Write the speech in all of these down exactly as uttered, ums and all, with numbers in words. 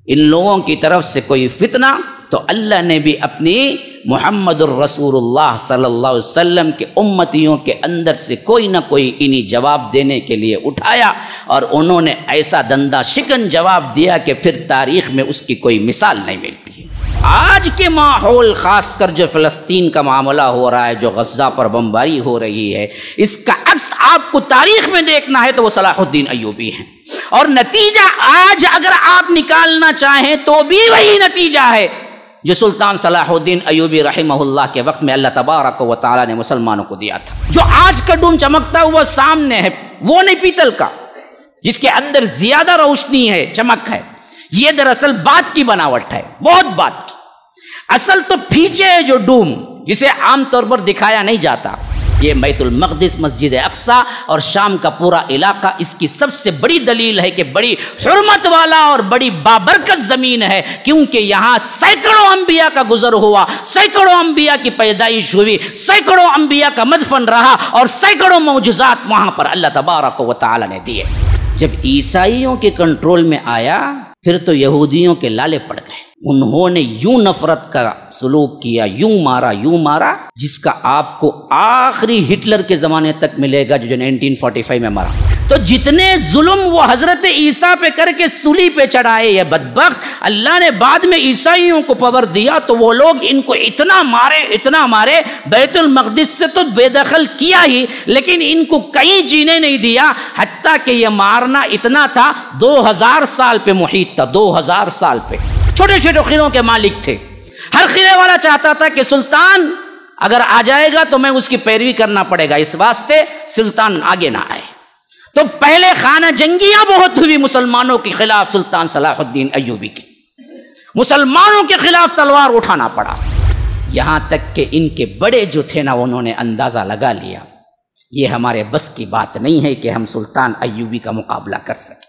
ان لوگوں کی طرف سے کوئی فتنہ تو اللہ نے بھی اپنی محمد الرسول اللہ صلی اللہ علیہ وسلم کے امتیوں کے اندر سے کوئی نہ کوئی انہیں جواب دینے کے لیے اٹھایا، اور انہوں نے ایسا دندہ شکن جواب دیا کہ پھر تاریخ میں اس کی کوئی مثال نہیں ملتی ہے۔ آج کے ماحول، خاص کر جو فلسطین کا معاملہ ہو رہا ہے، جو غزہ پر بمباری ہو رہی ہے، اس کا عکس آپ کو تاریخ میں دیکھنا ہے تو وہ صلاح الدین ایوبی ہیں، اور نتیجہ آج اگر آپ نکالنا چاہیں تو بھی وہی نتیجہ ہے جو سلطان صلاح الدین ایوبی رحمہ اللہ کے وقت میں اللہ تبارک و تعالیٰ نے مسلمانوں کو دیا تھا۔ جو آج کا ڈوم چمکتا ہوا سامنے ہے وہ نہیں پیتل کا جس کے اندر زیادہ روشنی ہے، چمک ہے، یہ دراصل بات کی بناوٹ ہے، بہت بات کی۔ اصل تو پیچھے ہے جو ڈوم جسے عام طور پر دکھایا نہیں جاتا، یہ بیت المقدس، مسجد اقصی اور شام کا پورا علاقہ اس کی سب سے بڑی دلیل ہے کہ بڑی حرمت والا اور بڑی بابرکت زمین ہے، کیونکہ یہاں سینکڑوں انبیاء کا گزر ہوا، سینکڑوں انبیاء کی پیدائش ہوئی، سینکڑوں انبیاء کا مدفن رہا، اور سینکڑوں معجزات وہاں پر اللہ تبارک و تعالی نے دیے۔ جب عیسائیوں کے کنٹرول میں آیا پھر تو یہودیوں کے لالے پڑ گئے، انہوں نے یوں نفرت کا سلوک کیا، یوں مارا یوں مارا، جس کا آپ کو آخری ہٹلر کے زمانے تک ملے گا جو نائنٹین فورٹی فائیو میں مرا۔ تو جتنے ظلم وہ حضرت عیسیٰ پہ کر کے سولی پہ چڑھائے یہ بدبخت، اللہ نے بعد میں عیسائیوں کو پاور دیا تو وہ لوگ ان کو اتنا مارے اتنا مارے، بیت المقدس سے تو بے دخل کیا ہی، لیکن ان کو کہیں جینے نہیں دیا، حتیٰ کہ یہ مارنا اتنا تھا دو ہزار سال پہ محیط تھا، دو ہزار سال پہ چھوٹے چھوٹے قلعوں کے مالک تھے۔ ہر قلعے والا چاہتا تھا کہ سلطان اگر آ جائے گا تو میں اس کی پیروی کرنا پڑے گا، اس واسطے سلطان آگے نہ آئے۔ تو پہلے خانہ جنگیاں بہت ہوئی مسلمانوں کے خلاف، سلطان صلاح الدین ایوبی کی مسلمانوں کے خلاف تلوار اٹھانا پڑا، یہاں تک کہ ان کے بڑے جو تھے نا انہوں نے اندازہ لگا لیا یہ ہمارے بس کی بات نہیں ہے کہ ہم سلطان ایوبی کا مقابلہ کر سکیں۔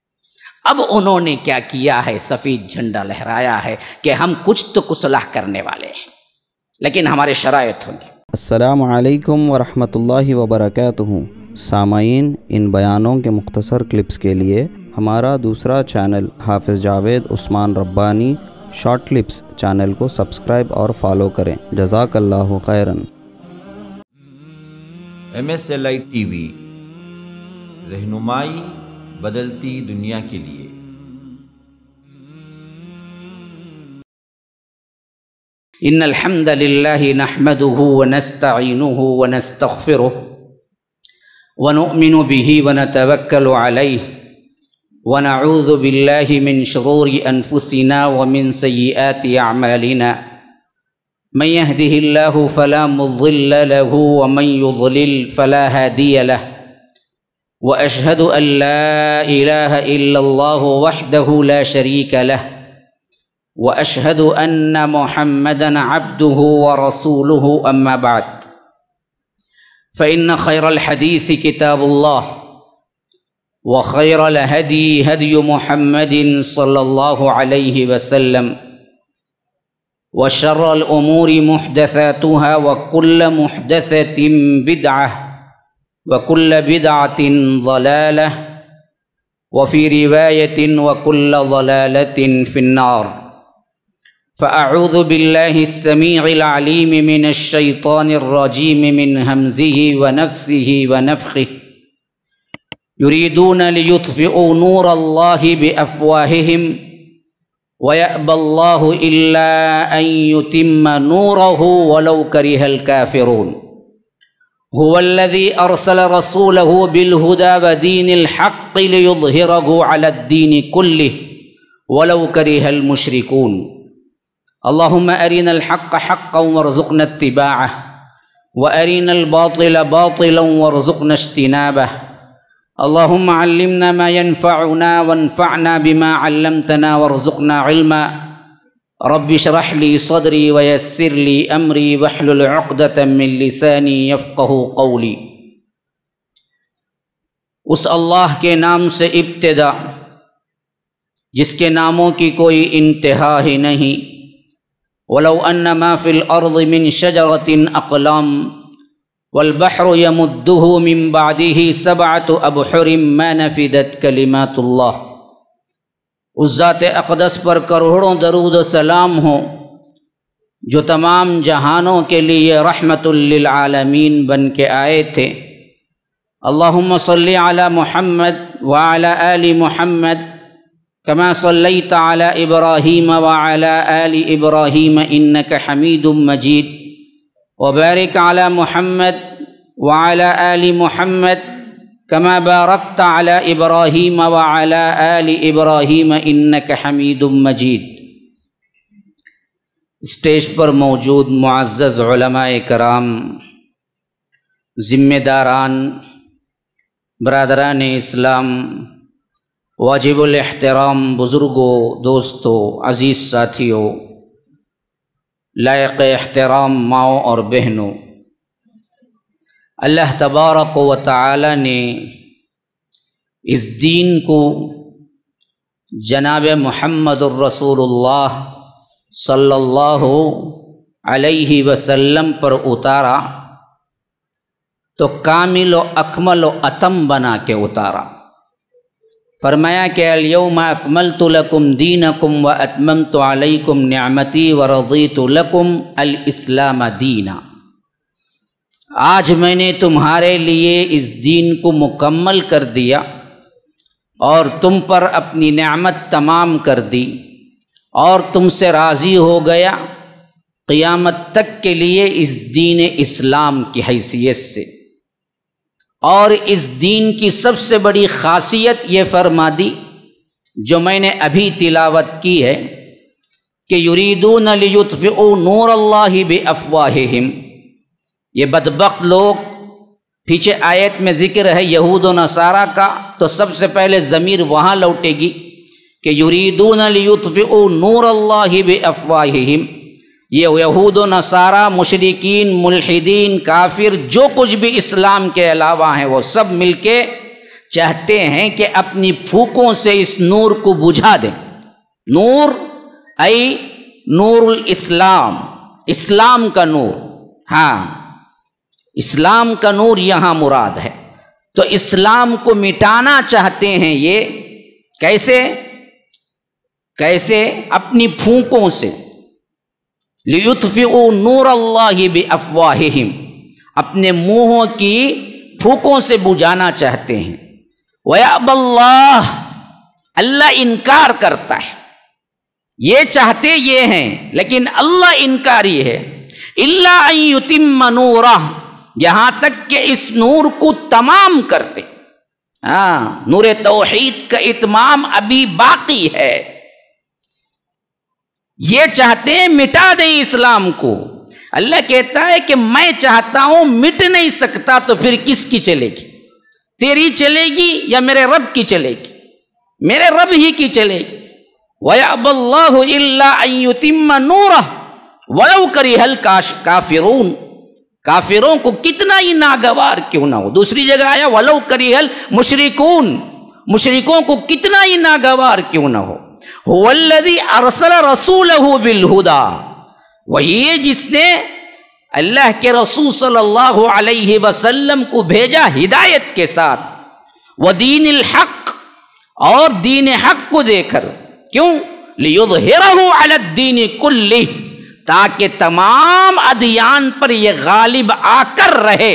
اب انہوں نے کیا کیا ہے، سفید جھنڈا لہرایا ہے کہ ہم کچھ تو صلح کرنے والے ہیں، لیکن ہمارے شرائط ہوں گے۔ السلام علیکم ورحمۃ اللہ وبرکاتہ۔ سامعین، ان بیانوں کے مختصر کلپس کے لیے ہمارا دوسرا channel Hafiz Javed Usman Rabbani short clips channel کو سبسکرائب اور فالو کریں۔ جزاک اللہ خیراً۔ M S L I T V, رہنمائی بدلتی دنیا کے لیے۔ ان الحمد للہ نحمده ونستعینه ونستغفره ونؤمن به ونتوکل علیہ ونعوذ باللہ من شرور انفسنا ومن سیئات اعمالنا، من يهده الله فلا مضل له ومن يضلل فلا هادي له، واشهد ان لا اله الا الله وحده لا شريك له، واشهد ان محمدا عبده ورسوله، اما بعد فان خير الحديث كتاب الله، وخير الهدي هدي محمد صلى الله عليه وسلم، وشر الامور محدثاتها وكل محدثة بدعة وكل بدعة ضلالة، وفي رواية وكل ضلالة في النار۔ فأعوذ بالله السميع العليم من الشيطان الرجيم من همزه ونفثه ونفخه، يريدون ليطفئوا نور الله بأفواههم ويأبى الله إلا أن يتم نوره ولو كره الكافرون، هو الذي أرسل رسوله بالهدى ودين الحق ليظهره على الدين كله ولو كره المشركون، اللهم أرنا الحق حقا وارزقنا اتباعه وأرنا الباطل باطلا وارزقنا اجتنابه، اللهم علمنا ما ينفعنا وانفعنا بما علمتنا وارزقنا علما، رب اشرح لي صدري ويسر لي أمري واحلل عقدة من لساني يفقه قولي۔ اس اللہ کے نام سے ابتدا جس کے ناموں کی کوئی انتہا ہی نہیں، وَلَوْ أَنَّ مَا فِي الْأَرْضِ مِنْ شَجَرَةٍ أَقْلَامٌ وَالْبَحْرُ يَمُدُّهُ مِنْ بَعْدِهِ سَبْعَةُ أَبْحُرٍ مَا نَفِدَتْ كَلِمَاتُ اللَّهِ۔ اس ذات اقدس پر کروڑوں درود و سلام ہوں جو تمام جہانوں کے لیے رحمت للعالمین بن کے آئے تھے۔ اللہم صلی علی محمد وعلی آل محمد کما صلیت علی ابراہیم وعلی آل ابراہیم انک حمید مجید، وبارک علی محمد وعلی آل محمد کما بارکت علی ابراہیم وعلی آل ابراہیم انک حمید مجید۔ اسٹیج پر موجود معزز علماء کرام، ذمہ داران، برادران اسلام، واجب الاحترام بزرگوں، دوستوں، عزیز ساتھیوں، لائق احترام ماؤں اور بہنوں، اللہ تبارک و تعالی نے اس دین کو جناب محمد الرسول اللہ صلی اللہ علیہ وسلم پر اتارا تو کامل و اکمل و اتم بنا کے اتارا۔ فرمایا کہ الیوم اکملت لکم دینکم و اتممت علیکم نعمتی و رضیت لکم الاسلام دینا۔ آج میں نے تمہارے لیے اس دین کو مکمل کر دیا اور تم پر اپنی نعمت تمام کر دی اور تم سے راضی ہو گیا قیامت تک کے لیے اس دین اسلام کی حیثیت سے۔ اور اس دین کی سب سے بڑی خاصیت یہ فرما دی جو میں نے ابھی تلاوت کی ہے کہ یریدون لیطفئوا نور اللہ بافواہہم۔ یہ بدبخت لوگ، پیچھے آیت میں ذکر ہے یہود و نصارہ کا، تو سب سے پہلے ضمیر وہاں لوٹے گی کہ یریدون لیطفئوا نور اللہ بافواہہم۔ یہ یہود و نصارہ، مشرکین، ملحدین، کافر، جو کچھ بھی اسلام کے علاوہ ہیں، وہ سب مل کے چاہتے ہیں کہ اپنی پھوکوں سے اس نور کو بجھا دیں۔ نور ای نور الاسلام، اسلام کا نور، ہاں اسلام کا نور یہاں مراد ہے۔ تو اسلام کو مٹانا چاہتے ہیں، یہ کیسے کیسے اپنی پھونکوں سے، لیطفئوا نور اللہ بافواہہم، اپنے منہوں کی پھونکوں سے بجھانا چاہتے ہیں۔ وَيَأْبَى اللَّهُ، اللہ انکار کرتا ہے۔ یہ چاہتے یہ ہیں لیکن اللہ انکاری ہے۔ إِلَّا أَن يُتِمَّ نُورَهُ، یہاں تک کہ اس نور کو تمام کر دے۔ ہاں، نور توحید کا اتمام ابھی باقی ہے۔ یہ چاہتے ہیں مٹا دیں اسلام کو۔ اللہ کہتا ہے کہ میں چاہتا ہوں، مٹ نہیں سکتا، تو پھر کس کی چلے گی؟ تیری چلے گی یا میرے رب کی چلے گی؟ میرے رب ہی کی چلے گی۔ وَيَأْبَى اللَّهُ إِلَّا أَن يُتِمَّ نُورَهُ وَلَوْ كَرِهَ الْكَافِرُونَ۔ کافروں کو کتنا ہی ناگوار کیوں نہ ہو۔ دوسری جگہ آیا وَلَوْ كَرِهَ الْمُشْرِكُونَ، مشرکوں کو کتنا ہی ناگوار کیوں نہ ہو۔ هُوَ الَّذِي أَرْسَلَ رَسُولَهُ بِالْهُدَى، وہی ہے جس نے اللہ کے رسول صلی اللہ علیہ وسلم کو بھیجا ہدایت کے ساتھ، وَدِينِ الْحَقِّ، اور دین حق کو دے کر۔ کیوں؟ لِيُظْهِرَهُ عَلَى الدِّينِ كُلِّهِ، تاکہ تمام ادیان پر یہ غالب آ کر رہے۔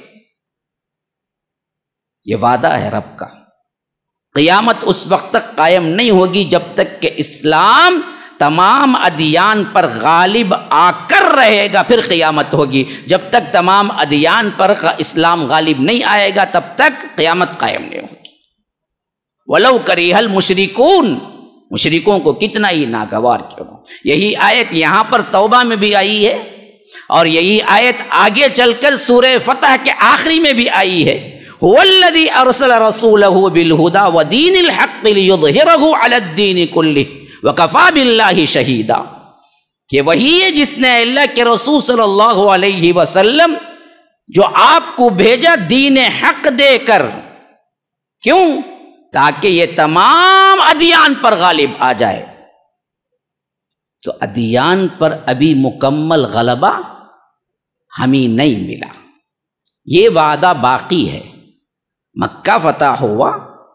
یہ وعدہ ہے رب کا۔ قیامت اس وقت تک قائم نہیں ہوگی جب تک کہ اسلام تمام ادیان پر غالب آ کر رہے گا، پھر قیامت ہوگی۔ جب تک تمام ادیان پر اسلام غالب نہیں آئے گا تب تک قیامت قائم نہیں ہوگی۔ وَلَوْ كَرِهَ الْمُشْرِكُونَ، مشرکوں کو کتنا ہی ناگوار کیوں ہو۔ یہی آیت یہاں پر توبہ میں بھی آئی ہے، اور یہی آیت آگے چل کر سورہ فتح کے آخری میں بھی آئی ہے۔ هو الذی ارسل رسولہ بالہدی ودین الحق لیظہرہ علی الدین کلہ وکفی باللہ شہیدا، کہ وہی ہے جس نے اللہ کے رسول صلی اللہ علیہ وسلم جو آپ کو بھیجا دین حق دے کر۔ کیوں؟ تاکہ یہ تمام ادیان پر غالب آ جائے۔ تو ادیان پر ابھی مکمل غلبہ ہمیں نہیں ملا، یہ وعدہ باقی ہے۔ مکہ فتح ہوا،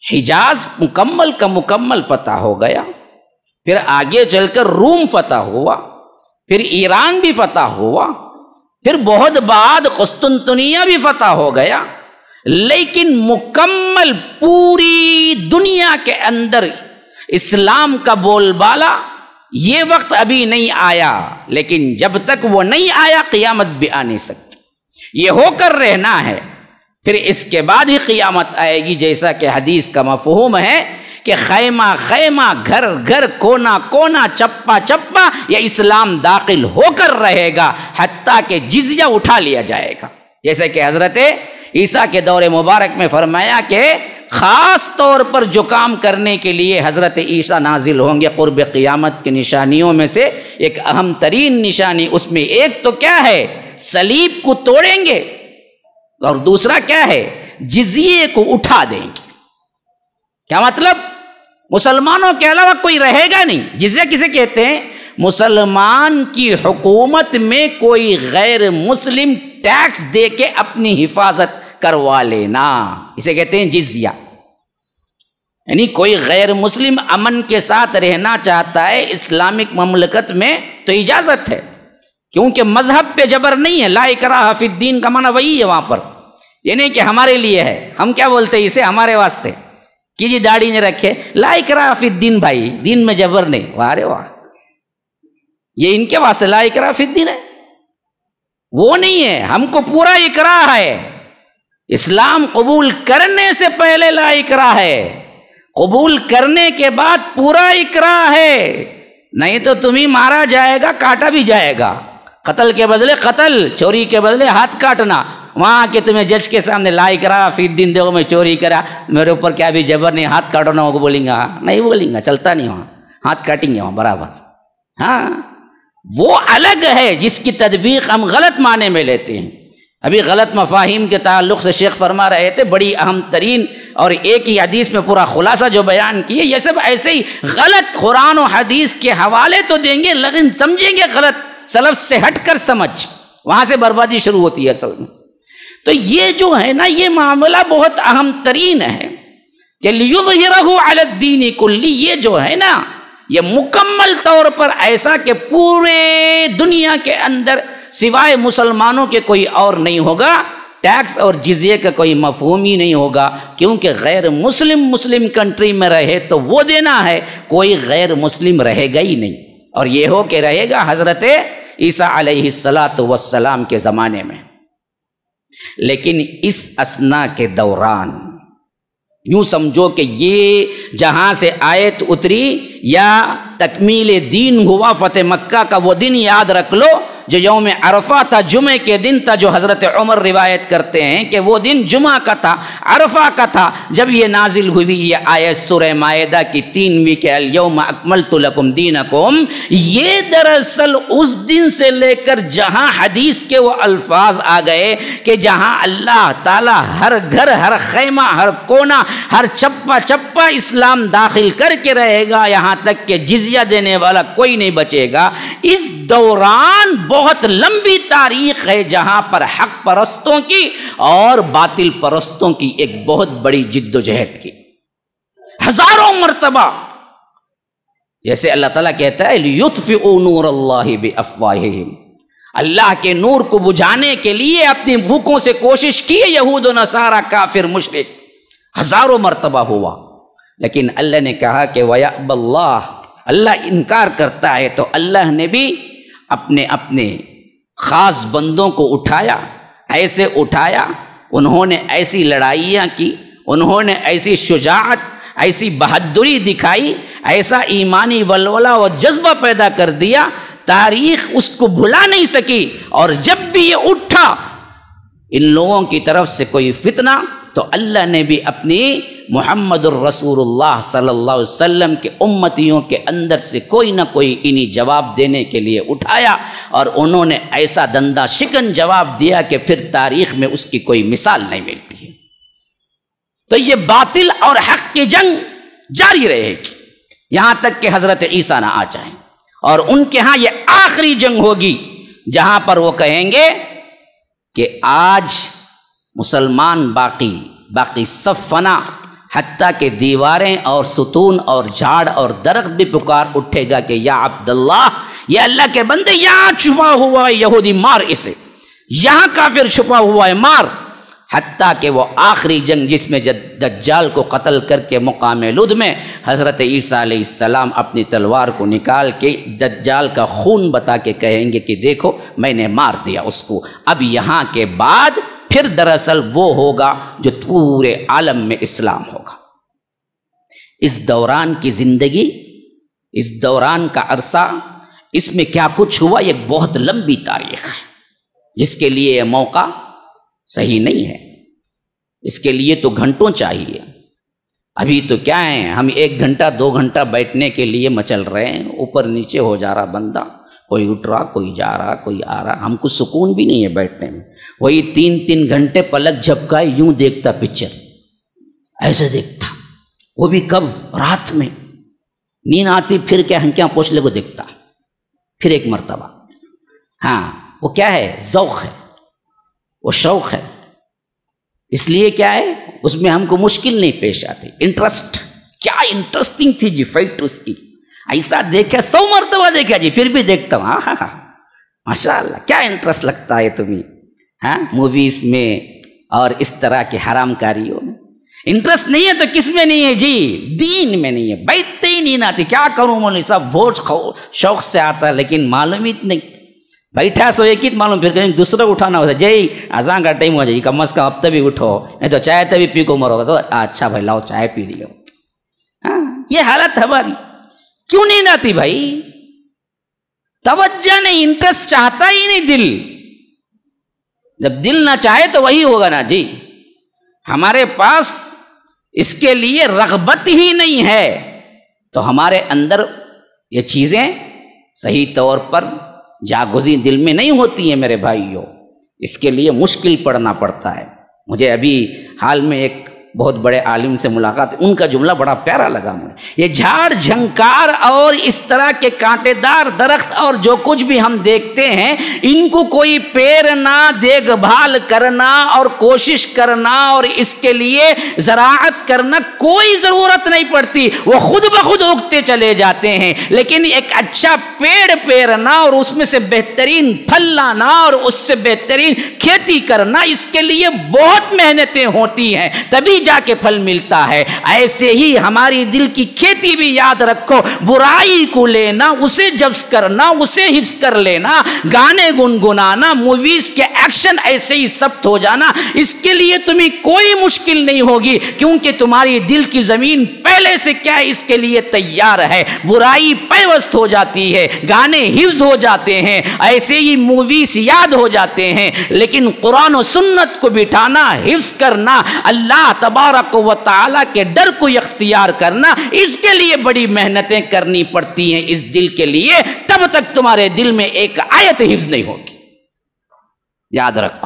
حجاز مکمل کا مکمل فتح ہو گیا، پھر آگے چل کر روم فتح ہوا، پھر ایران بھی فتح ہوا، پھر بہت بعد قسطنطنیہ بھی فتح ہو گیا، لیکن مکمل پوری دنیا کے اندر اسلام کا بول بالا یہ وقت ابھی نہیں آیا، لیکن جب تک وہ نہیں آیا قیامت بھی آ نہیں سکتی، یہ ہو کر رہنا ہے، پھر اس کے بعد ہی قیامت آئے گی، جیسا کہ حدیث کا مفہوم ہے کہ خیمہ خیمہ، گھر گھر، کونا کونا، چپا چپا یہ اسلام داخل ہو کر رہے گا، حتیٰ کہ جزیہ اٹھا لیا جائے گا، جیسے کہ حضرت عیسیٰ کے دور مبارک میں فرمایا کہ خاص طور پر جو کام کرنے کے لیے حضرت عیسیٰ نازل ہوں گے قرب قیامت کی نشانیوں میں سے ایک اہم ترین نشانی، اس میں ایک تو کیا ہے، صلیب کو توڑیں گے، اور دوسرا کیا ہے، جزیے کو اٹھا دیں گے۔ کیا مطلب؟ مسلمانوں کے علاوہ کوئی رہے گا نہیں۔ جزیہ کسے کہتے ہیں؟ مسلمان کی حکومت میں کوئی غیر مسلم ٹیکس دے کے اپنی حفاظت کروا لینا، اسے کہتے ہیں جزیہ۔ یعنی کوئی غیر مسلم امن کے ساتھ رہنا چاہتا ہے اسلامک مملکت میں تو اجازت ہے، کیونکہ مذہب پہ جبر نہیں ہے، لا اکراہ فی الدین کا معنی وہی ہے وہاں پر، یہ نہیں کہ ہمارے لیے ہے، ہم کیا بولتے ہیں اسے، ہمارے واسطے کہ جی داڑھی نہیں رکھے، لا اکراہ فی الدین، بھائی دین میں جبر نہیں، واہ رے واہ، یہ ان کے واسطے لا اکراہ فی الدین ہے، وہ نہیں ہے، ہم کو پورا اکراہ ہے، اسلام قبول کرنے سے پہلے لا اکراہ ہے، قبول کرنے کے بعد پورا اکراہ ہے، نہیں تو تمہیں مارا جائے گا، کاٹا بھی جائے گا، قتل کے بدلے قتل، چوری کے بدلے ہاتھ کاٹنا، وہاں کے تمہیں جج کے سامنے لا اکراہ فی الدین، دیکھو میں چوری کرا، میرے اوپر کیا بھی جبر نہیں، ہاتھ کاٹو نا، وہ بولیں گا نہیں، بولیں گا چلتا نہیں، وہاں ہاتھ کاٹیں گے وہاں برابر۔ ہاں وہ الگ ہے جس کی تطبیق ہم غلط معنی میں لیتے ہیں۔ ابھی غلط مفاہیم کے تعلق سے شیخ فرما رہے تھے، بڑی اہم ترین اور ایک ہی حدیث میں پورا خلاصہ جو بیان کیے، یہ سب ایسے ہی غلط قرآن و حدیث کے حوالے تو دیں گے لیکن سمجھیں گے غلط، سلف سے ہٹ کر سمجھ، وہاں سے بربادی شروع ہوتی ہے اصل میں۔ تو یہ جو ہے نا، یہ معاملہ بہت اہم ترین ہے کہ لِيُظْهِرَهُ عَلَى الدِّينِ كُلِّهِ، یہ جو ہے نا یہ مکمل طور پر ایسا کہ پورے دنیا کے اندر سوائے مسلمانوں کے کوئی اور نہیں ہوگا، ٹیکس اور جزیے کا کوئی مفہوم ہی نہیں ہوگا، کیونکہ غیر مسلم مسلم کنٹری میں رہے تو وہ دینا ہے، کوئی غیر مسلم رہے گا ہی نہیں، اور یہ ہو کہ رہے گا حضرت عیسیٰ علیہ السلام کے زمانے میں۔ لیکن اس اثنا کے دوران یوں سمجھو کہ یہ جہاں سے آیت اتری یا تکمیل دین ہوا فتح مکہ کا وہ دن یاد رکھ لو جو یوم عرفہ تھا، جمعے کے دن تھا، جو حضرت عمر روایت کرتے ہیں کہ وہ دن جمعہ کا تھا، عرفہ کا تھا، جب یہ نازل ہوئی یہ آیت سورہ مائدہ کی تینویں کہ الیوم اکملت لکم دینکم، یہ دراصل اس دن سے لے کر جہاں حدیث کے وہ الفاظ آ گئے کہ جہاں اللہ تعالیٰ ہر گھر، ہر خیمہ، ہر کونا، ہر چپا چپا اسلام داخل کر کے رہے گا، یہاں تک کہ جزیہ دینے والا کوئی نہیں بچے گا۔ اس دوران بہت لمبی تاریخ ہے جہاں پر حق پرستوں کی اور باطل پرستوں کی ایک بہت بڑی جد و جہد کی، ہزاروں مرتبہ، جیسے اللہ تعالیٰ کہتا ہے لِيُطْفِئُوا نُورَ اللَّهِ بِأَفْوَاهِهِمْ، اللہ کے نور کو بجھانے کے لیے اپنی بھوکوں سے کوشش کی یہود و نصارہ، کافر مشرک، ہزاروں مرتبہ ہوا، لیکن اللہ نے کہا کہ وَيَأْبَى اللَّهُ، اللہ انکار کرتا ہے، تو اللہ نے بھی اپنے اپنے خاص بندوں کو اٹھایا، ایسے اٹھایا، انہوں نے ایسی لڑائیاں کی، انہوں نے ایسی شجاعت، ایسی بہادری دکھائی، ایسا ایمانی ولولہ و جذبہ پیدا کر دیا، تاریخ اس کو بھلا نہیں سکی، اور جب بھی یہ اٹھا ان لوگوں کی طرف سے کوئی فتنہ، تو اللہ نے بھی اپنی محمد الرسول اللہ صلی اللہ علیہ وسلم کے امتیوں کے اندر سے کوئی نہ کوئی انہی جواب دینے کے لیے اٹھایا، اور انہوں نے ایسا دندہ شکن جواب دیا کہ پھر تاریخ میں اس کی کوئی مثال نہیں ملتی ہے۔ تو یہ باطل اور حق کی جنگ جاری رہے گی یہاں تک کہ حضرت عیسیٰ نہ آ جائیں، اور ان کے ہاں یہ آخری جنگ ہوگی جہاں پر وہ کہیں گے کہ آج مسلمان باقی باقی سب فنا، حتیٰ کہ دیواریں اور ستون اور جھاڑ اور درخت بھی پکار اٹھے گا کہ یا عبداللہ، یہ اللہ کے بندے، یہاں چھپا ہوا ہے یہودی، مار اسے، یہاں کافر چھپا ہوا ہے، مار۔ حتیٰ کہ وہ آخری جنگ جس میں دجال کو قتل کر کے مقام لد میں حضرت عیسیٰ علیہ السلام اپنی تلوار کو نکال کے دجال کا خون بتا کے کہیں گے کہ دیکھو میں نے مار دیا اس کو۔ اب یہاں کے بعد پھر دراصل وہ ہوگا جو پورے عالم میں اسلام ہوگا۔ اس دوران کی زندگی، اس دوران کا عرصہ، اس میں کیا کچھ ہوا، یہ ایک بہت لمبی تاریخ ہے جس کے لیے یہ موقع صحیح نہیں ہے۔ اس کے لیے تو گھنٹوں چاہیے۔ ابھی تو کیا ہے، ہم ایک گھنٹہ دو گھنٹہ بیٹھنے کے لیے مچل رہے ہیں، اوپر نیچے ہو جا رہا بندہ، کوئی اٹھ رہا، کوئی جا رہا، کوئی آ رہا، ہم کو سکون بھی نہیں ہے بیٹھنے میں۔ وہی تین تین گھنٹے پلک جھپکائے یوں دیکھتا پکچر، ایسے دیکھتا، وہ بھی کب، رات میں نیند آتی، پھر کیا ہنکیاں پوچھ لے کو دیکھتا پھر ایک مرتبہ۔ ہاں وہ کیا ہے، ذوق ہے، وہ شوق ہے، اس لیے کیا ہے اس میں ہم کو مشکل نہیں پیش آتی۔ انٹرسٹ، کیا انٹرسٹنگ تھی جی فائٹ اس کی، ایسا دیکھا، سو مرتبہ دیکھا جی، پھر بھی دیکھتا ہوں، ہاں ہاں ہاں ماشاء اللہ، کیا انٹرسٹ لگتا ہے تمہیں، ہاں موویز میں اور اس طرح کے حرام کاریوں میں۔ انٹرسٹ نہیں ہے تو کس میں نہیں ہے جی، دین میں نہیں ہے، بیٹھتے ہی نہیں آتی۔ کیا کروں مولوی صاحب، بہت شوق سے آتا ہے لیکن معلوم ہی نہیں، بیٹھا سو ایک ہی معلوم، پھر کہیں دوسرا اٹھانا ہوتا ہے، جی اذان کا ٹائم ہو جائے کم از کم اب تک بھی اٹھو، نہیں تو چائے تبھی پی کو مرو گا، تو اچھا بھائی لاؤ چائے پی لیا۔ ہاں یہ حالت ہماری، کیوں نہیں آتی بھائی، توجہ نہیں، انٹرسٹ چاہتا ہی نہیں دل۔ جب دل نہ چاہے تو وہی ہوگا نا جی، ہمارے پاس اس کے لیے رغبت ہی نہیں ہے تو ہمارے اندر یہ چیزیں صحیح طور پر جاگزیں دل میں نہیں ہوتی ہیں میرے بھائیوں، اس کے لیے مشکل پڑنا پڑتا ہے۔ مجھے ابھی حال میں ایک بہت بڑے عالم سے ملاقات، ان کا جملہ بڑا پیارا لگا مجھے، یہ جھاڑ جھنکار اور اس طرح کے کانٹے دار درخت اور جو کچھ بھی ہم دیکھتے ہیں، ان کو کوئی پیرنا، دیکھ بھال کرنا اور کوشش کرنا اور اس کے لیے زراعت کرنا کوئی ضرورت نہیں پڑتی، وہ خود بخود اگتے چلے جاتے ہیں۔ لیکن ایک اچھا پیڑ پیرنا اور اس میں سے بہترین پھل لانا اور اس سے بہترین کھیتی کرنا، اس کے لیے بہت محنتیں ہوتی ہیں، تبھی جا کے پھل ملتا ہے۔ ایسے ہی ہماری دل کی کھیتی بھی یاد رکھو، برائی کو لینا، اسے جبز کرنا، اسے حفظ کر لینا، گانے گنگنانا، موویز کے ایکشن ایسے ہی ثبت ہو جانا، اس کے لیے تمہیں کوئی مشکل نہیں ہوگی، کیونکہ تمہاری دل کی زمین پہلے سے کیا ہے اس کے لیے تیار ہے۔ برائی پیوست ہو جاتی ہے، گانے حفظ ہو جاتے ہیں، ایسے ہی موویز یاد ہو جاتے ہیں، لیکن قرآن و سنت کو بٹھانا، حفظ کرنا، اللہ تبارک و تعالیٰ کے ڈر کو اختیار کرنا، اس کے لیے بڑی محنتیں کرنی پڑتی ہیں اس دل کے لیے، تب تک تمہارے دل میں ایک آیت حفظ نہیں ہوگی، یاد رکھو۔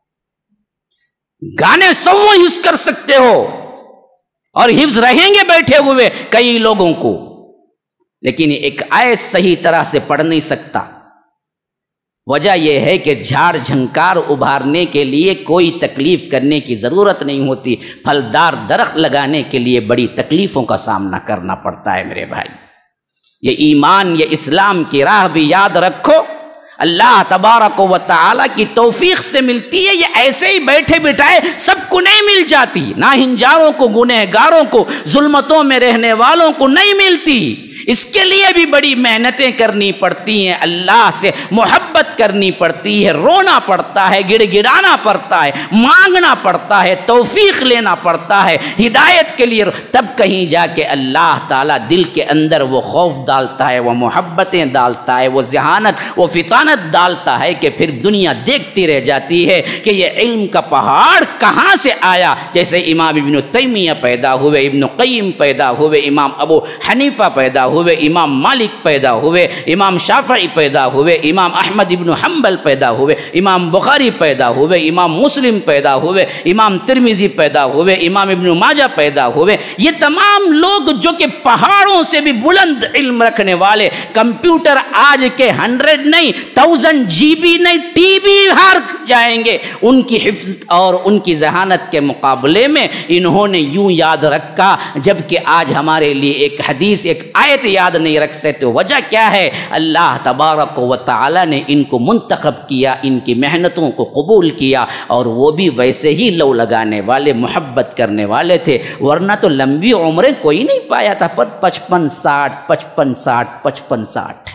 گانے سو حفظ کر سکتے ہو اور حفظ رہیں گے بیٹھے ہوئے کئی لوگوں کو، لیکن ایک آیت صحیح طرح سے پڑھ نہیں سکتا۔ وجہ یہ ہے کہ جھاڑ جھنکار ابھارنے کے لیے کوئی تکلیف کرنے کی ضرورت نہیں ہوتی، پھلدار درخت لگانے کے لیے بڑی تکلیفوں کا سامنا کرنا پڑتا ہے میرے بھائی۔ یہ ایمان، یہ اسلام کی راہ بھی یاد رکھو، اللہ تبارک و تعالیٰ کی توفیق سے ملتی ہے، یہ ایسے ہی بیٹھے بٹھائے سب کو نہیں مل جاتی، ناہنجاروں کو، گنہگاروں کو، ظلمتوں میں رہنے والوں کو نہیں ملتی، اس کے لیے بھی بڑی محنتیں کرنی پڑتی ہیں، اللہ سے محبت کرنی پڑتی ہے، رونا پڑتا ہے، گڑ گڑانا پڑتا ہے، مانگنا پڑتا ہے، توفیق لینا پڑتا ہے ہدایت کے لیے، تب کہیں جا کے اللہ تعالیٰ دل کے اندر وہ خوف ڈالتا ہے، وہ محبتیں ڈالتا ہے، وہ ذہانت، وہ فطانت ڈالتا ہے کہ پھر دنیا دیکھتی رہ جاتی ہے کہ یہ علم کا پہاڑ کہاں سے آیا۔ جیسے امام ابن تیمیہ پیدا ہوئے، ابن قیم پیدا ہوئے، امام ابو حنیفہ پیدا ہوئے، امام مالک پیدا ہوئے، امام شافعی پیدا ہوئے، امام احمد ابن حنبل پیدا ہوئے، امام بخاری پیدا ہوئے، امام مسلم پیدا ہوئے، امام ترمذی پیدا ہوئے، امام ابن ماجہ پیدا ہوئے۔ یہ تمام لوگ جو کہ پہاڑوں سے بھی بلند علم رکھنے والے، کمپیوٹر آج کے ہنڈریڈ نہیں تھاؤزنڈ جی بی نہیں ٹی بی ہار جائیں گے، ان کی حفظ اور ان کی ذہانت کے مقابلے میں انہوں نے یوں یاد رکھا، جبکہ آج ہمارے لیے ایک حدیث ایک آیت یاد نہیں رکھ سکتے۔ وجہ کیا ہے؟ اللہ تبارک و تعالی نے ان کو منتخب کیا، ان کی محنتوں کو قبول کیا، اور وہ بھی ویسے ہی لو لگانے والے، محبت کرنے والے تھے، ورنہ تو لمبی عمریں کوئی نہیں پایا تھا، پر پچپن ساٹھ پچپن ساٹھ پچپن ساٹھ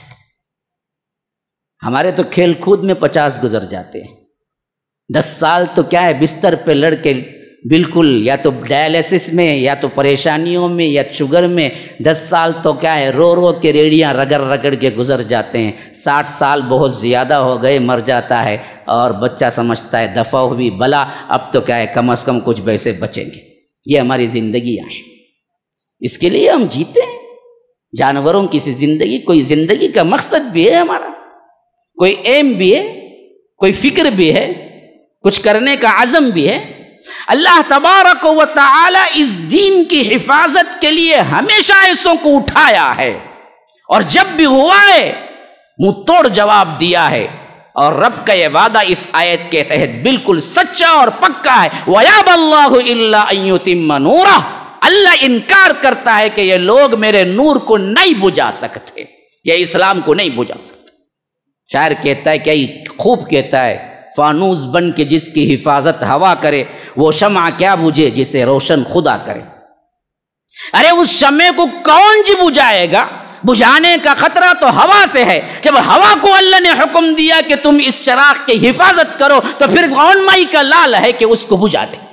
ہمارے تو کھیل کود میں پچاس گزر جاتے ہیں، دس سال تو کیا ہے بستر پہ لڑ کے بالکل یا تو ڈائلیسس میں یا تو پریشانیوں میں یا شوگر میں، دس سال تو کیا ہے رو رو کے ریڑیاں رگڑ رگڑ کے گزر جاتے ہیں، ساٹھ سال بہت زیادہ ہو گئے مر جاتا ہے، اور بچہ سمجھتا ہے دفع ہوئی بلا، اب تو کیا ہے کم از کم کچھ پیسے بچیں گے۔ یہ ہماری زندگیاں ہیں، اس کے لیے ہم جیتے ہیں۔ جانوروں کی سی زندگی، کوئی زندگی کا مقصد بھی ہے ہمارا، کوئی ایم بھی ہے، کوئی فکر بھی ہے، کچھ کرنے کا عزم بھی ہے۔ اللہ تبارک و تعالی اس دین کی حفاظت کے لیے ہمیشہ ایسوں کو اٹھایا ہے، اور جب بھی ہوا ہے منہ توڑ جواب دیا ہے، اور رب کا یہ وعدہ اس آیت کے تحت بالکل سچا اور پکا ہے، وَيَأْبَى اللَّهُ إِلَّا أَن يُتِمَّ نُورَهُ۔ اللہ انکار کرتا ہے کہ یہ لوگ میرے نور کو نہیں بجھا سکتے، یہ اسلام کو نہیں بجھا سکتے۔ شاعر کہتا ہے کہ خوب کہتا ہے، فانوس بن کے جس کی حفاظت ہوا کرے، وہ شمع کیا بجھے جسے روشن خدا کرے۔ ارے اس شمع کو کون جی بجھائے گا؟ بجھانے کا خطرہ تو ہوا سے ہے۔ جب ہوا کو اللہ نے حکم دیا کہ تم اس چراغ کی حفاظت کرو، تو پھر کون مائی کا لال ہے کہ اس کو بجھا دے؟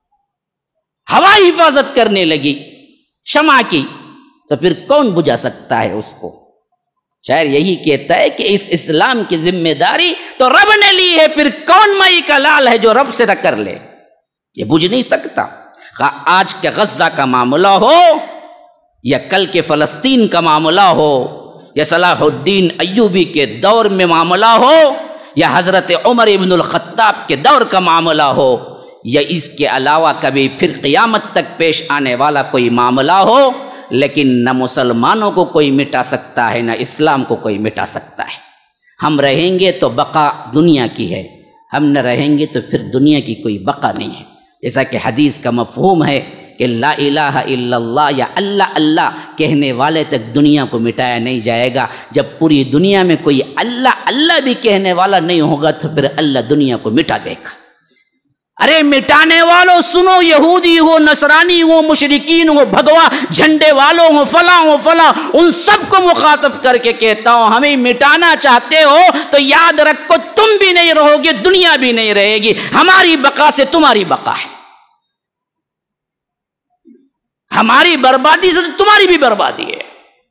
ہوا حفاظت کرنے لگی شمع کی، تو پھر کون بجھا سکتا ہے اس کو؟ شاعر یہی کہتا ہے کہ اس اسلام کی ذمہ داری تو رب نے لی ہے، پھر کون مائی کا لال ہے جو رب سے نہ کر لے؟ یہ بجھ نہیں سکتا۔ آج کے غزہ کا معاملہ ہو، یا کل کے فلسطین کا معاملہ ہو، یا صلاح الدین ایوبی کے دور میں معاملہ ہو، یا حضرت عمر ابن الخطاب کے دور کا معاملہ ہو، یا اس کے علاوہ کبھی پھر قیامت تک پیش آنے والا کوئی معاملہ ہو، لیکن نہ مسلمانوں کو کوئی مٹا سکتا ہے، نہ اسلام کو کوئی مٹا سکتا ہے۔ ہم رہیں گے تو بقا دنیا کی ہے، ہم نہ رہیں گے تو پھر دنیا کی کوئی بقا نہیں ہے۔ جیسا کہ حدیث کا مفہوم ہے کہ لا الہ الا اللہ یا اللہ اللہ کہنے والے تک دنیا کو مٹایا نہیں جائے گا۔ جب پوری دنیا میں کوئی اللہ اللہ بھی کہنے والا نہیں ہوگا تو پھر اللہ دنیا کو مٹا دے گا۔ ارے مٹانے والوں سنو، یہودی ہو، نصرانی ہو، مشرکین ہو، بھگوا جھنڈے والوں ہو، فلاں ہو فلاں، ان سب کو مخاطب کر کے کہتا ہوں، ہمیں مٹانا چاہتے ہو تو یاد رکھو تم بھی نہیں رہو گے، دنیا بھی نہیں رہے گی، ہماری بقا سے تمہاری بقا ہے، ہماری بربادی سے تمہاری بھی بربادی ہے۔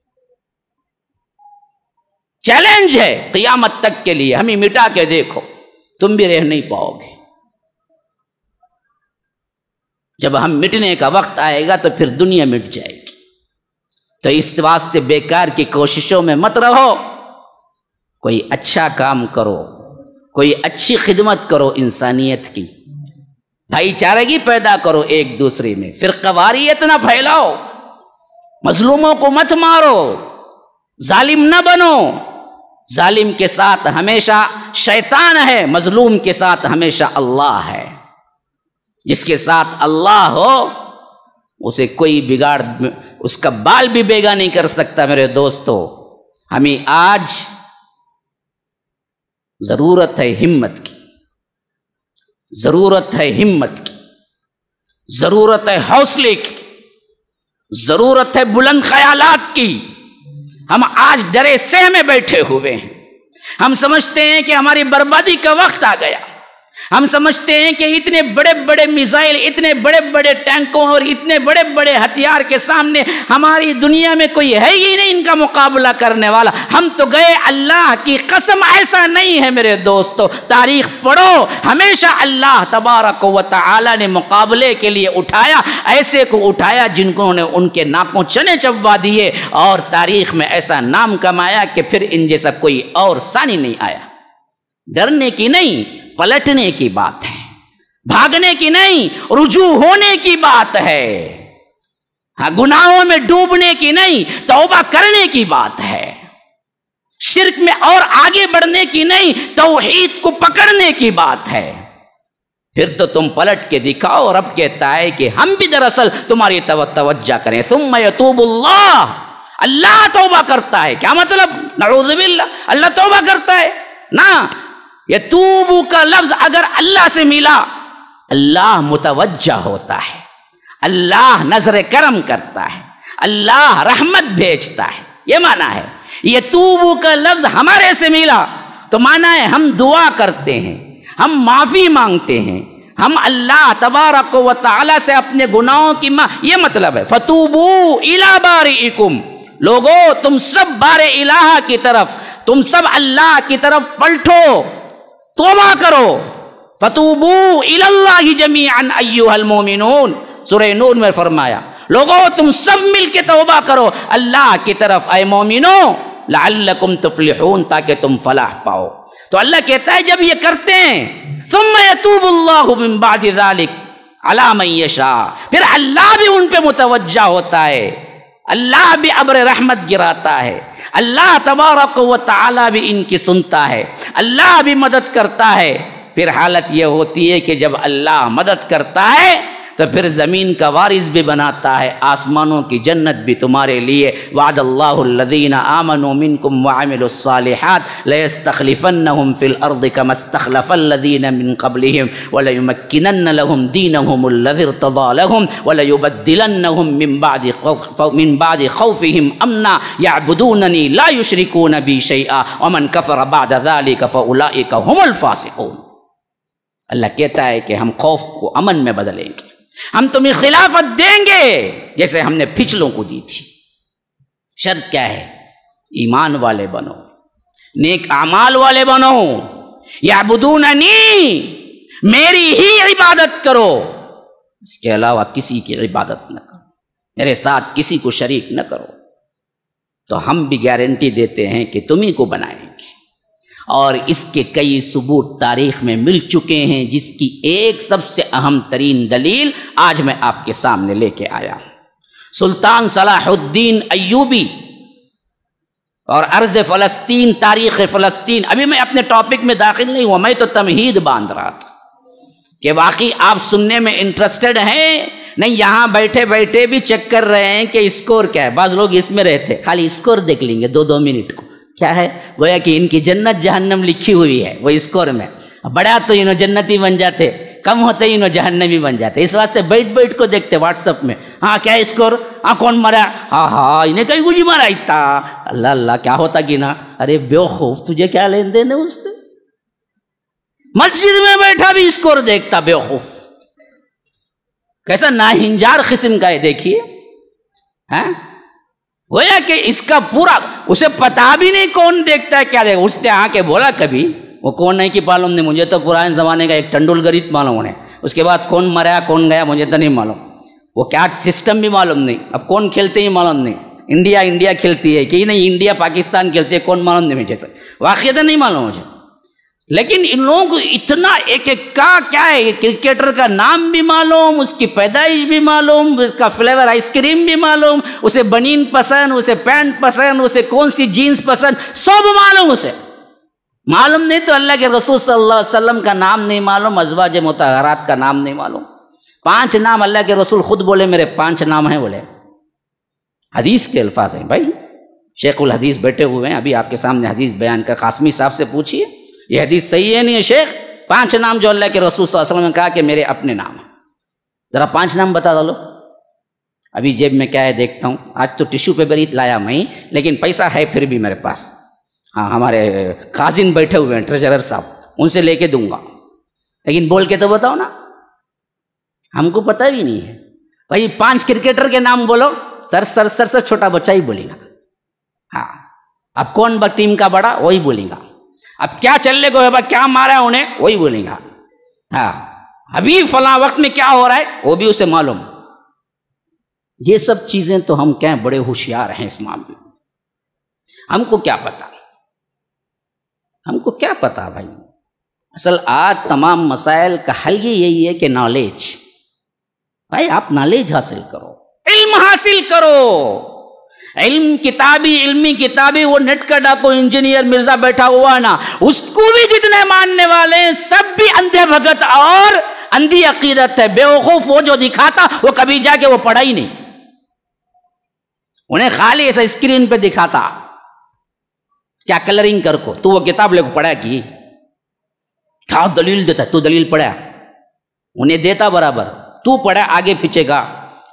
چیلنج ہے قیامت تک کے لیے، ہمیں مٹا کے دیکھو، تم بھی رہ نہیں پاؤ گے۔ جب ہم مٹنے کا وقت آئے گا تو پھر دنیا مٹ جائے گی۔ تو اس واسطے بیکار کی کوششوں میں مت رہو، کوئی اچھا کام کرو، کوئی اچھی خدمت کرو انسانیت کی، بھائی چارگی پیدا کرو ایک دوسرے میں، فرقہ واریت نہ پھیلاؤ، مظلوموں کو مت مارو، ظالم نہ بنو۔ ظالم کے ساتھ ہمیشہ شیطان ہے، مظلوم کے ساتھ ہمیشہ اللہ ہے۔ جس کے ساتھ اللہ ہو اسے کوئی بگاڑ، اس کا بال بھی بیگا نہیں کر سکتا۔ میرے دوستو، ہمیں آج ضرورت ہے ہمت کی، ضرورت ہے ہمت کی، ضرورت ہے حوصلے کی، ضرورت ہے بلند خیالات کی۔ ہم آج ڈرے سہ میں بیٹھے ہوئے ہیں، ہم سمجھتے ہیں کہ ہماری بربادی کا وقت آ گیا، ہم سمجھتے ہیں کہ اتنے بڑے بڑے میزائل، اتنے بڑے بڑے ٹینکوں اور اتنے بڑے بڑے ہتھیار کے سامنے ہماری دنیا میں کوئی ہے ہی نہیں ان کا مقابلہ کرنے والا. ہم تو گئے. اللہ کی قسم ایسا نہیں ہے میرے دوستو. تاریخ پڑھو، ہمیشہ اللہ تبارک و تعالی نے مقابلے کے لیے اٹھایا، ایسے کو اٹھایا جن نے ان کے ناکوں چنے چبوا دیے، اور تاریخ میں ایسا نام کمایا کہ پھر ان جیسا کوئی اور ثانی نہیں آیا. ڈرنے کی نہیں، پلٹنے کی بات ہے. بھاگنے کی نہیں، رجوع ہونے کی بات ہے. ہاں، گناہوں میں ڈوبنے کی نہیں، توبہ کرنے کی بات ہے. شرک میں اور آگے بڑھنے کی نہیں، توحید کو پکڑنے کی بات ہے. پھر تو تم پلٹ کے دکھاؤ. اور اب کہتا ہے کہ ہم بھی دراصل تمہاری توجہ کریں. ثم یتوب اللہ، اللہ توبہ کرتا ہے. کیا مطلب؟ نعوذ باللہ، اللہ توبہ کرتا ہے نا. یتوبو کا لفظ اگر اللہ سے ملا، اللہ متوجہ ہوتا ہے، اللہ نظر کرم کرتا ہے، اللہ رحمت بھیجتا ہے. یہ معنی ہے. یتوبو کا لفظ ہمارے سے ملا تو معنی ہے ہم دعا کرتے ہیں، ہم معافی مانگتے ہیں، ہم اللہ تبارک و تعالی سے اپنے گناہوں کی ماں. یہ مطلب ہے فتوبو الی بارئکم. لوگو تم سب بار الہ کی طرف، تم سب اللہ کی طرف پلٹو، توبہ کرو. فتوبو الی اللہ جمیعا ایھا المؤمنون. سورہ نور میں فرمایا لوگو تم سب مل کے توبہ کرو اللہ کی طرف اے مومنو، لعلکم تفلحون، تاکہ تم فلاح پاؤ. تو اللہ کہتا ہے جب یہ کرتے ہیں ثم یتوب اللہ من بعد ذلک علی من یشاء، پھر اللہ بھی ان پہ متوجہ ہوتا ہے، اللہ بھی ابر رحمت گراتا ہے، اللہ تبارک و تعالی بھی ان کی سنتا ہے، اللہ بھی مدد کرتا ہے. پھر حالت یہ ہوتی ہے کہ جب اللہ مدد کرتا ہے تو پھر زمین کا وارث بھی بناتا ہے، آسمانوں کی جنت بھی تمہارے لیے. وعد اللہ الذین آمنوا منکم وعملوا الصالحات لیستخلفنہم فی الارض کما استخلف الذین من قبلہم ولیمکنن لہم دینہم الذی ارتضی لہم ولیبدلنہم من بعد من بعد خوفہم امنا یعبدوننی لا یشرکون بی شیئا ومن کفر بعد ذلک فاولئک هم الفاسقون. اللہ کہتا ہے کہ ہم خوف کو امن میں بدلیں گے، ہم تمہیں خلافت دیں گے جیسے ہم نے پچھلوں کو دی تھی. شرط کیا ہے؟ ایمان والے بنو، نیک اعمال والے بنو. یعبدوننی، میری ہی عبادت کرو، اس کے علاوہ کسی کی عبادت نہ کرو، میرے ساتھ کسی کو شریک نہ کرو. تو ہم بھی گارنٹی دیتے ہیں کہ تمہیں کو بنائیں گے، اور اس کے کئی ثبوت تاریخ میں مل چکے ہیں، جس کی ایک سب سے اہم ترین دلیل آج میں آپ کے سامنے لے کے آیا ہوں. سلطان صلاح الدین ایوبی اور ارض فلسطین، تاریخ فلسطین. ابھی میں اپنے ٹاپک میں داخل نہیں ہوا، میں تو تمہید باندھ رہا تھا کہ واقعی آپ سننے میں انٹرسٹڈ ہیں نہیں. یہاں بیٹھے بیٹھے بھی چیک کر رہے ہیں کہ اسکور کیا ہے. بعض لوگ اس میں رہتے خالی اسکور دیکھ لیں گے دو دو منٹ کو، کیا ہے گویا کہ ان کی جنت جہنم لکھی ہوئی ہے وہ اسکور میں. بڑا تو انہوں جنتی بن جاتے، کم ہوتے انہوں جہنمی بن جاتے. اس واسطے بیٹھ بیٹھ کو دیکھتے واٹس اپ میں، ہاں کیا اسکور، ہاں کون مرا، ہاں ہاں انہیں کہیں گوجی مارا اتنا. اللہ اللہ کیا ہوتا گنا. ارے بیوقوف تجھے کیا لین دین ہے اس سے؟ مسجد میں بیٹھا بھی اسکور دیکھتا بیوقوف. کیسا ناہنجار قسم کا ہے دیکھیے. ہاں گویا کہ اس کا پورا اسے پتا بھی نہیں کون دیکھتا ہے کیا دیکھتا. اس نے آ کے بولا کبھی وہ کون ہے کہ معلوم نہیں مجھے تو پرانے زمانے کا ایک ٹنڈولکر ہی معلوم ہے، اس کے بعد کون مرا کون گیا مجھے تو نہیں معلوم، وہ کیا سسٹم بھی معلوم نہیں. اب کون کھیلتے ہی معلوم نہیں. انڈیا انڈیا کھیلتی ہے کہ نہیں انڈیا پاکستان کھیلتی ہے کون معلوم نہیں مجھے، واقعہ تو نہیں معلوم مجھے. لیکن ان لوگوں کو اتنا ایک ایک کا کیا ہے، کرکٹر کا نام بھی معلوم، اس کی پیدائش بھی معلوم، اس کا فلیور آئس کریم بھی معلوم، اسے بنین پسند، اسے پینٹ پسند، اسے کون سی جینز پسند، سب معلوم. اسے معلوم نہیں تو اللہ کے رسول صلی اللہ علیہ وسلم کا نام نہیں معلوم، ازواج مطہرات کا نام نہیں معلوم. پانچ نام اللہ کے رسول خود بولے میرے پانچ نام ہیں، بولے حدیث کے الفاظ ہیں. بھائی شیخ الحدیث بیٹھے ہوئے ہیں، ابھی آپ کے سامنے حدیث بیان کر، قاسمی صاحب سے پوچھیے یہ حدیث صحیح ہے نہیں ہے شیخ؟ پانچ نام جو اللہ کے رسول صلی اللہ علیہ وسلم نے کہا کہ میرے اپنے نام ہیں، ذرا پانچ نام بتا دو. ابھی جیب میں کیا ہے دیکھتا ہوں، آج تو ٹیشو پیپر ہی لایا میں، لیکن پیسہ ہے پھر بھی میرے پاس. ہاں ہمارے خازن بیٹھے ہوئے ہیں ٹریجرر صاحب، ان سے لے کے دوں گا. لیکن بول کے تو بتاؤ نا، ہم کو پتہ بھی نہیں ہے بھائی. پانچ کرکٹر کے نام بولو، سر سر سر سر چھوٹا بچہ ہی بولے گا. ہاں اب کون ٹیم کا بڑا وہی بولے گا. اب کیا چلنے کو ہے، کیا مارا ہے انہیں وہی بولے گا. ہاں ابھی فلاں وقت میں کیا ہو رہا ہے وہ بھی اسے معلوم. یہ سب چیزیں تو ہم کہیں بڑے ہوشیار ہیں اس معاملے میں. ہم کو کیا پتا، ہم کو کیا پتا بھائی. اصل آج تمام مسائل کا حل یہی ہے کہ نالج. بھائی آپ نالج حاصل کرو، علم حاصل کرو. علم کتابی، علمی کتابی، وہ نیٹ کا ڈاکو انجینئر مرزا بیٹھا ہوا نا، اس کو بھی جتنے ماننے والے ہیں سب بھی اندھے بھگت اور اندھی عقیدت ہے. بیوقوف وہ جو دکھاتا وہ کبھی جا کے وہ پڑھا ہی نہیں. انہیں خالی ایسا اسکرین پہ دکھاتا کیا کلرنگ کر کو، تو وہ کتاب لے کو پڑھا کی کیا دلیل دیتا، تو دلیل پڑھا، انہیں دیتا برابر، تو پڑھا آگے پیچھے کا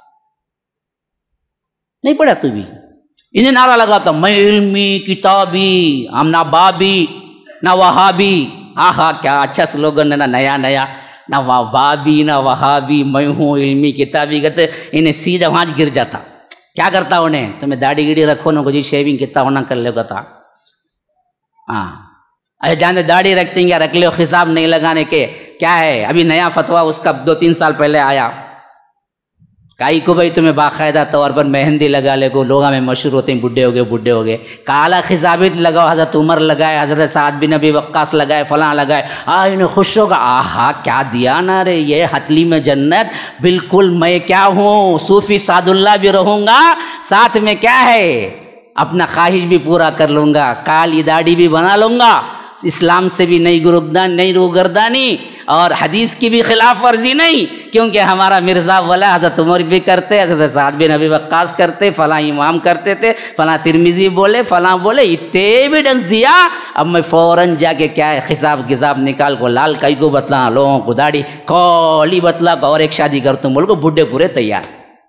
نہیں پڑھا. تو بھی انہیں نعرہ لگاتا میں علمی کتابی، ہم نہ بابی نہ وہابی. ہاں ہاں کیا اچھا سلوگن ہے نا، نیا نیا، نہ بابی نہ وہابی، میں ہوں علمی کتابی. کہتے انہیں سیدھا وہاں گر جاتا. کیا کرتا انہیں، تمہیں داڑھی گیڑھی رکھو نا جی شیونگ کتنا ہونا کر لے گا تھا. ہاں اے جانے داڑھی رکھتے ہیں یا رکھ لے، حساب نہیں لگانے کے. کیا ہے ابھی نیا فتویٰ اس کا دو تین سال پہلے آیا، کائی کو بھائی تمہیں باقاعدہ طور پر مہندی لگا لے کو، لوگ ہمیں مشہور ہوتے ہیں بڈھے ہو گئے بڈھے ہو گئے. کالا خضابت لگاؤ، حضرت عمر لگائے، حضرت سعد بن ابی وقاص لگائے، فلاں لگائے. آ انہیں خوش ہوگا، آہا کیا دیا نا رے، یہ ہتلی میں جنت. بالکل میں کیا ہوں، صوفی سعد اللہ بھی رہوں گا، ساتھ میں کیا ہے اپنا خواہش بھی پورا کر لوں گا، کالی داڑھی بھی بنا لوں گا، اسلام سے بھی نہیں گردان نہیں روگردانی اور حدیث کی بھی خلاف ورزی نہیں. کیونکہ ہمارا مرزا والا حضرت عمر بھی کرتے، حضرت سعد بن ابی وقاص کرتے، فلاں امام کرتے تھے، فلاں ترمذی بولے، فلاں بولے، اتنے ایویڈنس دیا. اب میں فوراً جا کے کیا ہے حساب کتاب نکال کو لال کائی کو بتلا، لوگوں کو داڑھی کولی بتلا کو اور ایک شادی کرتا ہوں بول کو بڈھے پورے تیار.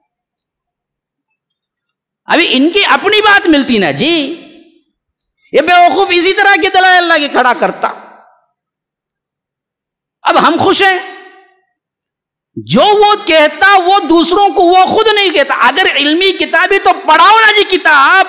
ابھی ان کی اپنی بات ملتی نا جی، یہ بیوقوف اسی طرح کے دلائل اللہ کے کھڑا کرتا. اب ہم خوش ہیں، جو وہ کہتا وہ دوسروں کو وہ خود نہیں کہتا. اگر علمی کتابی تو پڑھاؤ نا جی، کتاب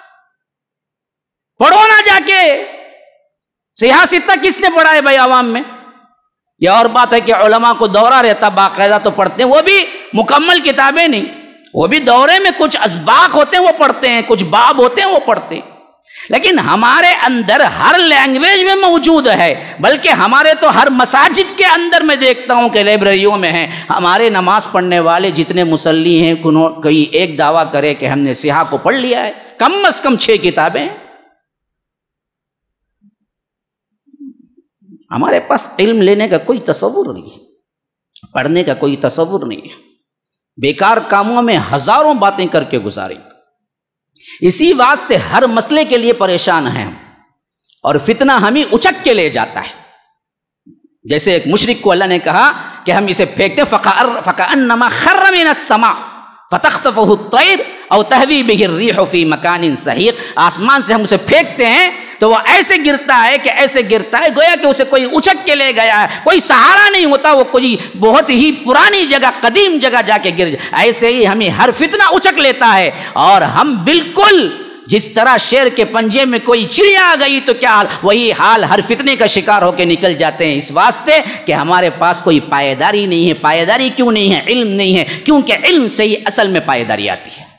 پڑھو نا جا کے. صحیح ستہ کس نے پڑھا ہے بھائی عوام میں؟ یہ اور بات ہے کہ علماء کو دورہ رہتا باقاعدہ تو پڑھتے ہیں، وہ بھی مکمل کتابیں نہیں، وہ بھی دورے میں کچھ اسباق ہوتے ہیں وہ پڑھتے ہیں، کچھ باب ہوتے ہیں وہ پڑھتے ہیں. لیکن ہمارے اندر ہر لینگویج میں موجود ہے، بلکہ ہمارے تو ہر مساجد کے اندر میں دیکھتا ہوں کہ لائبریریوں میں ہیں. ہمارے نماز پڑھنے والے جتنے مصلی ہیں، کوئی ایک دعویٰ کرے کہ ہم نے صحیح کو پڑھ لیا ہے، کم از کم چھ کتابیں. ہمارے پاس علم لینے کا کوئی تصور نہیں ہے، پڑھنے کا کوئی تصور نہیں ہے. بیکار کاموں میں ہزاروں باتیں کر کے گزاریں. اسی واسطے ہر مسئلے کے لیے پریشان ہیں ہم، اور فتنہ ہمیں اچک کے لے جاتا ہے. جیسے ایک مشرک کو اللہ نے کہا کہ ہم اسے پھینکتے فَكَأَنَّمَا خَرَّ مِنَ السَّمَاءِ فَتَخْطَفُهُ الطَّيْرُ أَوْ تَهْوِي بِهِ الرِّيحُ فِي مَكَانٍ سَحِيقٍ. آسمان سے ہم اسے پھینکتے ہیں تو وہ ایسے گرتا ہے کہ ایسے گرتا ہے گویا کہ اسے کوئی اچک کے لے گیا ہے، کوئی سہارا نہیں ہوتا، وہ کوئی بہت ہی پرانی جگہ قدیم جگہ جا کے گر جائے. ایسے ہی ہمیں ہر فتنہ اچک لیتا ہے، اور ہم بالکل جس طرح شیر کے پنجے میں کوئی چڑیا آ گئی تو کیا حال، وہی حال ہر فتنے کا شکار ہو کے نکل جاتے ہیں. اس واسطے کہ ہمارے پاس کوئی پائیداری نہیں ہے. پائیداری کیوں نہیں ہے؟ علم نہیں ہے، کیونکہ علم سے ہی اصل میں پائیداری آتی ہے.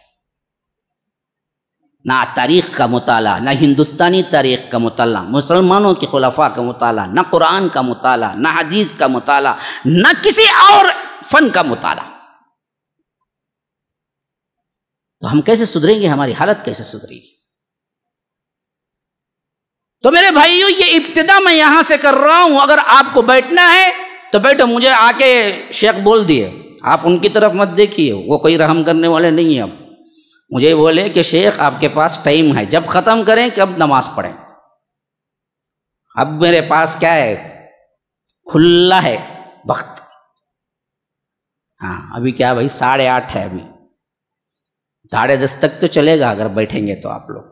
نہ تاریخ کا مطالعہ، نہ ہندوستانی تاریخ کا مطالعہ، مسلمانوں کے خلفاء کا مطالعہ، نہ قرآن کا مطالعہ، نہ حدیث کا مطالعہ، نہ کسی اور فن کا مطالعہ. تو ہم کیسے سدھریں گے؟ ہماری حالت کیسے سدھرے گی؟ تو میرے بھائیو، یہ ابتدا میں یہاں سے کر رہا ہوں. اگر آپ کو بیٹھنا ہے تو بیٹھو. مجھے آ کے شیخ بول دیے، آپ ان کی طرف مت دیکھیے، وہ کوئی رحم کرنے والے نہیں ہیں. اب مجھے بولے کہ شیخ آپ کے پاس ٹائم ہے، جب ختم کریں کب نماز پڑھیں. اب میرے پاس کیا ہے؟ کھلا ہے وقت. ہاں ابھی کیا بھائی ساڑھے آٹھ ہے، ابھی ساڑھے دس تک تو چلے گا اگر بیٹھیں گے تو آپ لوگ.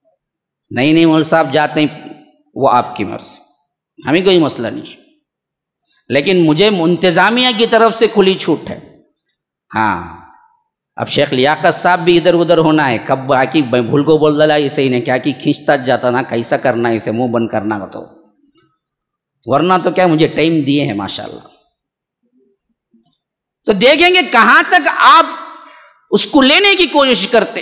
نہیں نہیں مول صاحب جاتے ہیں، وہ آپ کی مرضی، ہمیں کوئی مسئلہ نہیں ہے. لیکن مجھے انتظامیہ کی طرف سے کھلی چھوٹ ہے۔ ہاں اب شیخ لیاقت صاحب بھی ادھر ادھر ہونا ہے، کب باقی بھول کو بول ڈالا اسے ہی نے کیا کہ کھینچتا جاتا نا کیسا کرنا اسے منہ بند کرنا تو، ورنہ تو کیا مجھے ٹائم دیے ہیں ماشاءاللہ۔ تو دیکھیں گے کہاں تک آپ اس کو لینے کی کوشش کرتے،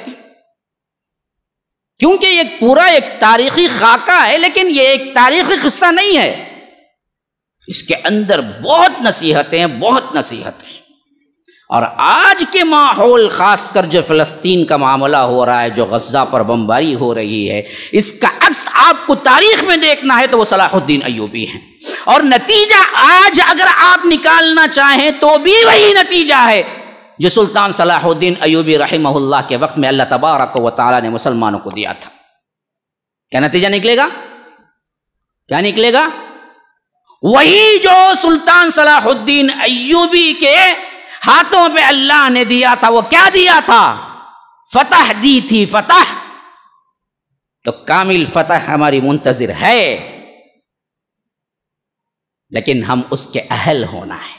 کیونکہ یہ پورا ایک تاریخی خاکہ ہے، لیکن یہ ایک تاریخی قصہ نہیں ہے، اس کے اندر بہت نصیحتیں ہیں، بہت نصیحتیں۔ اور آج کے ماحول، خاص کر جو فلسطین کا معاملہ ہو رہا ہے، جو غزہ پر بمباری ہو رہی ہے، اس کا عکس آپ کو تاریخ میں دیکھنا ہے تو وہ صلاح الدین ایوبی ہیں، اور نتیجہ آج اگر آپ نکالنا چاہیں تو بھی وہی نتیجہ ہے جو سلطان صلاح الدین ایوبی رحمہ اللہ کے وقت میں اللہ تبارک و تعالیٰ نے مسلمانوں کو دیا تھا۔ کیا نتیجہ نکلے گا؟ کیا نکلے گا؟ وہی جو سلطان صلاح الدین ایوبی کے ہاتھوں پہ اللہ نے دیا تھا، وہ کیا دیا تھا؟ فتح دی تھی، فتح۔ تو کامل فتح ہماری منتظر ہے، لیکن ہم اس کے اہل ہونا ہے،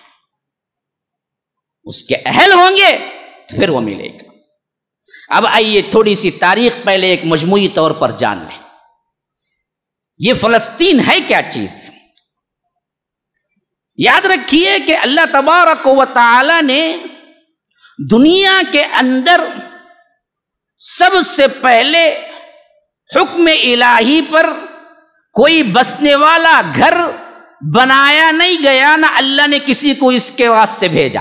اس کے اہل ہوں گے تو پھر وہ ملے گا۔ اب آئیے تھوڑی سی تاریخ پہلے ایک مجموعی طور پر جان لیں، یہ فلسطین ہے کیا چیز؟ یاد رکھیے کہ اللہ تبارک و تعالی نے دنیا کے اندر سب سے پہلے حکم الہی پر کوئی بسنے والا گھر بنایا نہیں گیا، نہ اللہ نے کسی کو اس کے واسطے بھیجا۔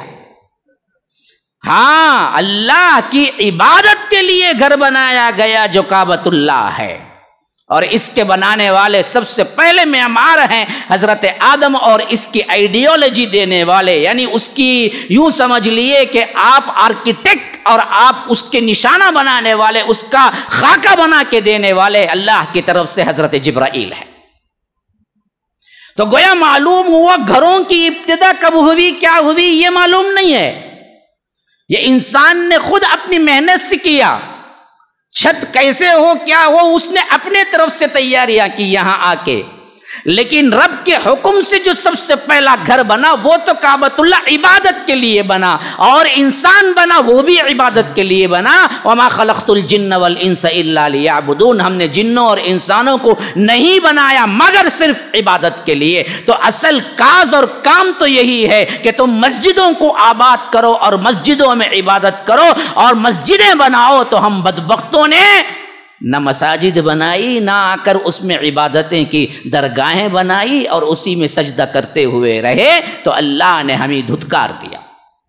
ہاں اللہ کی عبادت کے لیے گھر بنایا گیا جو کعبۃ اللہ ہے، اور اس کے بنانے والے سب سے پہلے معمار ہیں حضرت آدم، اور اس کی آئیڈیالوجی دینے والے، یعنی اس کی یوں سمجھ لیے کہ آپ آرکیٹیکٹ اور آپ اس کے نشانہ بنانے والے، اس کا خاکہ بنا کے دینے والے اللہ کی طرف سے حضرت جبرائیل ہے۔ تو گویا معلوم ہوا گھروں کی ابتدا کب ہوئی، کیا ہوئی، یہ معلوم نہیں ہے، یہ انسان نے خود اپنی محنت سے کیا۔ چھت کیسے ہو کیا ہو اس نے اپنے طرف سے تیاریاں کی یہاں آ کے، لیکن رب کے حکم سے جو سب سے پہلا گھر بنا وہ تو کعبۃ اللہ عبادت کے لیے بنا، اور انسان بنا وہ بھی عبادت کے لیے بنا۔ وما خلقت الجن والانس الا لیعبدون، ہم نے جنوں اور انسانوں کو نہیں بنایا مگر صرف عبادت کے لیے۔ تو اصل کاز اور کام تو یہی ہے کہ تم مسجدوں کو آباد کرو اور مسجدوں میں عبادت کرو اور مسجدیں بناؤ۔ تو ہم بدبختوں نے نہ مساجد بنائی، نہ آ کر اس میں عبادتیں کی، درگاہیں بنائی اور اسی میں سجدہ کرتے ہوئے رہے، تو اللہ نے ہمیں دھتکار دیا۔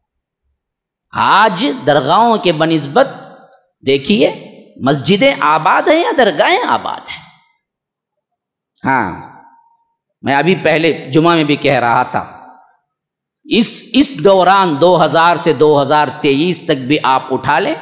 آج درگاہوں کے بنسبت دیکھیے مسجدیں آباد ہیں یا درگاہیں آباد ہیں۔ ہاں میں ابھی پہلے جمعہ میں بھی کہہ رہا تھا، اس اس دوران دو ہزار سے دو ہزار تیئیس تک بھی آپ اٹھا لیں،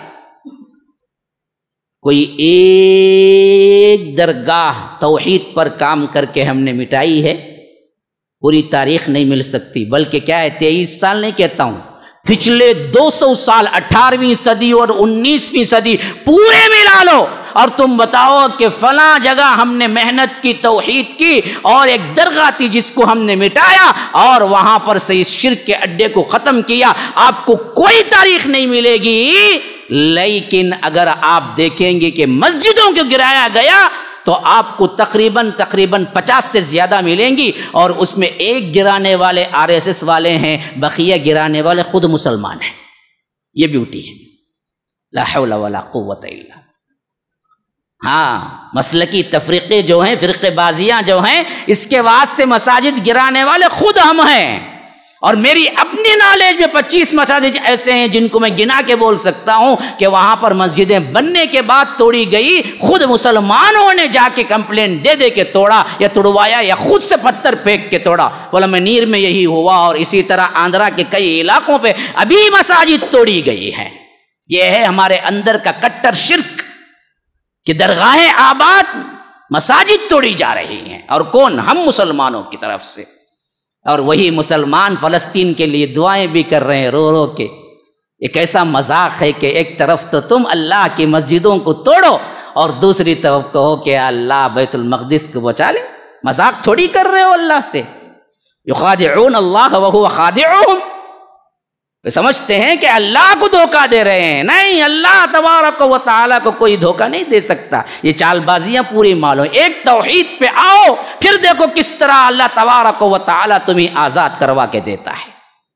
کوئی ایک درگاہ توحید پر کام کر کے ہم نے مٹائی ہے، پوری تاریخ نہیں مل سکتی، بلکہ کیا ہے تیئیس سال نہیں کہتا ہوں، پچھلے دو سو سال، اٹھارہویں صدی اور انیسویں صدی پورے ملا لو اور تم بتاؤ کہ فلاں جگہ ہم نے محنت کی، توحید کی، اور ایک درگاہ تھی جس کو ہم نے مٹایا اور وہاں پر سے اس شرک کے اڈے کو ختم کیا، آپ کو کوئی تاریخ نہیں ملے گی۔ لیکن اگر آپ دیکھیں گے کہ مسجدوں کو گرایا گیا تو آپ کو تقریباً تقریباً پچاس سے زیادہ ملیں گی، اور اس میں ایک گرانے والے آر ایس ایس والے ہیں، بقیہ گرانے والے خود مسلمان ہیں۔ یہ بیوٹی ہے، لا حول ولا قوت الا۔ ہاں مسلکی تفریقے جو ہیں، فرقے بازیاں جو ہیں، اس کے واسطے مساجد گرانے والے خود ہم ہیں، اور میری اپنی نالج میں پچیس مساجد ایسے ہیں جن کو میں گنا کے بول سکتا ہوں کہ وہاں پر مسجدیں بننے کے بعد توڑی گئی، خود مسلمانوں نے جا کے کمپلین دے دے کے توڑا یا توڑوایا یا خود سے پتھر پھینک کے توڑا۔ بولا منیر میں یہی ہوا، اور اسی طرح آندھرا کے کئی علاقوں پہ ابھی مساجد توڑی گئی ہیں۔ یہ ہے ہمارے اندر کا کٹر شرک کہ درگاہیں آباد، مساجد توڑی جا رہی ہیں، اور کون؟ ہم مسلمانوں کی طرف سے۔ اور وہی مسلمان فلسطین کے لیے دعائیں بھی کر رہے ہیں رو رو کے۔ ایک ایسا مذاق ہے کہ ایک طرف تو تم اللہ کی مسجدوں کو توڑو اور دوسری طرف کہو کہ اللہ بیت المقدس کو بچا لے۔ مذاق تھوڑی کر رہے ہو اللہ سے، یخادعون اللہ وہو خادعہم، سمجھتے ہیں کہ اللہ کو دھوکہ دے رہے ہیں. نہیں، اللہ تبارک و تعالیٰ کو کوئی دھوکہ نہیں دے سکتا. یہ چال بازیاں پوری معلوم. ایک توحید پہ آؤ، پھر دیکھو کس طرح اللہ تبارک و تعالیٰ تمہیں آزاد کروا کے دیتا ہے.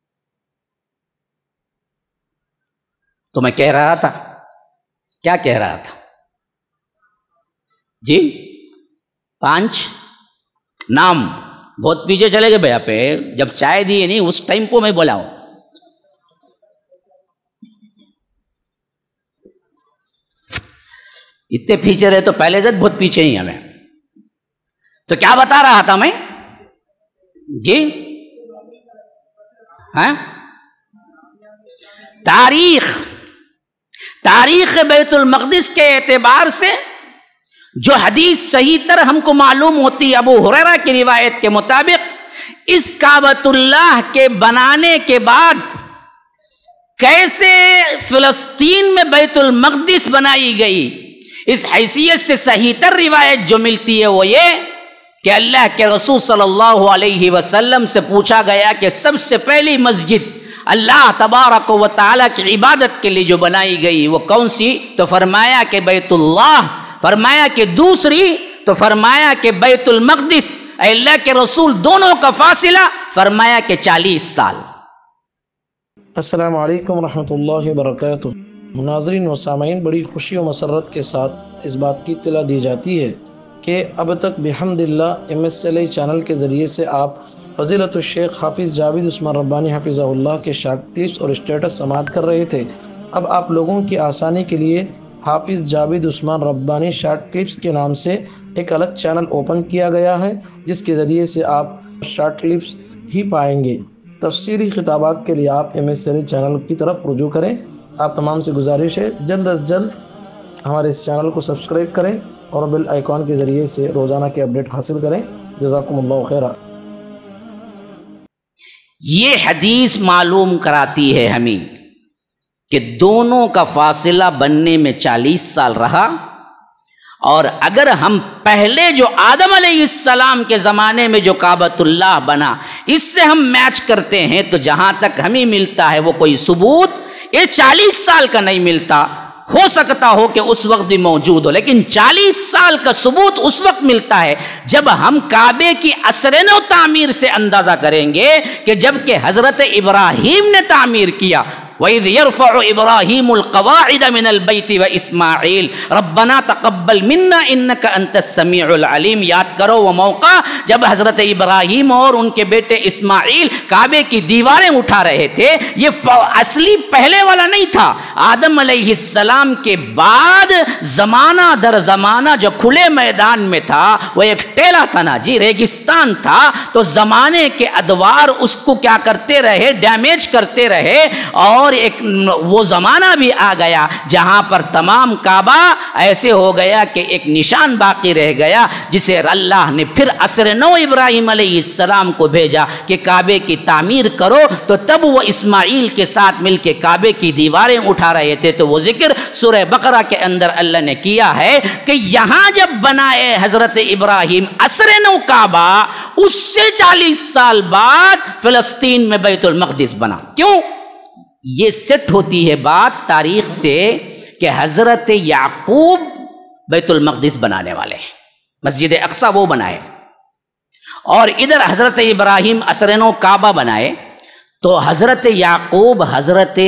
تو میں کہہ رہا تھا، کیا کہہ رہا تھا جی؟ پانچ نام. بہت پیچھے چلے گئے بھیا پہ، جب چائے دیے نہیں اس ٹائم کو میں بولا ہوں. اتنے پیچھے رہے تو پہلے سے بہت پیچھے ہی ہمیں. تو کیا بتا رہا تھا میں جی؟ ہاں، تاریخ تاریخ بیت المقدس کے اعتبار سے جو حدیث صحیح تر ہم کو معلوم ہوتی ہے ابو ہریرہ کی روایت کے مطابق، اس کعبۃ اللہ کے بنانے کے بعد کیسے فلسطین میں بیت المقدس بنائی گئی، اس حیثیت سے صحیح تر روایت جو ملتی ہے وہ یہ کہ اللہ کے رسول صلی اللہ علیہ وسلم سے پوچھا گیا کہ سب سے پہلی مسجد اللہ تبارک و تعالیٰ کی عبادت کے لیے جو بنائی گئی وہ کون سی؟ تو فرمایا کہ بیت اللہ. فرمایا کہ دوسری؟ تو فرمایا کہ بیت المقدس. اے اللہ کے رسول دونوں کا فاصلہ؟ فرمایا کہ چالیس سال. السلام علیکم ورحمۃ اللہ وبرکاتہ. ناظرین و سامعین، بڑی خوشی و مسرت کے ساتھ اس بات کی اطلاع دی جاتی ہے کہ اب تک بحمد اللہ M S L E channel کے ذریعے سے آپ فضیلت الشیخ حافظ جاوید عثمان ربانی حفظہ اللہ کے شارٹ کلپس اور اسٹیٹس سماعت کر رہے تھے. اب آپ لوگوں کی آسانی کے لیے حافظ جاوید عثمان ربانی شارٹ کلپس کے نام سے ایک الگ چینل اوپن کیا گیا ہے، جس کے ذریعے سے آپ شارٹ کلپس ہی پائیں گے. تفسیری خطابات کے لیے آپ M S L E channel کی طرف رجوع کریں. آپ تمام سے گزارش ہے جلد از جلد ہمارے اس چینل کو سبسکرائب کریں اور بیل آئیکن کے ذریعے سے روزانہ کے اپڈیٹ حاصل کریں. جزاکم اللہ خیرہ. یہ حدیث معلوم کراتی ہے ہمیں کہ دونوں کا فاصلہ بننے میں چالیس سال رہا، اور اگر ہم پہلے جو آدم علیہ السلام کے زمانے میں جو کعبۃ اللہ بنا اس سے ہم میچ کرتے ہیں تو جہاں تک ہمیں ملتا ہے وہ کوئی ثبوت یہ چالیس سال کا نہیں ملتا. ہو سکتا ہو کہ اس وقت بھی موجود ہو، لیکن چالیس سال کا ثبوت اس وقت ملتا ہے جب ہم کعبے کی اثر نو تعمیر سے اندازہ کریں گے کہ جب کہ حضرت ابراہیم نے تعمیر کیا. وَإِذْ يَرْفَعُ إِبْرَاهِيمُ الْقَوَاعِدَ مِنَ الْبَيْتِ وَإِسْمَاعِيلُ رَبَّنَا تَقَبَّلْ مِنَّا إِنَّكَ أَنْتَ السَّمِيعُ الْعَلِيمُ. یاد کرو وہ موقع جب حضرت ابراہیم اور ان کے بیٹے اسماعیل کعبے کی دیواریں اٹھا رہے تھے. یہ اصلی پہلے والا نہیں تھا، آدم علیہ السلام کے بعد زمانہ در زمانہ جو کھلے میدان میں تھا وہ ایک ٹیلا تھا نا جی، ریگستان تھا. تو زمانے کے ادوار اس کو کیا کرتے رہے، ڈیمیج کرتے رہے، اور ایک وہ زمانہ بھی آ گیا جہاں پر تمام کعبہ ایسے ہو گیا کہ ایک نشان باقی رہ گیا، جسے اللہ نے پھر عصر نو ابراہیم علیہ السلام کو بھیجا کہ کعبے کی تعمیر کرو. تو تب وہ اسماعیل کے ساتھ مل کے کعبے کی دیواریں اٹھا رہے تھے. تو وہ ذکر سورہ بقرہ کے اندر اللہ نے کیا ہے کہ یہاں جب بنائے حضرت ابراہیم عصر نو کعبہ، اس سے چالیس سال بعد فلسطین میں بیت المقدس بنا. کیوں؟ یہ سیٹ ہوتی ہے بات تاریخ سے کہ حضرت یعقوب بیت المقدس بنانے والے ہیں، مسجد اقصیٰ وہ بنائے، اور ادھر حضرت ابراہیم عصر نو کعبہ بنائے. تو حضرت یعقوب حضرت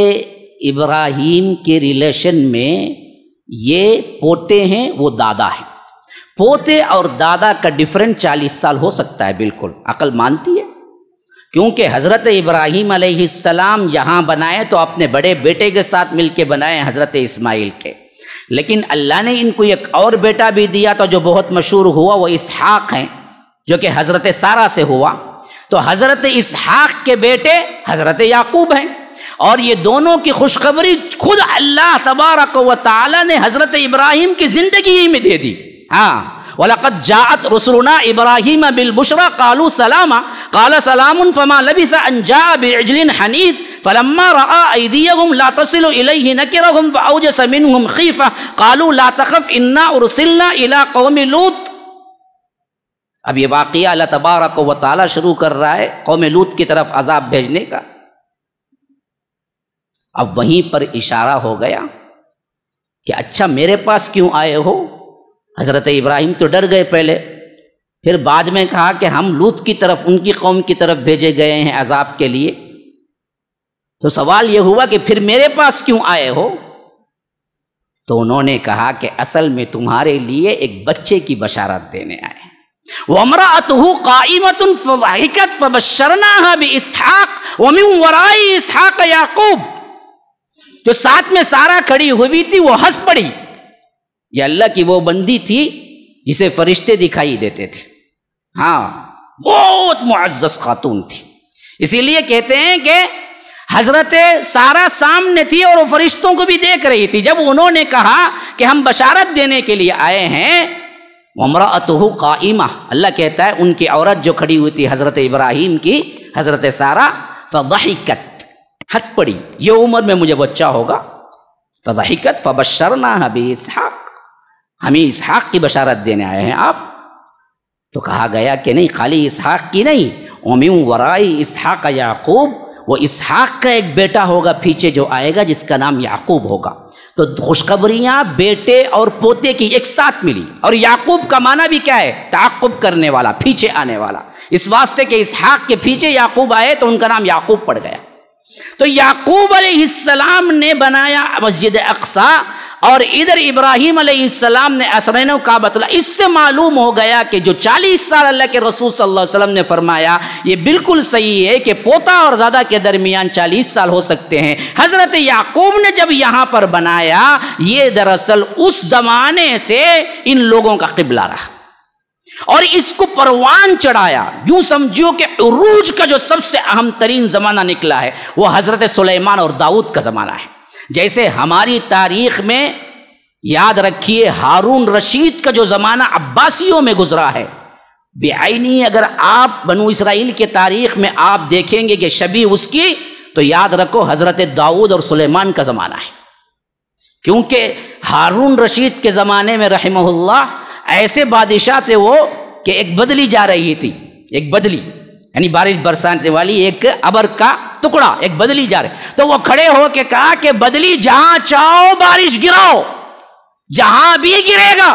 ابراہیم کے ریلیشن میں یہ پوتے ہیں، وہ دادا ہیں. پوتے اور دادا کا ڈیفرنٹ چالیس سال ہو سکتا ہے، بالکل عقل مانتی ہے، کیونکہ حضرت ابراہیم علیہ السلام یہاں بنائے تو اپنے بڑے بیٹے کے ساتھ مل کے بنائے حضرت اسماعیل کے. لیکن اللہ نے ان کو ایک اور بیٹا بھی دیا تو جو بہت مشہور ہوا وہ اسحاق ہیں، جو کہ حضرت سارہ سے ہوا. تو حضرت اسحاق کے بیٹے حضرت یعقوب ہیں، اور یہ دونوں کی خوشخبری خود اللہ تبارک و تعالی نے حضرت ابراہیم کی زندگی ہی میں دے دی. ہاں، وَلَقَدْ جَاءَتْ رُسُلُنَا إِبْرَاهِيمَ بِالْبُشْرَى قَالُوا سَلَامًا قَالَ سَلَامٌ فَمَا لَبِثَ أَنْ جَاءَ بِعِجْلٍ حَنِيذٍ فَلَمَّا رَأَى أَيْدِيَهُمْ لَا تَصِلُ إِلَيْهِ نَكِرَهُمْ فَأَوْجَسَ مِنْهُمْ خِيفَةً قَالُوا لَا تَخَفْ إِنَّا أُرْسِلْنَا إِلَى قَوْمِ لُوطٍ. اب یہ واقعہ اللہ تبارک و تعالیٰ شروع کر رہا ہے قوم لوط کی طرف عذاب بھیجنے کا۔ اب وہیں پر اشارہ ہو گیا کہ اچھا میرے پاس کیوں آئے ہو؟ حضرت ابراہیم تو ڈر گئے پہلے، پھر بعد میں کہا کہ ہم لوط کی طرف، ان کی قوم کی طرف بھیجے گئے ہیں عذاب کے لیے، تو سوال یہ ہوا کہ پھر میرے پاس کیوں آئے ہو؟ تو انہوں نے کہا کہ اصل میں تمہارے لیے ایک بچے کی بشارت دینے آئے ہیں۔ وَامْرَأَتُهُ قَائِمَةٌ فَضَحِكَتْ فَبَشَّرْنَاهَا بِإِسْحَاقَ وَمِنْ وَرَاءِ إِسْحَاقَ يَعْقُوبَ، جو ساتھ میں سارا کھڑی ہوئی تھی وہ ہنس پڑی۔ یہ اللہ کی وہ بندی تھی جسے فرشتے دکھائی دیتے تھے، ہاں بہت معزز خاتون تھی، اسی لیے کہتے ہیں کہ حضرت سارا سامنے تھی اور وہ فرشتوں کو بھی دیکھ رہی تھی۔ جب انہوں نے کہا کہ ہم بشارت دینے کے لیے آئے ہیں، وَامْرَأَتُهُ قَائِمَةٌ، اللہ کہتا ہے ان کی عورت جو کھڑی ہوئی تھی حضرت ابراہیم کی، حضرت سارا، فَضَحِكَتْ، ہنس پڑی، یہ عمر میں مجھے بچہ ہوگا۔ فَضَحِكَتْ فَبَشَّرْنَاهَا بِإِسْحَاقَ، ہمیں اسحاق کی بشارت دینے آئے ہیں آپ؟ تو کہا گیا کہ نہیں، خالی اسحاق کی نہیں، وَمِن وَرَاءِ إِسْحَاقَ يَعْقُوبَ، وہ اسحاق کا ایک بیٹا ہوگا پیچھے جو آئے گا جس کا نام یعقوب ہوگا۔ تو خوشخبریاں بیٹے اور پوتے کی ایک ساتھ ملی، اور یعقوب کا معنی بھی کیا ہے؟ تعقب کرنے والا، پیچھے آنے والا، اس واسطے کہ اسحاق کے پیچھے یعقوب آئے تو ان کا نام یعقوب پڑ گیا۔ تو یعقوب علیہ السلام نے بنایا مسجد اقصی، اور ادھر ابراہیم علیہ السلام نے اسرین و کعبۃ اللہ۔ اس سے معلوم ہو گیا کہ جو چالیس سال اللہ کے رسول صلی اللہ علیہ وسلم نے فرمایا یہ بالکل صحیح ہے کہ پوتا اور دادا کے درمیان چالیس سال ہو سکتے ہیں۔ حضرت یعقوب نے جب یہاں پر بنایا، یہ دراصل اس زمانے سے ان لوگوں کا قبلہ رہا، اور اس کو پروان چڑھایا۔ یوں سمجھو کہ عروج کا جو سب سے اہم ترین زمانہ نکلا ہے وہ حضرت سلیمان اور داؤد کا زمانہ ہے۔ جیسے ہماری تاریخ میں یاد رکھیے ہارون رشید کا جو زمانہ عباسیوں میں گزرا ہے، بعینی اگر آپ بنو اسرائیل کے تاریخ میں آپ دیکھیں گے کہ شبیہ اس کی، تو یاد رکھو حضرت داؤد اور سلیمان کا زمانہ ہے، کیونکہ ہارون رشید کے زمانے میں رحمہ اللہ ایسے بادشاہ تھے وہ کہ ایک بدلی جا رہی تھی، ایک بدلی یعنی بارش برسانے والی ایک ابر کا ٹکڑا، ایک بدلی جا رہے، تو وہ کھڑے ہو کے کہا کہ بدلی جہاں چاہو بارش گراؤ، جہاں بھی گرے گا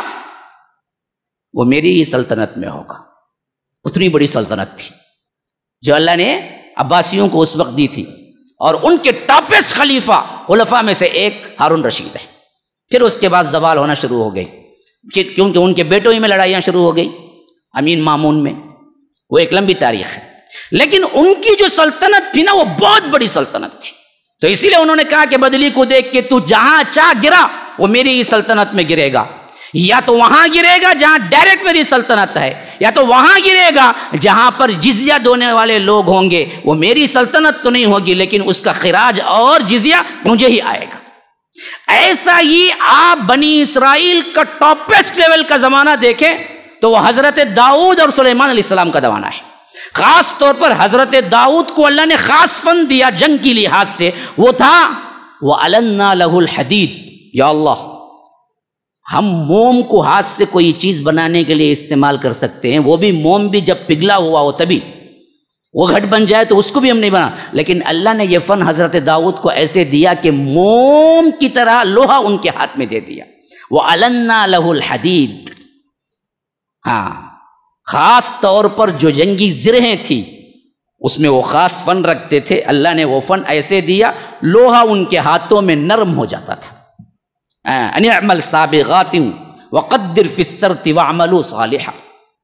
وہ میری ہی سلطنت میں ہوگا۔ اتنی بڑی سلطنت تھی جو اللہ نے عباسیوں کو اس وقت دی تھی، اور ان کے ٹاپسٹ خلیفہ خلفاء میں سے ایک ہارون رشید ہے۔ پھر اس کے بعد زوال ہونا شروع ہو گئی، کیونکہ ان کے بیٹوں ہی میں لڑائیاں شروع ہو گئی، امین مامون میں، وہ ایک لمبی تاریخ ہے۔ لیکن ان کی جو سلطنت تھی نا وہ بہت بڑی سلطنت تھی، تو اسی لیے انہوں نے کہا کہ بدلی کو دیکھ کے تو جہاں چاہ گرا وہ میری ہی سلطنت میں گرے گا، یا تو وہاں گرے گا جہاں ڈائریکٹ میری سلطنت ہے، یا تو وہاں گرے گا جہاں پر جزیہ دینے والے لوگ ہوں گے، وہ میری سلطنت تو نہیں ہوگی لیکن اس کا خراج اور جزیہ مجھے ہی آئے گا۔ ایسا ہی آپ بنی اسرائیل کا ٹاپسٹ لیول کا زمانہ دیکھیں تو وہ حضرت داؤد اور سلیمان علیہ السلام کا زمانہ ہے۔ خاص طور پر حضرت داؤد کو اللہ نے خاص فن دیا جنگ کی لحاظ سے، وہ تھا وَأَلَنَّا لَهُ الْحَدِيدِ، یا اللہ ہم موم کو ہاتھ سے کوئی چیز بنانے کے لیے استعمال کر سکتے ہیں، وہ بھی موم بھی جب پگھلا ہوا ہو تبھی، وہ گھٹ بن جائے تو اس کو بھی ہم نہیں بنا، لیکن اللہ نے یہ فن حضرت داؤد کو ایسے دیا کہ موم کی طرح لوہا ان کے ہاتھ میں دے دیا۔ وَأَلَنَّا لَهُ الْحَدِيدِ، ہاں خاص طور پر جو جنگی زرہیں تھی اس میں وہ خاص فن رکھتے تھے، اللہ نے وہ فن ایسے دیا لوہا ان کے ہاتھوں میں نرم ہو جاتا تھا۔ ان اعمل سابغات وقدر فی السرد واعملوا صالحا،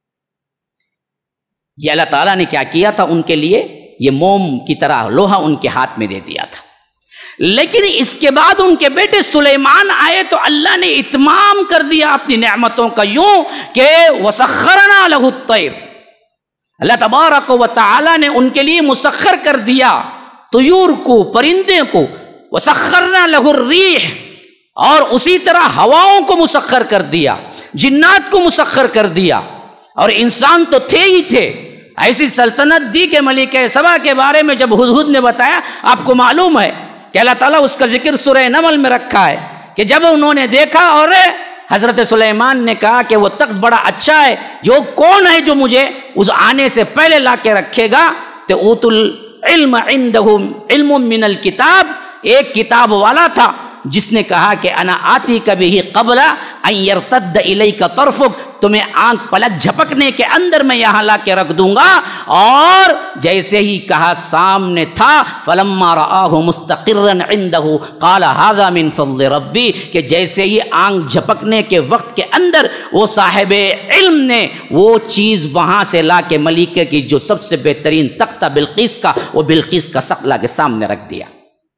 یہ اللہ تعالیٰ نے کیا کیا تھا ان کے لیے، یہ موم کی طرح لوہا ان کے ہاتھ میں دے دیا تھا۔ لیکن اس کے بعد ان کے بیٹے سلیمان آئے تو اللہ نے اتمام کر دیا اپنی نعمتوں کا، یوں کہ وسخرنا له الطیر، اللہ تبارک و تعالی نے ان کے لیے مسخر کر دیا طیور کو، پرندے کو، وسخرنا له الریح، اور اسی طرح ہواؤں کو مسخر کر دیا، جنات کو مسخر کر دیا، اور انسان تو تھے ہی تھے۔ ایسی سلطنت دی کہ ملکہ سبا کے بارے میں جب ہدہد نے بتایا، آپ کو معلوم ہے کہ اللہ تعالیٰ اس کا ذکر سورہ نمل میں رکھا ہے کہ جب انہوں نے دیکھا اور حضرت سلیمان نے کہا کہ وہ تخت بڑا اچھا ہے، جو کون ہے جو مجھے اس آنے سے پہلے لا کے رکھے گا؟ تو اوت العلم عندهم علم من الکتاب، ایک کتاب والا تھا جس نے کہا کہ انا آتی کبھی قبل ان یرتد الیک طرفک، تمہیں آنکھ پلک جھپکنے کے اندر میں یہاں لا کے رکھ دوں گا۔ اور جیسے ہی کہا سامنے تھا، فلما رآہ مستقرا عنده قال هذا من فضل ربی، کہ جیسے ہی آنکھ جھپکنے کے وقت کے اندر وہ صاحب علم نے وہ چیز وہاں سے لا کے ملکہ کی جو سب سے بہترین تختہ بلقیس کا، وہ بلقیس کا سقف لا کے سامنے رکھ دیا۔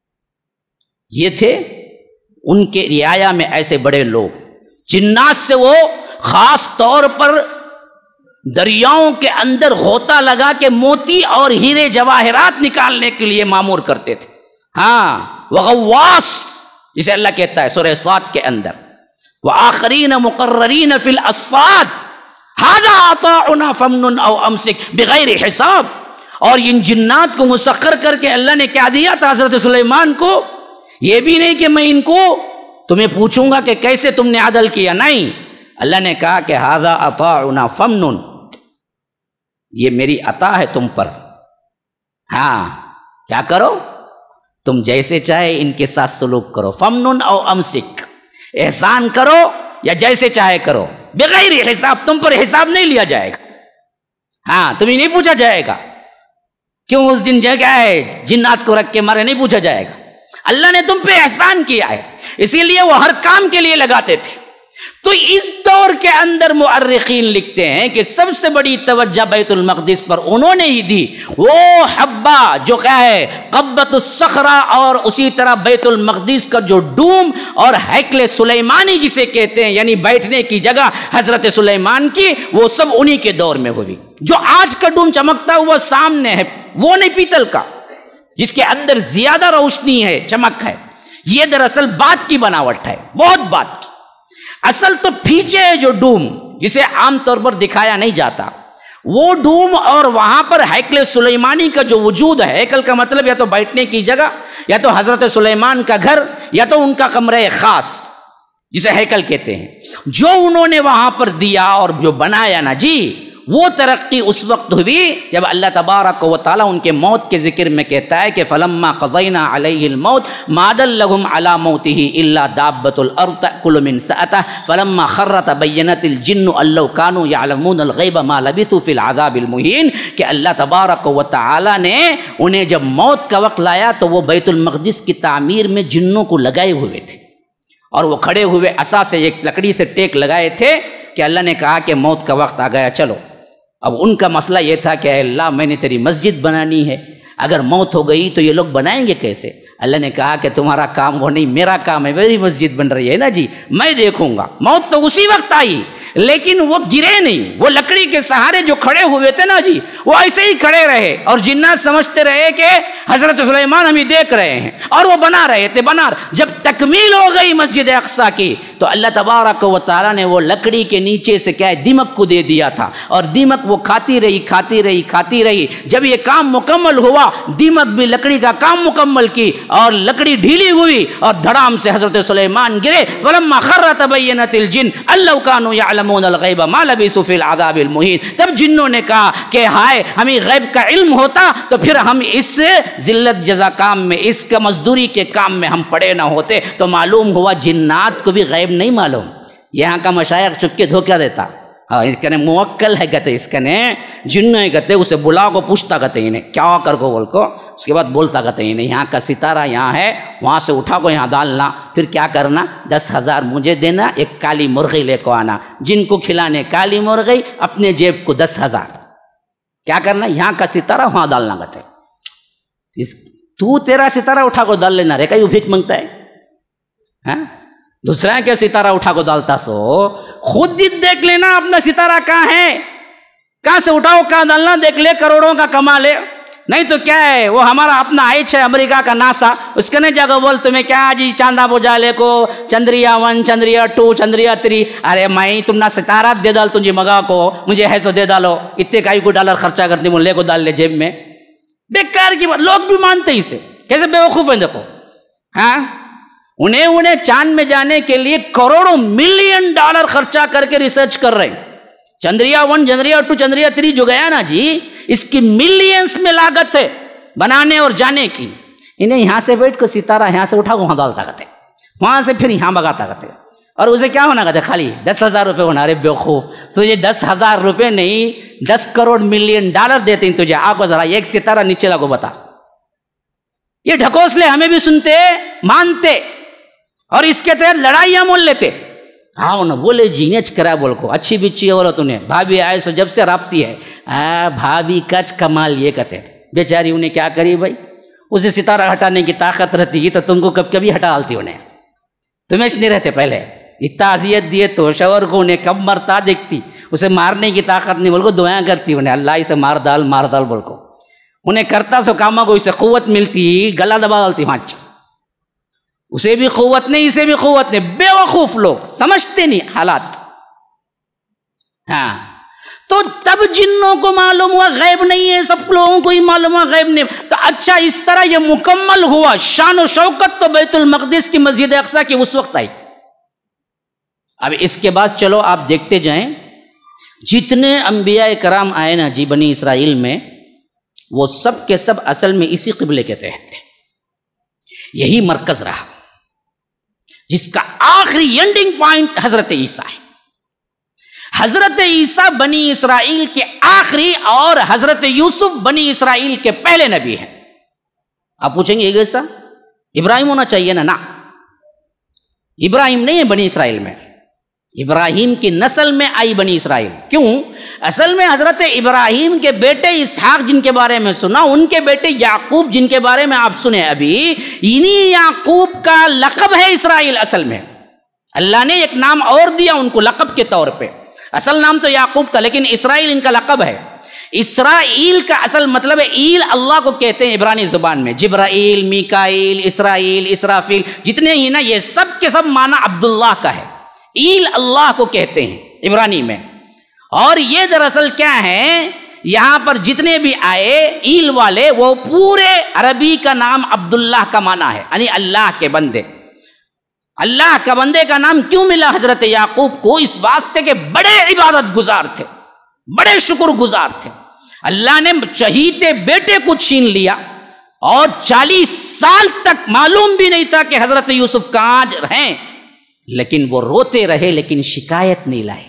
یہ تھے ان کے رعایا میں ایسے بڑے لوگ، جنات سے وہ خاص طور پر دریاؤں کے اندر غوطہ لگا کے موتی اور ہیرے جواہرات نکالنے کے لیے مامور کرتے تھے۔ ہاں، وغواص جسے اللہ کہتا ہے سورہ صاد کے اندر، وآخرین مقررین فی الاسفاد ھذا عطاؤنا فامنن او امسک بغیر حساب۔ اور ان جنات کو مسخر کر کے اللہ نے کیا دیا تھا حضرت سلیمان کو؟ یہ بھی نہیں کہ میں ان کو تمہیں پوچھوں گا کہ کیسے تم نے عدل کیا، نہیں، اللہ نے کہا کہ ھذا عطاؤنا فامنن، یہ میری عطا ہے تم پر، ہاں کیا کرو؟ تم جیسے چاہے ان کے ساتھ سلوک کرو، فامنن او امسک، احسان کرو یا جیسے چاہے کرو، بغیر حساب، تم پر حساب نہیں لیا جائے گا، ہاں تمہیں نہیں پوچھا جائے گا، کیوں اس دن جو کیا ہے جنات کو رکھ کے مارے، نہیں پوچھا جائے گا، اللہ نے تم پہ احسان کیا ہے، اسی لیے وہ ہر کام کے لیے لگاتے تھے۔ تو اس دور کے اندر مؤرخین لکھتے ہیں کہ سب سے بڑی توجہ بیت المقدس پر انہوں نے ہی دی، وہ حبہ جو کیا ہے قبۃ الصخرہ، اور اسی طرح بیت المقدس کا جو ڈوم اور ہیکل سلیمانی جسے کہتے ہیں، یعنی بیٹھنے کی جگہ حضرت سلیمان کی، وہ سب انہی کے دور میں ہوئی۔ جو آج کا ڈوم چمکتا ہوا سامنے ہے وہ نہیں پیتل کا، جس کے اندر زیادہ روشنی ہے، چمک ہے، یہ دراصل بات کی بناوٹ ہے، بہت بات کی۔ اصل تو پیچھے ہے جو ڈوم، جسے عام طور پر دکھایا نہیں جاتا، وہ ڈوم اور وہاں پر ہیکل سلیمانی کا جو وجود ہے، ہیکل کا مطلب یا تو بیٹھنے کی جگہ، یا تو حضرت سلیمان کا گھر، یا تو ان کا کمرہ خاص جسے ہیکل کہتے ہیں، جو انہوں نے وہاں پر دیا اور جو بنایا نا جی، وہ ترقی اس وقت ہوئی جب اللہ تبارک و تعالیٰ ان کے موت کے ذکر میں کہتا ہے کہ فلما قضینا علیہ الموت ما دلهم علی موتہ الا دابۃ الارض تأکل من سأتہ فلما خر تبینت الجن ان لو کانوا یعلمون الغیب ما لبثوا فی العذاب المہین، کہ اللہ تبارک و تعالیٰ نے انہیں جب موت کا وقت لایا تو وہ بیت المقدس کی تعمیر میں جنوں کو لگائے ہوئے تھے، اور وہ کھڑے ہوئے عصا سے ایک لکڑی سے ٹیک لگائے تھے کہ اللہ نے کہا کہ موت کا وقت آ گیا، چلو۔ اب ان کا مسئلہ یہ تھا کہ اے اللہ میں نے تیری مسجد بنانی ہے، اگر موت ہو گئی تو یہ لوگ بنائیں گے کیسے؟ اللہ نے کہا کہ تمہارا کام وہ نہیں، میرا کام ہے، میری مسجد بن رہی ہے نا جی، میں دیکھوں گا۔ موت تو اسی وقت آئی، لیکن وہ گرے نہیں، وہ لکڑی کے سہارے جو کھڑے ہوئے تھے نا جی، وہ ایسے ہی کھڑے رہے، اور جنات سمجھتے رہے کہ حضرت سلیمان ہمیں دیکھ رہے ہیں، اور وہ بنا رہے تھے، بنا رہے۔ جب تکمیل ہو گئی مسجد اقصیٰ کی تو اللہ تبارک و تعالیٰ نے وہ لکڑی کے نیچے سے کیا ہے دیمک کو دے دیا تھا، اور دیمک وہ کھاتی رہی کھاتی رہی کھاتی رہی۔ جب یہ کام مکمل ہوا، دیمک بھی لکڑی کا کام مکمل کی، اور لکڑی ڈھیلی ہوئی اور دھڑام سے حضرت سلیمان گرے۔ فلما خر تبینت الجن ان لو کانوا یعلمون الغیب ما لبثوا فی العذاب المہین، تب جنوں نے کہا کہ ہائے ہمیں غیب کا علم ہوتا تو پھر ہم اس ذلت جزا کام میں، اس کا مزدوری کے کام میں ہم پڑے نہ ہوتے۔ تو معلوم ہوا جنات کو بھی غیب نہیں معلوم، یہاں کا مشائخ چپ کے دھوکہ دیتا، ہاں اس کنے موکل ہے کہتے، اس کنے جن ہے کہتے، اسے بلا کو پوچھتا کہتے انہیں کیا کر کو بول کو، اس کے بعد بولتا کہتے انہیں یہاں کا ستارہ یہاں ہے، وہاں سے اٹھا کو یہاں ڈالنا، پھر کیا کرنا، دس ہزار مجھے دینا، ایک کالی مرغی لے کو آنا، جن کو کھلانے کالی مرغی، اپنے جیب کو دس ہزار، کیا کرنا، یہاں کا ستارہ وہاں ڈالنا کہتے۔ تو تیرا ستارہ اٹھا کو ڈال لینا رے، کہیں بھیک منگتا ہے، ہاں دوسرا کے ستارہ اٹھا کو ڈالتا سو خود ہی دیکھ لینا اپنا ستارہ کہاں ہے، کہاں سے اٹھاؤ کہاں ڈالنا، دیکھ لے، کروڑوں کا کما لے، نہیں تو کیا ہے وہ ہمارا اپنا ایچ ہے امریکہ کا ناسا، اس کے نہیں جگہ بول تمہیں کیا جی چاندہ بجالے کو Chandrayaan one Chandrayaan two Chandrayaan three, ارے میں تم نہ ستارہ دے ڈال تجھے مگا کو، مجھے ہے سو دے ڈالو، اتنے کائی کو ڈالر خرچہ کرتے وہ لے کو ڈال لے جیب میں، بیکار کی بات، لوگ بھی مانتے ہی سے، کیسے بے وقوف ہیں دیکھو، ہاں انہیں انہیں چاند میں جانے کے لیے کروڑوں ملین ڈالر خرچہ کر کے ریسرچ کر رہے ہیں. Chandrayaan one Chandrayaan two Chandrayaan three جو گیا نا جی، اس کی ملینز میں لاگت ہے بنانے اور جانے کی. انہیں یہاں سے بیٹھ کر ستارہ یہاں سے اٹھا وہاں ڈالتا کرتے، وہاں سے پھر یہاں بگاتا کرتے، اور اسے کیا ہونا کہتے خالی دس ہزار روپے ہونا. ارے بیوقوف، تجھے دس ہزار روپے نہیں دس کروڑ ملین ڈالر دیتے ہیں تجھے. آپ کو ذرا ایک ستارہ نیچے لگو بتا. یہ ڈھکوسلے ہمیں بھی سنتے مانتے اور اس کے تحت لڑائیاں مول لیتے. ہاں نہ بولے جینچ کرا بول کو اچھی بچی عورت انہیں بھابھی آئے سو جب سے رابطی ہے آ بھابھی کچ کمال یہ کہتے بیچاری. انہیں کیا کری بھائی، اسے ستارہ ہٹانے کی طاقت رہتی تو تم کو کب کبھی ہٹا ڈالتی. انہیں تمہیں نہیں رہتے پہلے اتنا اذیت دیے تو شوہر کو انہیں کب مرتا دیکھتی، اسے مارنے کی طاقت نہیں بول کو دعائیں کرتی انہیں اللہ اسے مار ڈال مار ڈال بول کو. انہیں کرتا سو کاما کو اسے قوت ملتی گلا دبا ڈالتی وہاں. اسے بھی قوت نہیں اسے بھی قوت نہیں. بے وقوف لوگ سمجھتے نہیں حالات. ہاں تو تب جنوں کو معلوم ہوا غیب نہیں ہے، سب لوگوں کو ہی معلوم ہوا غیب نہیں. تو اچھا اس طرح یہ مکمل ہوا. شان و شوکت تو بیت المقدس کی مسجد اقصیٰ کی اس وقت آئی. اب اس کے بعد چلو آپ دیکھتے جائیں جتنے انبیاء کرام آئے نا جی بنی اسرائیل میں، وہ سب کے سب اصل میں اسی قبلے کے تحت تھے. یہی مرکز رہا جس کا آخری اینڈنگ پوائنٹ حضرت عیسیٰ ہے. حضرت عیسیٰ بنی اسرائیل کے آخری اور حضرت یوسف بنی اسرائیل کے پہلے نبی ہیں. آپ پوچھیں گے یہ کیسا؟ ابراہیم ہونا چاہیے نا. نا ابراہیم نہیں ہے بنی اسرائیل میں، ابراہیم کی نسل میں آئی بنی اسرائیل. کیوں؟ اصل میں حضرت ابراہیم کے بیٹے اسحاق جن کے بارے میں سنا، ان کے بیٹے یعقوب جن کے بارے میں آپ سنے ابھی، انہی یعقوب کا لقب ہے اسرائیل. اصل میں اللہ نے ایک نام اور دیا ان کو لقب کے طور پہ. اصل نام تو یعقوب تھا لیکن اسرائیل ان کا لقب ہے. اسرائیل کا اصل مطلب ہے ایل اللہ کو کہتے ہیں عبرانی زبان میں. جبرائیل، میکائیل، اسرائیل، اسرافیل جتنے ہی نا یہ سب کے سب معنی عبداللہ کا ہے. ایل اللہ کو کہتے ہیں عبرانی میں. اور یہ دراصل کیا ہے، یہاں پر جتنے بھی آئے ایل والے وہ پورے عربی کا نام عبداللہ کا معنی ہے، یعنی اللہ کے بندے. اللہ کا بندے کا نام کیوں ملا حضرت یعقوب کو؟ اس واسطے کہ بڑے عبادت گزار تھے، بڑے شکر گزار تھے. اللہ نے چہیتے بیٹے کو چھین لیا اور چالیس سال تک معلوم بھی نہیں تھا کہ حضرت یوسف کہاں ہیں، لیکن وہ روتے رہے لیکن شکایت نہیں لائے.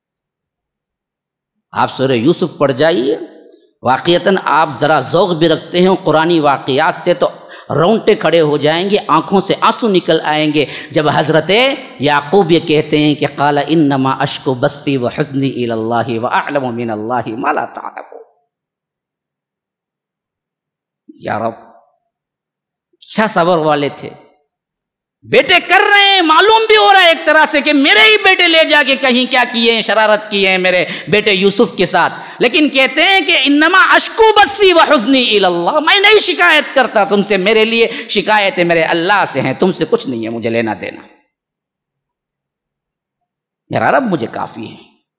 آپ سورہ یوسف پڑھ جائیے، واقعتاً آپ ذرا ذوق بھی رکھتے ہیں قرآنی واقعات سے تو رونٹے کھڑے ہو جائیں گے، آنکھوں سے آنسو نکل آئیں گے جب حضرت یعقوب یہ کہتے ہیں کہ قال انما اشکو بثی وحزنی الی اللہ واعلم من اللہ ما لا تعلمون. یا رب کیا صبر والے تھے. بیٹے کر رہے ہیں، معلوم بھی ہو رہا ہے ایک طرح سے کہ میرے ہی بیٹے لے جا کے کہیں کیا کیے ہیں، شرارت کی ہے میرے بیٹے یوسف کے ساتھ، لیکن کہتے ہیں کہ انما اشکو بثی وحزنی الی اللہ، میں نہیں شکایت کرتا تم سے، میرے لیے شکایتیں میرے اللہ سے ہیں، تم سے کچھ نہیں ہے مجھے لینا دینا، میرا رب مجھے کافی ہے.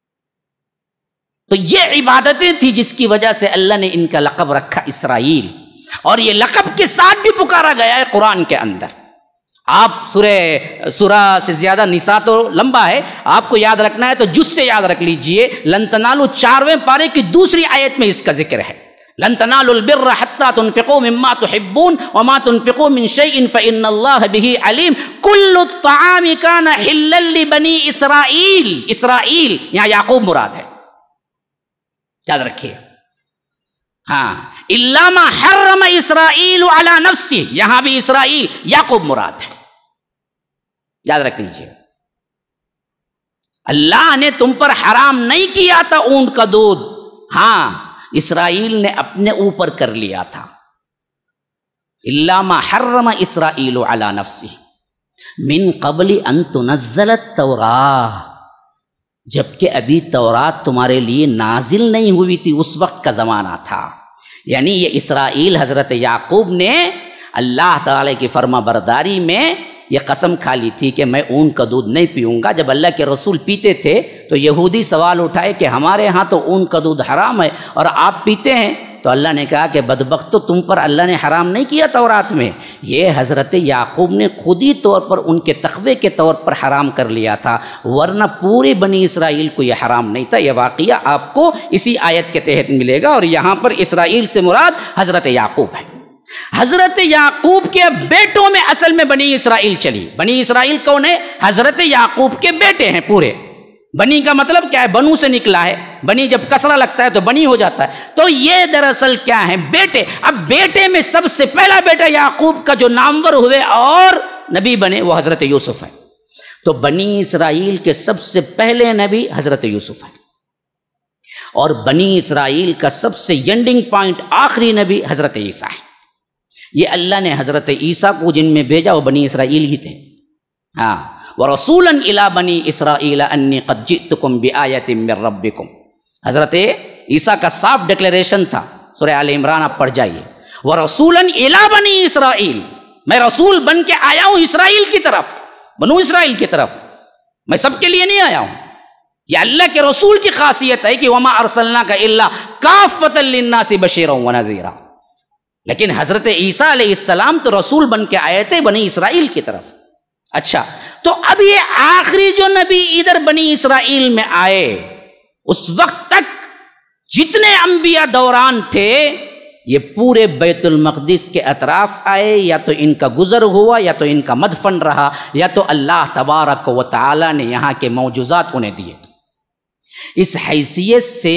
تو یہ عبادتیں تھی جس کی وجہ سے اللہ نے ان کا لقب رکھا اسرائیل، اور یہ لقب کے ساتھ بھی پکارا گیا ہے قرآن کے اندر. آپ سورہ سورہ سے زیادہ نساء تو لمبا ہے، آپ کو یاد رکھنا ہے تو جز سے یاد رکھ لیجئے. لن تنالوا چارویں پارے کی دوسری آیت میں اس کا ذکر ہے. لن تنالوا البر حتى تنفقوا مما تحبون وما تنفقوا من شيء فإن الله به عليم. كل الطعام كان حلا لبني اسرائيل. اسرائیل یہاں یعقوب مراد ہے، یاد رکھیے. ہاں الا ما حرم اسرائیل على نفسه، یہاں بھی اسرائیل یعقوب مراد ہے، یاد رکھ لیجیے. اللہ نے تم پر حرام نہیں کیا تھا اونٹ کا دودھ، ہاں اسرائیل نے اپنے اوپر کر لیا تھا. الا ما حرم اسرائیل علی نفسه من قبل ان تنزل التوراۃ، جبکہ ابھی تورات تمہارے لیے نازل نہیں ہوئی تھی، اس وقت کا زمانہ تھا. یعنی یہ اسرائیل حضرت یعقوب نے اللہ تعالی کی فرما برداری میں یہ قسم کھا لی تھی کہ میں اونٹ کا دودھ نہیں پیوں گا. جب اللہ کے رسول پیتے تھے تو یہودی سوال اٹھائے کہ ہمارے ہاں تو اونٹ کا دودھ حرام ہے اور آپ پیتے ہیں. تو اللہ نے کہا کہ بدبختو تم پر اللہ نے حرام نہیں کیا تورات میں، یہ حضرت یعقوب نے خودی طور پر ان کے تقوی کے طور پر حرام کر لیا تھا، ورنہ پورے بنی اسرائیل کو یہ حرام نہیں تھا۔ یہ واقعہ آپ کو اسی آیت کے تحت ملے گا، اور یہاں پر اسرائیل سے مراد حضرت یعقوب ہے۔ حضرت یعقوب کے بیٹوں میں اصل میں بنی اسرائیل چلی۔ بنی اسرائیل کون ہے؟ حضرت یعقوب کے بیٹے ہیں پورے۔ بنی کا مطلب کیا ہے؟ بنو سے نکلا ہے، بنی جب کسرہ لگتا ہے تو بنی ہو جاتا ہے، تو یہ دراصل کیا ہے؟ بیٹے۔ اب بیٹے میں سب سے پہلا بیٹا یعقوب کا جو نامور ہوئے اور نبی بنے وہ حضرت یوسف ہے۔ تو بنی اسرائیل کے سب سے پہلے نبی حضرت یوسف ہے، اور بنی اسرائیل کا سب سے اینڈنگ پوائنٹ آخری نبی حضرت عیسیٰ ہے۔ یہ اللہ نے حضرت عیسیٰ کو جن میں بھیجا وہ بنی اسرائیل ہی تھے۔ ہاں، وَرَسُولًا إِلَىٰ بَنِي إِسْرَائِيلَ أَنِّي قَدْ جِئْتُكُمْ بِآيَةٍ مِّن رَّبِّكُمْ۔ حضرت عیسیٰ کا صاف ڈکلیریشن تھا، سورہ آل عمران آپ پڑھ جائیے، وَرَسُولًا إِلَىٰ بَنِي إِسْرَائِيلَ، میں رسول بن کے آیا ہوں اسرائیل کی طرف، بنو اسرائیل کی طرف، میں سب کے لیے نہیں آیا ہوں۔ یہ اللہ کے رسول کی خاصیت ہے کہ وَمَا أَرْسَلْنَاكَ إِلَّا كَافَّةً لِّلنَّاسِ بَشِيرًا وَنَذِيرًا۔ لیکن حضرت عیسیٰ علیہ السلام تو رسول بن کے آئے تھے بنی اسرائیل کی طرف۔ اچھا، تو اب یہ آخری جو نبی ادھر بنی اسرائیل میں آئے، اس وقت تک جتنے انبیاء دوران تھے یہ پورے بیت المقدس کے اطراف آئے، یا تو ان کا گزر ہوا یا تو ان کا مدفن رہا، یا تو اللہ تبارک و تعالی نے یہاں کے معجزات انہیں دیے۔ اس حیثیت سے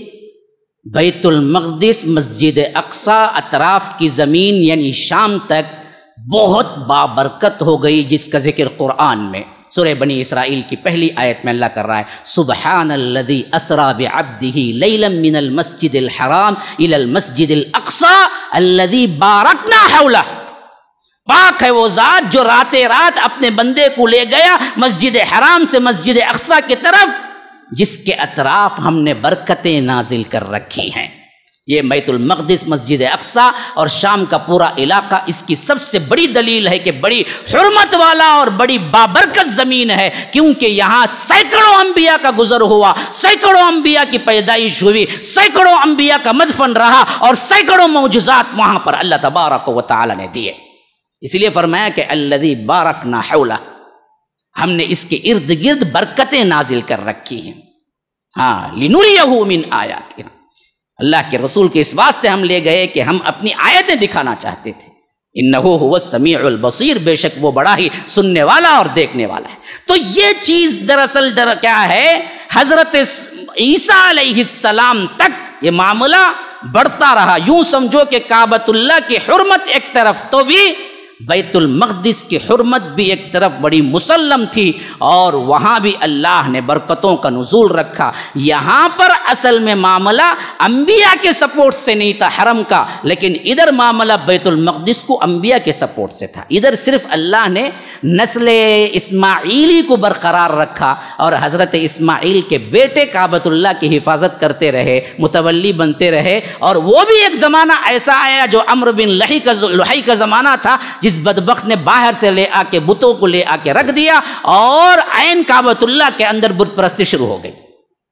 بیت المقدس، مسجد اقصی، اطراف کی زمین یعنی شام تک بہت بابرکت ہو گئی، جس کا ذکر قرآن میں سورہ بنی اسرائیل کی پہلی آیت میں اللہ کر رہا ہے، سبحان الذی اسری بعبدہ لیلا من المسجد الحرام الی المسجد الاقصی الذی بارکنا حولہ۔ پاک ہے وہ ذات جو رات رات اپنے بندے کو لے گیا مسجد حرام سے مسجد اقصی کی طرف، جس کے اطراف ہم نے برکتیں نازل کر رکھی ہیں۔ یہ بیت المقدس، مسجد اقصی اور شام کا پورا علاقہ اس کی سب سے بڑی دلیل ہے کہ بڑی حرمت والا اور بڑی بابرکت زمین ہے، کیونکہ یہاں سینکڑوں انبیاء کا گزر ہوا، سینکڑوں انبیاء کی پیدائش ہوئی، سینکڑوں انبیاء کا مدفن رہا، اور سینکڑوں معجزات وہاں پر اللہ تبارک و تعالی نے دیے۔ اس لیے فرمایا کہ الذی بارکنا حولہ، ہم نے اس کے ارد گرد برکتیں نازل کر رکھی ہیں۔ ہاں، لنریہ من آیاتنا، اللہ کے رسول کے اس واسطے ہم لے گئے کہ ہم اپنی آیتیں دکھانا چاہتے تھے۔ انہ هو السمیع البصیر، بے شک وہ بڑا ہی سننے والا اور دیکھنے والا ہے۔ تو یہ چیز دراصل در کیا ہے، حضرت عیسیٰ علیہ السلام تک یہ معاملہ بڑھتا رہا۔ یوں سمجھو کہ کعبۃ اللہ کی حرمت ایک طرف تو بھی بیت المقدس کی حرمت بھی ایک طرف بڑی مسلم تھی، اور وہاں بھی اللہ نے برکتوں کا نزول رکھا۔ یہاں پر اصل میں معاملہ انبیاء کے سپورٹ سے نہیں تھا حرم کا، لیکن ادھر معاملہ بیت المقدس کو انبیاء کے سپورٹ سے تھا۔ ادھر صرف اللہ نے نسل اسماعیلی کو برقرار رکھا، اور حضرت اسماعیل کے بیٹے کعبۃ اللہ کی حفاظت کرتے رہے، متولی بنتے رہے، اور وہ بھی ایک زمانہ ایسا آیا جو عمرو بن لحی کا لحی کا زمانہ تھا، جس بدبخت نے باہر سے لے آ کے بتوں کو لے آ کے رکھ دیا، اور عین کعبۃ اللہ کے اندر بت پرستی شروع ہو گئی۔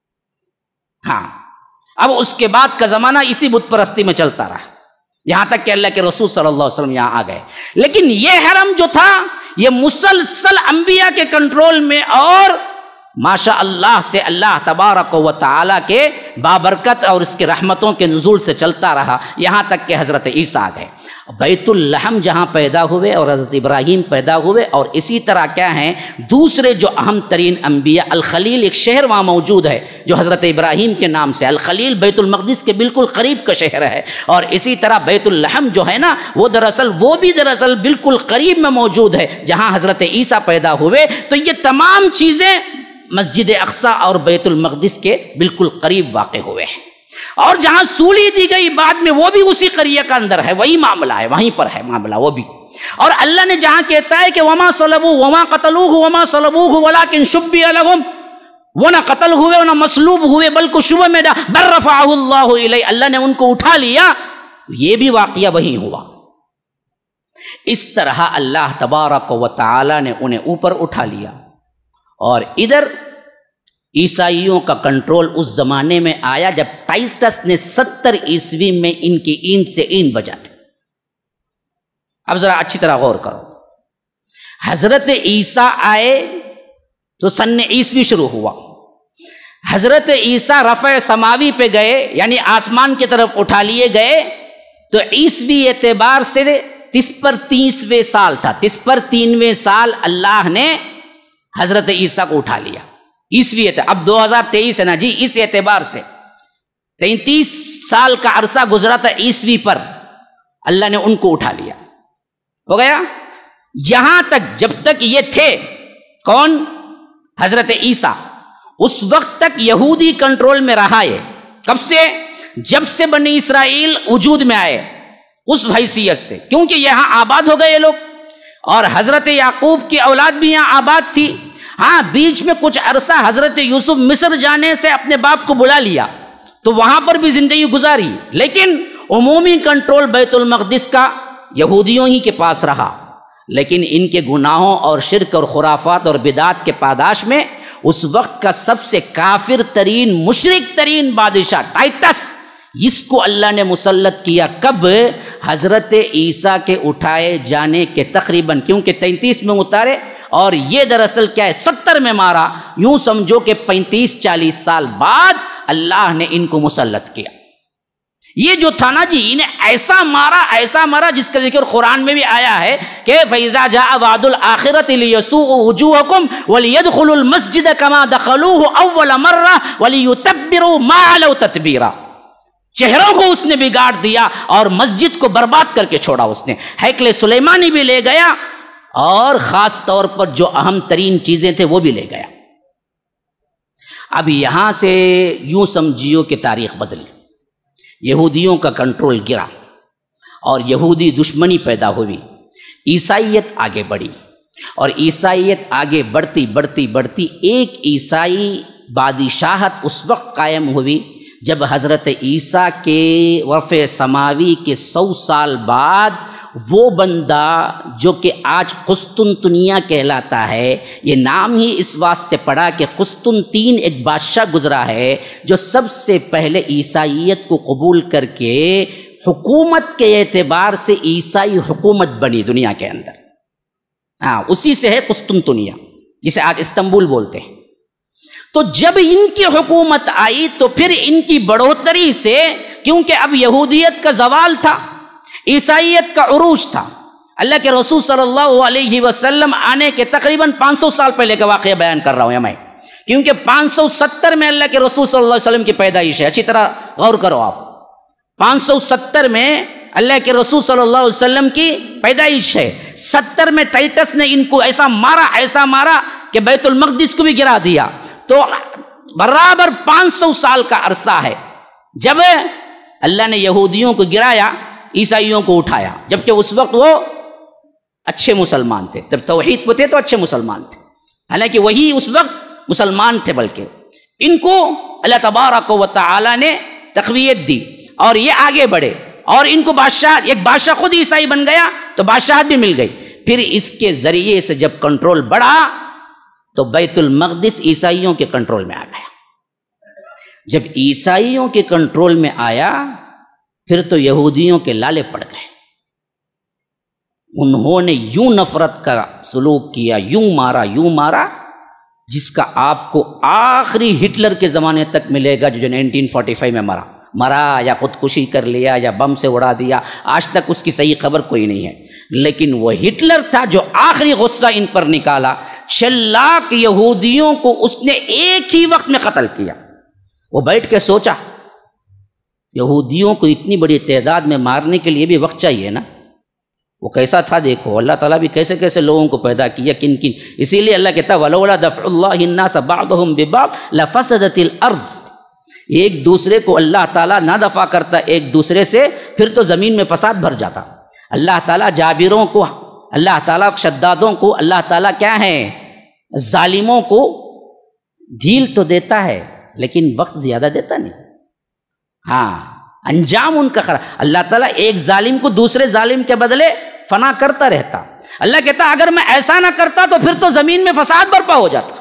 ہاں، اب اس کے بعد کا زمانہ اسی بت پرستی میں چلتا رہا، یہاں تک کہ اللہ کے رسول صلی اللہ علیہ وسلم یہاں آ گئے۔ لیکن یہ حرم جو تھا یہ مسلسل انبیاء کے کنٹرول میں، اور ماشاء اللہ سے اللہ تبارک و تعالی کے بابرکت اور اس کے رحمتوں کے نزول سے چلتا رہا، یہاں تک کہ حضرت عیسیٰ آ گئے۔ بیت اللحم جہاں پیدا ہوئے اور حضرت ابراہیم پیدا ہوئے، اور اسی طرح کیا ہیں دوسرے جو اہم ترین انبیاء، الخلیل ایک شہر وہاں موجود ہے جو حضرت ابراہیم کے نام سے، الخلیل بیت المقدس کے بالکل قریب کا شہر ہے، اور اسی طرح بیت اللحم جو ہے نا وہ دراصل وہ بھی دراصل بالکل قریب میں موجود ہے جہاں حضرت عیسیٰ پیدا ہوئے۔ تو یہ تمام چیزیں مسجد اقصی اور بیت المقدس کے بالکل قریب واقع ہوئے ہیں، اور جہاں سولی دی گئی بعد میں وہ بھی اسی قریہ کا اندر ہے، وہی معاملہ ہے، وہیں پر ہے معاملہ وہ بھی۔ اور اللہ نے جہاں کہتا ہے کہ وما صلبوہ وما قتلوہ وما صلبوہ ولکن شبہ لہم، وہ نہ قتل ہوئے نہ مصلوب ہوئے بلکہ شبہ میں ڈا بل رفعہ اللہ الیہ، اللہ نے ان کو اٹھا لیا، یہ بھی واقعہ وہی ہوا۔ اس طرح اللہ تبارک و تعالی نے انہیں اوپر اٹھا لیا، اور ادھر عیسائیوں کا کنٹرول اس زمانے میں آیا جب ٹائٹس نے ستر عیسوی میں ان کی اینٹ سے اینٹ بجا تھی۔ اب ذرا اچھی طرح غور کرو، حضرت عیسیٰ آئے تو سن عیسوی شروع ہوا، حضرت عیسیٰ رفع سماوی پہ گئے یعنی آسمان کی طرف اٹھا لیے گئے تو عیسوی اعتبار سے تیس پر تیسویں سال تھا، تیس پر تینویں سال اللہ نے حضرت عیسیٰ کو اٹھا لیا عیسوی اعتبار۔ اب دو ہزار تیئیس ہے نا جی، اس اعتبار سے تینتیس سال کا عرصہ گزرا تھا عیسوی پر، اللہ نے ان کو اٹھا لیا، ہو گیا۔ یہاں تک جب تک یہ تھے کون؟ حضرت عیسیٰ، اس وقت تک یہودی کنٹرول میں رہا ہے۔ کب سے؟ جب سے بنی اسرائیل وجود میں آئے اس حیثیت سے، کیونکہ یہاں آباد ہو گئے یہ لوگ، اور حضرت یعقوب کی اولاد بھی یہاں آباد تھی۔ ہاں بیچ میں کچھ عرصہ حضرت یوسف مصر جانے سے اپنے باپ کو بلا لیا تو وہاں پر بھی زندگی گزاری، لیکن عمومی کنٹرول بیت المقدس کا یہودیوں ہی کے پاس رہا۔ لیکن ان کے گناہوں اور شرک اور خرافات اور بدعات کے پاداش میں اس وقت کا سب سے کافر ترین مشرک ترین بادشاہ ٹائٹس، اس کو اللہ نے مسلط کیا کب؟ حضرت عیسیٰ کے اٹھائے جانے کے تقریباً، کیونکہ تینتیس میں اتارے اور یہ دراصل کیا ہے ستر میں مارا، یوں سمجھو کہ پینتیس چالیس سال بعد اللہ نے ان کو مسلط کیا۔ یہ جو تھا نا جی، انہیں ایسا مارا ایسا مارا جس کا ذکر قرآن میں بھی آیا ہے کہ فَإِذَا جَاءَ وَعْدُ الْآخِرَةِ لِيَسُوءُ وُجُوهَكُمْ وَلِيَدْخُلُوا الْمَسْجِدَ كَمَا دَخَلُوهُ أَوَّلَ مَرَّةٍ وَلِيُتَبِّرُوا مَا عَلَوْا تَتْبِيرًا۔ چہروں کو اس نے بگاڑ دیا اور مسجد کو برباد کر کے چھوڑا اس نے، ہیکل سلیمانی بھی لے گیا اور خاص طور پر جو اہم ترین چیزیں تھے وہ بھی لے گیا۔ اب یہاں سے یوں سمجھیو کہ تاریخ بدلی، یہودیوں کا کنٹرول گرا اور یہودی دشمنی پیدا ہوئی، عیسائیت آگے بڑھی، اور عیسائیت آگے بڑھتی بڑھتی بڑھتی ایک عیسائی بادشاہت اس وقت قائم ہوئی جب حضرت عیسیٰ کے رفع سماوی کے سو سال بعد وہ بندہ جو کہ آج قسطنطنیہ کہلاتا ہے، یہ نام ہی اس واسطے پڑا کہ قسطنطین ایک بادشاہ گزرا ہے جو سب سے پہلے عیسائیت کو قبول کر کے حکومت کے اعتبار سے عیسائی حکومت بنی دنیا کے اندر، ہاں اسی سے ہے قسطنطنیہ جسے آج استنبول بولتے ہیں۔ تو جب ان کی حکومت آئی تو پھر ان کی بڑھوتری سے، کیونکہ اب یہودیت کا زوال تھا، عیسائیت کا عروج تھا، اللہ کے رسول صلی اللہ علیہ وسلم آنے کے تقریباً پانچ سو سال پہلے کا واقعہ بیان کر رہا ہوں میں، کیونکہ پانچ سو ستر میں اللہ کے رسول صلی اللہ علیہ وسلم کی پیدائش ہے، اچھی طرح غور کرو آپ، پانچ سو ستر میں اللہ کے رسول صلی اللہ علیہ وسلم کی پیدائش ہے، ستر میں ٹائٹس نے ان کو ایسا مارا ایسا مارا کہ بیت المقدس کو بھی گرا دیا، تو برابر پانچ سو سال کا عرصہ ہے جب اللہ نے یہودیوں کو گرایا، عیسائیوں کو اٹھایا، جبکہ اس وقت وہ اچھے مسلمان تھے، جب توحید پہ تھے تو اچھے مسلمان تھے، حالانکہ وہی اس وقت مسلمان تھے، بلکہ ان کو اللہ تبارک و تعالی نے تقویت دی اور یہ آگے بڑھے، اور ان کو بادشاہ، ایک بادشاہ خود عیسائی بن گیا تو بادشاہت بھی مل گئی۔ پھر اس کے ذریعے سے جب کنٹرول بڑھا تو بیت المقدس عیسائیوں کے کنٹرول میں آ گیا۔ جب عیسائیوں کے کنٹرول میں آیا پھر تو یہودیوں کے لالے پڑ گئے، انہوں نے یوں نفرت کا سلوک کیا، یوں مارا یوں مارا جس کا آپ کو آخری ہٹلر کے زمانے تک ملے گا، جو نائنٹین فورٹی فائیو میں مرا مرا یا خودکشی کر لیا یا بم سے اڑا دیا، آج تک اس کی صحیح خبر کوئی نہیں ہے، لیکن وہ ہٹلر تھا جو آخری غصہ ان پر نکالا، چھ لاکھ یہودیوں کو اس نے ایک ہی وقت میں قتل کیا۔ وہ بیٹھ کے سوچا یہودیوں کو اتنی بڑی تعداد میں مارنے کے لیے بھی وقت چاہیے نا، وہ کیسا تھا دیکھو، اللہ تعالیٰ بھی کیسے کیسے لوگوں کو پیدا کیا، کن کن، اسی لیے اللہ کہتا ہے وَلَوْلَا دَفْعُ اللَّهِ النَّاسَ بَعْضَهُمْ بِبَعْضٍ لَفَسَدَتِ الْأَرْضُ، ایک دوسرے کو اللہ تعالیٰ نہ دفع کرتا ایک دوسرے سے پھر تو زمین میں فساد بھر جاتا۔ اللہ تعالیٰ جابروں کو، اللہ تعالیٰ شدادوں کو، اللہ تعالیٰ کیا ہے ظالموں کو ڈھیل تو دیتا ہے لیکن وقت زیادہ دیتا نہیں، ہاں انجام ان کا خراب۔ اللہ تعالیٰ ایک ظالم کو دوسرے ظالم کے بدلے فنا کرتا رہتا۔ اللہ کہتا اگر میں ایسا نہ کرتا تو پھر تو زمین میں فساد برپا ہو جاتا،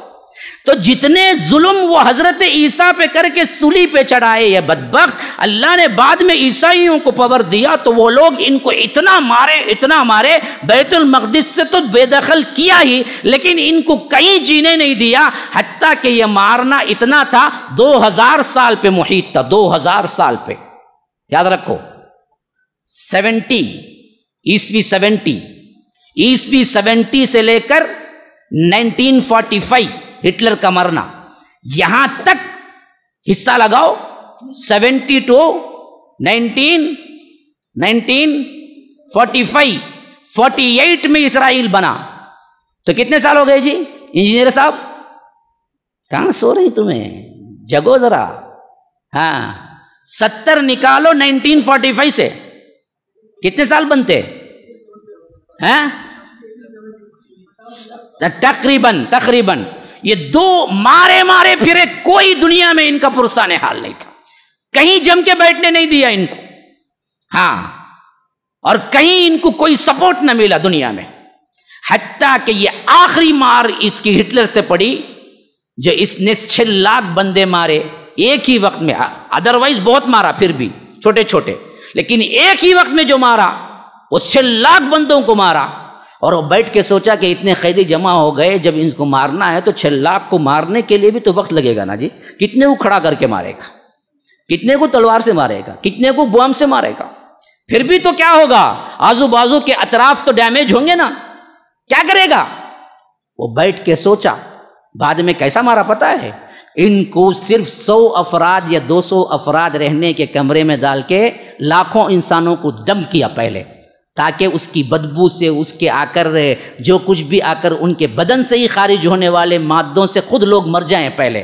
تو جتنے ظلم وہ حضرت عیسیٰ پہ کر کے سولی پہ چڑھائے یہ بدبخت، اللہ نے بعد میں عیسائیوں کو پاور دیا تو وہ لوگ ان کو اتنا مارے اتنا مارے، بیت المقدس سے تو بے دخل کیا ہی، لیکن ان کو کہیں جینے نہیں دیا، حتیٰ کہ یہ مارنا اتنا تھا دو ہزار سال پہ محیط تھا، دو ہزار سال پہ، یاد رکھو، سیونٹی عیسوی سیونٹی عیسوی سیونٹی سے لے کر نائنٹین فورٹی فائیو ہٹلر کا مرنا، یہاں تک حصہ لگاؤ، seventy two nineteen nineteen forty five forty eight میں اسرائیل بنا، تو کتنے سال ہو گئے جی انجینئر صاحب؟ کہاں سو رہی تمہیں، جگو ذرا، ہاں ستر نکالو نائنٹین فورٹی فائیو سے کتنے سال بنتے ہیں؟ تقریباً تقریباً یہ دو مارے مارے پھرے، کوئی دنیا میں ان کا پرسان حال نہیں تھا، کہیں جم کے بیٹھنے نہیں دیا ان کو، ہاں، اور کہیں ان کو کوئی سپورٹ نہ ملا دنیا میں، حتیٰ کہ یہ آخری مار اس کی ہٹلر سے پڑی جو اس نے چھ لاکھ بندے مارے ایک ہی وقت میں، ادروائز بہت مارا پھر بھی چھوٹے چھوٹے، لیکن ایک ہی وقت میں جو مارا وہ چھ لاکھ بندوں کو مارا، اور وہ بیٹھ کے سوچا کہ اتنے قیدی جمع ہو گئے، جب ان کو مارنا ہے تو چھ لاکھ کو مارنے کے لیے بھی تو وقت لگے گا نا جی، کتنے کو کھڑا کر کے مارے گا، کتنے کو تلوار سے مارے گا، کتنے کو بم سے مارے گا، پھر بھی تو کیا ہوگا، آزو بازو کے اطراف تو ڈیمیج ہوں گے نا، کیا کرے گا؟ وہ بیٹھ کے سوچا، بعد میں کیسا مارا پتا ہے؟ ان کو صرف سو افراد یا دو سو افراد رہنے کے کمرے میں ڈال کے لاکھوں انسانوں کو دم کیا پہلے، تاکہ اس کی بدبو سے، اس کے آ کر جو کچھ بھی آ کر ان کے بدن سے ہی خارج ہونے والے مادوں سے خود لوگ مر جائیں پہلے،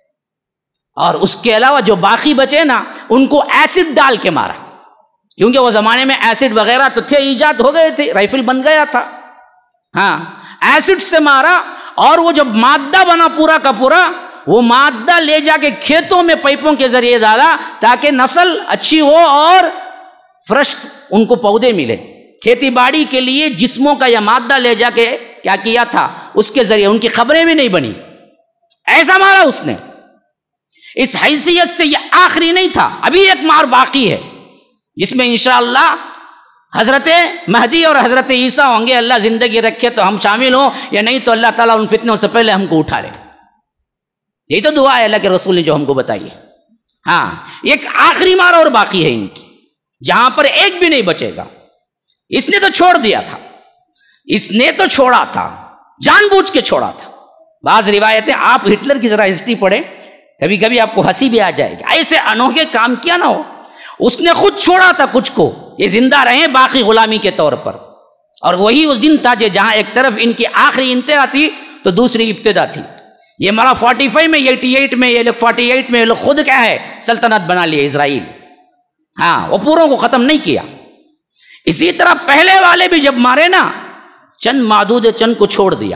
اور اس کے علاوہ جو باقی بچے نا ان کو ایسڈ ڈال کے مارا، کیونکہ وہ زمانے میں ایسڈ وغیرہ تو تھے، ایجاد ہو گئے تھے، رائفل بن گیا تھا، ہاں ایسڈ سے مارا، اور وہ جب مادہ بنا پورا کا پورا، وہ مادہ لے جا کے کھیتوں میں پائپوں کے ذریعے ڈالا تاکہ نسل اچھی ہو اور فرش ان کو پودے ملے، کھیتی باڑی کے لیے جسموں کا یہ مادہ لے جا کے کیا کیا تھا، اس کے ذریعے ان کی خبریں بھی نہیں بنی، ایسا مارا اس نے۔ اس حیثیت سے یہ آخری نہیں تھا، ابھی ایک مار باقی ہے جس میں انشاءاللہ حضرت مہدی اور حضرت عیسیٰ ہوں گے، اللہ زندگی رکھے تو ہم شامل ہوں، یا نہیں تو اللہ تعالیٰ ان فتنوں سے پہلے ہم کو اٹھا لے، یہی تو دعا ہے اللہ کے رسول نے جو ہم کو بتائی ہے۔ ہاں ایک آخری مار اور باقی ہے ان کی، جہاں پر ایک بھی نہیں بچے گا۔ اس نے تو چھوڑ دیا تھا، اس نے تو چھوڑا تھا، جان بوجھ کے چھوڑا تھا۔ بعض روایتیں، آپ ہٹلر کی ذرا ہسٹری پڑھیں، کبھی کبھی آپ کو ہنسی بھی آ جائے گی، ایسے انوکھے کام کیا نہ ہو، اس نے خود چھوڑا تھا کچھ کو، یہ زندہ رہے باقی غلامی کے طور پر، اور وہی اس دن تھا جہاں ایک طرف ان کی آخری انتہا تھی تو دوسری ابتدا تھی۔ یہ مرا فورٹی فائیو میں، ایٹی ایٹ میں، یہ لوگ فورٹی ایٹ میں، یہ لوگ خود کیا ہے سلطنت بنا لیے اسرائیل، ہاں وہ پوروں کو ختم نہیں کیا۔ اسی طرح پہلے والے بھی جب مارے نا، چند معدود چند کو چھوڑ دیا،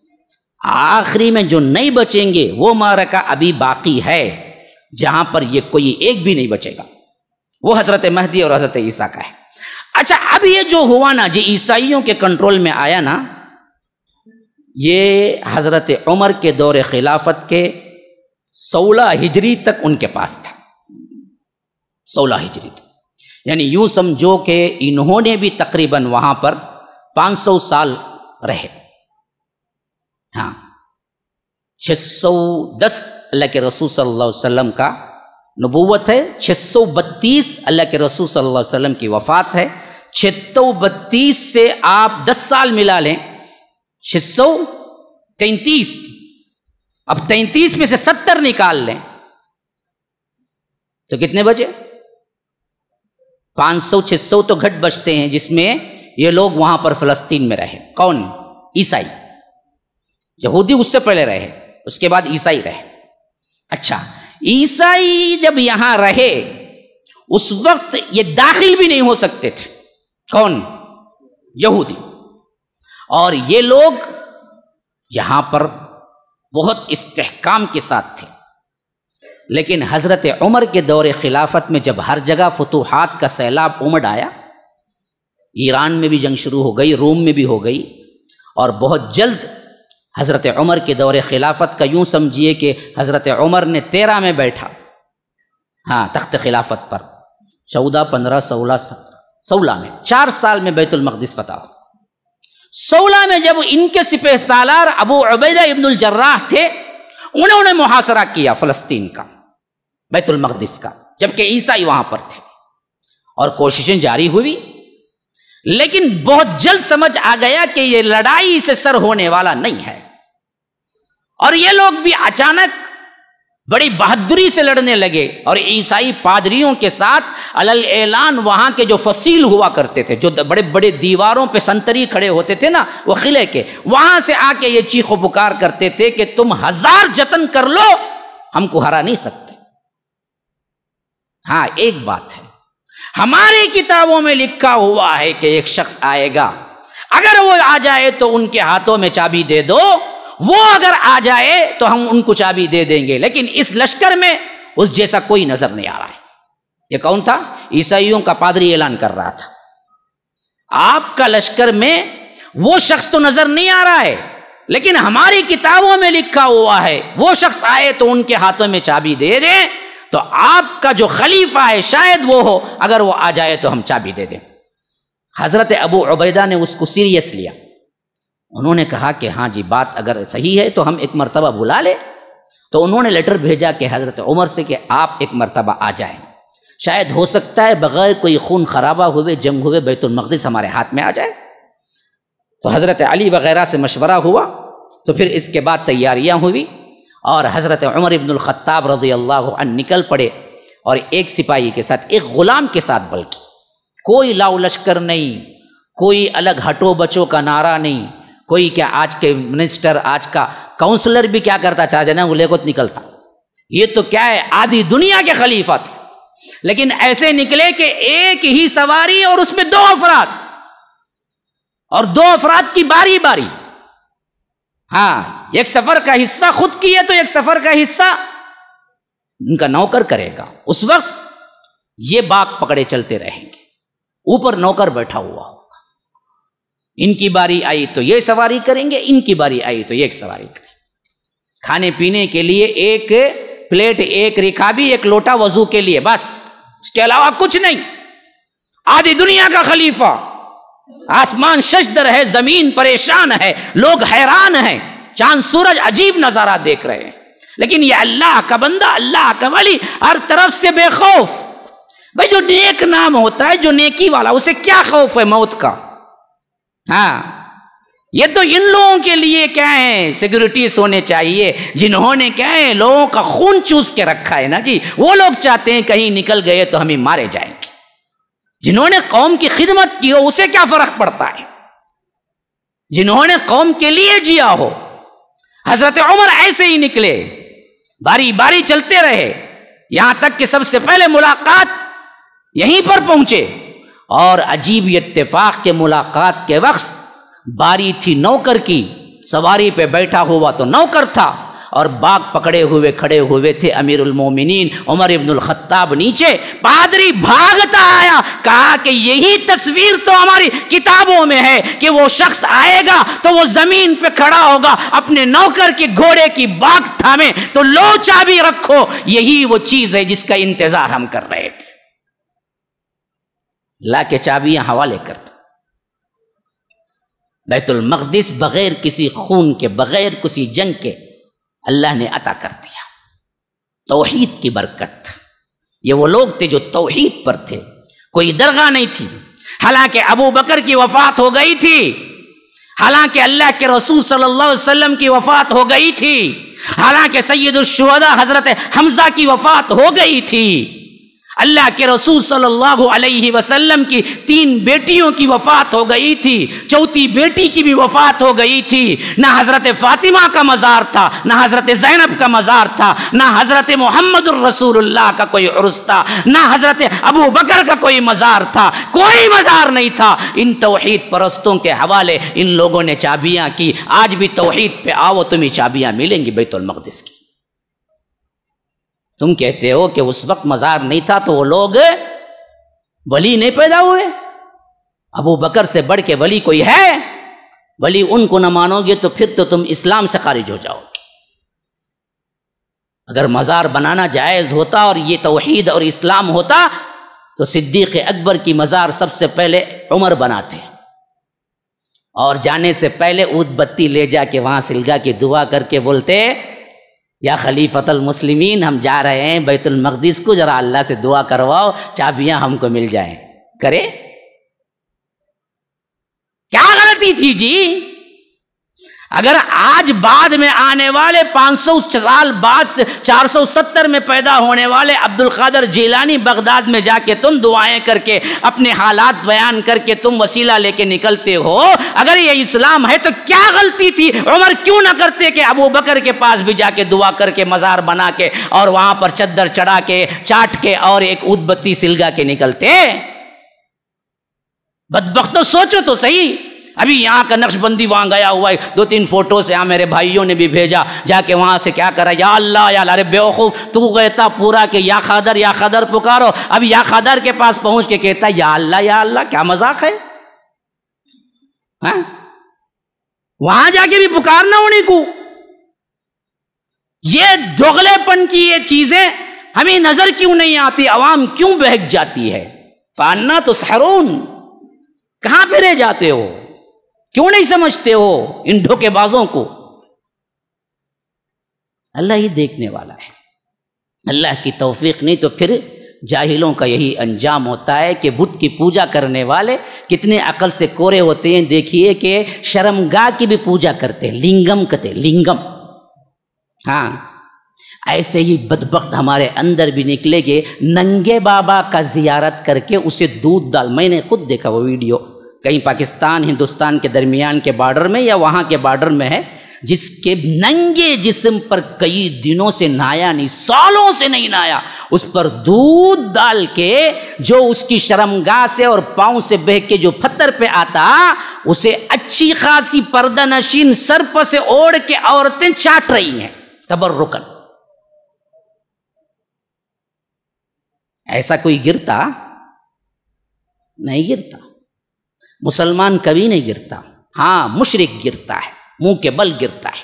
آخری میں جو نہیں بچیں گے وہ معرکہ ابھی باقی ہے، جہاں پر یہ کوئی ایک بھی نہیں بچے گا، وہ حضرت مہدی اور حضرت عیسیٰ کا ہے۔ اچھا اب یہ جو ہوا نا جی عیسائیوں کے کنٹرول میں آیا نا، یہ حضرت عمر کے دور خلافت کے سولہ ہجری تک ان کے پاس تھا، سولہ ہجری تک، یعنی یوں سمجھو کہ انہوں نے بھی تقریباً وہاں پر پانچ سو سال رہے، ہاں چھ سو دس اللہ کے رسول صلی اللہ علیہ وسلم کا نبوت ہے، چھ سو بتیس اللہ کے رسول صلی اللہ علیہ وسلم کی وفات ہے، چھ سو بتیس سے آپ دس سال ملا لیں، چھ سو تینتیس، اب تینتیس میں سے ستر نکال لیں تو کتنے بچے؟ پانچ سو چھ سو تو گھٹ بچتے ہیں، جس میں یہ لوگ وہاں پر فلسطین میں رہے، کون؟ عیسائی، یہودی اس سے پہلے رہے، اس کے بعد عیسائی رہے۔ اچھا عیسائی جب یہاں رہے اس وقت یہ داخل بھی نہیں ہو سکتے تھے، کون؟ یہودی، اور یہ لوگ یہاں پر بہت استحکام کے ساتھ تھے، لیکن حضرت عمر کے دور خلافت میں جب ہر جگہ فتوحات کا سیلاب امڑ آیا، ایران میں بھی جنگ شروع ہو گئی، روم میں بھی ہو گئی، اور بہت جلد حضرت عمر کے دور خلافت کا یوں سمجھیے کہ حضرت عمر نے تیرہ میں بیٹھا، ہاں تخت خلافت پر، چودہ پندرہ سولہ سترہ سولہ میں چار سال میں بیت المقدس فتح ہو۔ سولہ میں جب ان کے سپہ سالار ابو عبیدہ ابن الجراح تھے، انہوں نے محاصرہ کیا فلسطین کا، بیت المقدس کا، جبکہ عیسائی وہاں پر تھے، اور کوششیں جاری ہوئی، لیکن بہت جلد سمجھ آ گیا کہ یہ لڑائی سے سر ہونے والا نہیں ہے، اور یہ لوگ بھی اچانک بڑی بہادری سے لڑنے لگے، اور عیسائی پادریوں کے ساتھ علل اعلان وہاں کے جو فصیل ہوا کرتے تھے، جو بڑے بڑے دیواروں پہ سنتری کھڑے ہوتے تھے نا وہ قلعے کے، وہاں سے آ کے یہ چیخ و پکار کرتے تھے کہ تم ہزار جتن کر لو ہم کو ہرا نہیں سکتے۔ ہاں ایک بات ہے، ہماری کتابوں میں لکھا ہوا ہے کہ ایک شخص آئے گا، اگر وہ آ جائے تو ان کے ہاتھوں میں چابی دے دو، وہ اگر آ جائے تو ہم ان کو چابی دے دیں گے، لیکن اس لشکر میں اس جیسا کوئی نظر نہیں آ رہا ہے۔ یہ کون تھا؟ عیسائیوں کا پادری اعلان کر رہا تھا، آپ کا لشکر میں وہ شخص تو نظر نہیں آ رہا ہے، لیکن ہماری کتابوں میں لکھا ہوا ہے وہ شخص آئے تو ان کے ہاتھوں میں چابی دے دیں، تو آپ کا جو خلیفہ ہے شاید وہ ہو، اگر وہ آ جائے تو ہم چابی دے دیں۔ حضرت ابو عبیدہ نے اس کو سیریس لیا، انہوں نے کہا کہ ہاں جی بات اگر صحیح ہے تو ہم ایک مرتبہ بلا لیں، تو انہوں نے لیٹر بھیجا کہ حضرت عمر سے کہ آپ ایک مرتبہ آ جائیں، شاید ہو سکتا ہے بغیر کوئی خون خرابہ ہوئے جنگ ہوئے بیت المقدس ہمارے ہاتھ میں آ جائے۔ تو حضرت علی وغیرہ سے مشورہ ہوا، تو پھر اس کے بعد تیاریاں ہوئی، اور حضرت عمر ابن الخطاب رضی اللہ عنہ نکل پڑے، اور ایک سپاہی کے ساتھ، ایک غلام کے ساتھ، بلکہ کوئی لاؤ لشکر نہیں، کوئی الگ ہٹو بچو کا نعرہ نہیں، کوئی کیا آج کے منسٹر، آج کا کاؤنسلر بھی کیا کرتا چاہ جانا وہ لے کو نکلتا، یہ تو کیا ہے آدھی دنیا کے خلیفہ تھے، لیکن ایسے نکلے کہ ایک ہی سواری اور اس میں دو افراد، اور دو افراد کی باری باری، ہاں ایک سفر کا حصہ خود کیے تو ایک سفر کا حصہ ان کا نوکر کرے گا۔ اس وقت یہ باغ پکڑے چلتے رہیں گے، اوپر نوکر بیٹھا ہوا ہوگا، ان کی باری آئی تو یہ سواری کریں گے، ان کی باری آئی تو یہ ایک سواری کریں گے، کھانے پینے کے لیے ایک پلیٹ، ایک رکابی، ایک لوٹا وضو کے لیے، بس اس کے علاوہ کچھ نہیں۔ آدھی دنیا کا خلیفہ، آسمان ششدر ہے، زمین پریشان ہے، لوگ حیران ہیں، چاند سورج عجیب نظارہ دیکھ رہے ہیں، لیکن یہ اللہ کا بندہ، اللہ کا ولی ہر طرف سے بے خوف۔ بھائی جو نیک نام ہوتا ہے، جو نیکی والا، اسے کیا خوف ہے موت کا؟ ہاں یہ تو ان لوگوں کے لیے کیا ہے سیکورٹیز ہونے چاہیے، جنہوں نے کیا ہے لوگوں کا خون چوس کے رکھا ہے نا جی، وہ لوگ چاہتے ہیں کہیں نکل گئے تو ہمیں مارے جائیں گے۔ جنہوں نے قوم کی خدمت کی ہو اسے کیا فرق پڑتا ہے، جنہوں نے قوم کے لیے جیا ہو۔ حضرت عمر ایسے ہی نکلے، باری باری چلتے رہے، یہاں تک کہ سب سے پہلے ملاقات یہیں پر پہنچے، اور عجیب اتفاق کے ملاقات کے وقت باری تھی نوکر کی، سواری پہ بیٹھا ہوا تو نوکر تھا، اور باغ پکڑے ہوئے کھڑے ہوئے تھے امیر المومنین عمر ابن الخطاب نیچے۔ پادری بھاگتا آیا، کہا کہ یہی تصویر تو ہماری کتابوں میں ہے کہ وہ شخص آئے گا تو وہ زمین پہ کھڑا ہوگا، اپنے نوکر کے گھوڑے کی باگ تھامے تو لو چابی رکھو، یہی وہ چیز ہے جس کا انتظار ہم کر رہے تھے۔ لا کے چابیاں حوالے کرتے، بیت المقدس بغیر کسی خون کے، بغیر کسی جنگ کے اللہ نے عطا کر دیا، توحید کی برکت۔ یہ وہ لوگ تھے جو توحید پر تھے، کوئی درگاہ نہیں تھی، حالانکہ ابو بکر کی وفات ہو گئی تھی، حالانکہ اللہ کے رسول صلی اللہ علیہ وسلم کی وفات ہو گئی تھی، حالانکہ سید الشہداء حضرت حمزہ کی وفات ہو گئی تھی، اللہ کے رسول صلی اللہ علیہ وسلم کی تین بیٹیوں کی وفات ہو گئی تھی، چوتھی بیٹی کی بھی وفات ہو گئی تھی، نہ حضرت فاطمہ کا مزار تھا، نہ حضرت زینب کا مزار تھا، نہ حضرت محمد الرسول اللہ کا کوئی عرس تھا، نہ حضرت ابو بکر کا کوئی مزار تھا، کوئی مزار نہیں تھا۔ ان توحید پرستوں کے حوالے ان لوگوں نے چابیاں کی۔ آج بھی توحید پہ آؤ، تمہیں چابیاں ملیں گی بیت المقدس کی۔ تم کہتے ہو کہ اس وقت مزار نہیں تھا تو وہ لوگ ولی نہیں پیدا ہوئے؟ ابو بکر سے بڑھ کے ولی کوئی ہے؟ ولی ان کو نہ مانو گے تو پھر تو تم اسلام سے خارج ہو جاؤ گے۔ اگر مزار بنانا جائز ہوتا اور یہ توحید اور اسلام ہوتا تو صدیق اکبر کی مزار سب سے پہلے عمر بناتے، اور جانے سے پہلے اود بتی لے جا کے وہاں سلگا کی دعا کر کے بولتے یا خلیفۃ المسلمین ہم جا رہے ہیں بیت المقدس کو، ذرا اللہ سے دعا کرواؤ چابیاں ہم کو مل جائیں۔ کرے کیا غلطی تھی جی؟ اگر آج بعد میں آنے والے پانچ سو سال بعد سے چار سو ستر میں پیدا ہونے والے عبد القادر جیلانی بغداد میں جا کے تم دعائیں کر کے اپنے حالات بیان کر کے تم وسیلہ لے کے نکلتے ہو، اگر یہ اسلام ہے تو کیا غلطی تھی عمر کیوں نہ کرتے کہ ابو بکر کے پاس بھی جا کے دعا کر کے مزار بنا کے اور وہاں پر چادر چڑھا کے چاٹ کے اور ایک اود بتی سلگا کے نکلتے؟ بدبختوں سوچو تو صحیح۔ ابھی یہاں کا نقش بندی وہاں گیا ہوا ہے، دو تین فوٹو سے میرے بھائیوں نے بھی بھیجا، جا کے وہاں سے کیا کرا، یا اللہ یا اللہ، ارے بیوقوف تو کہتا پورا کہ یا قادر یا قادر پکارو، اب یا قادر کے پاس پہنچ کے کہتا یا اللہ یا اللہ، کیا مذاق ہے؟ ہاں وہاں جا کے بھی پکارنا انہیں کو۔ یہ دوغلے پن کی یہ چیزیں ہمیں نظر کیوں نہیں آتی؟ عوام کیوں بہک جاتی ہے؟ فانا تسحرون، کہاں پھرے جاتے ہو؟ کیوں نہیں سمجھتے ہو ان دھوکے بازوں کو؟ اللہ ہی دیکھنے والا ہے، اللہ کی توفیق نہیں تو پھر جاہلوں کا یہی انجام ہوتا ہے کہ بت کی پوجا کرنے والے کتنے عقل سے کورے ہوتے ہیں۔ دیکھیے کہ شرمگاہ کی بھی پوجا کرتے ہیں، لنگم کہتے لنگم۔ ہاں ایسے ہی بدبخت ہمارے اندر بھی نکلے کہ ننگے بابا کا زیارت کر کے اسے دودھ ڈال، میں نے خود دیکھا وہ ویڈیو، کہیں پاکستان ہندوستان کے درمیان کے بارڈر میں یا وہاں کے بارڈر میں ہے، جس کے ننگے جسم پر کئی دنوں سے نہایا نہیں، سالوں سے نہیں نہایا، اس پر دودھ ڈال کے جو اس کی شرمگاہ سے اور پاؤں سے بہ کے جو پتھر پہ آتا اسے اچھی خاصی پردہ نشین سر پر سے اوڑھ کے عورتیں چاٹ رہی ہیں تبرکن۔ ایسا کوئی گرتا؟ نہیں گرتا، مسلمان کبھی نہیں گرتا، ہاں مشرک گرتا ہے، منہ کے بل گرتا ہے۔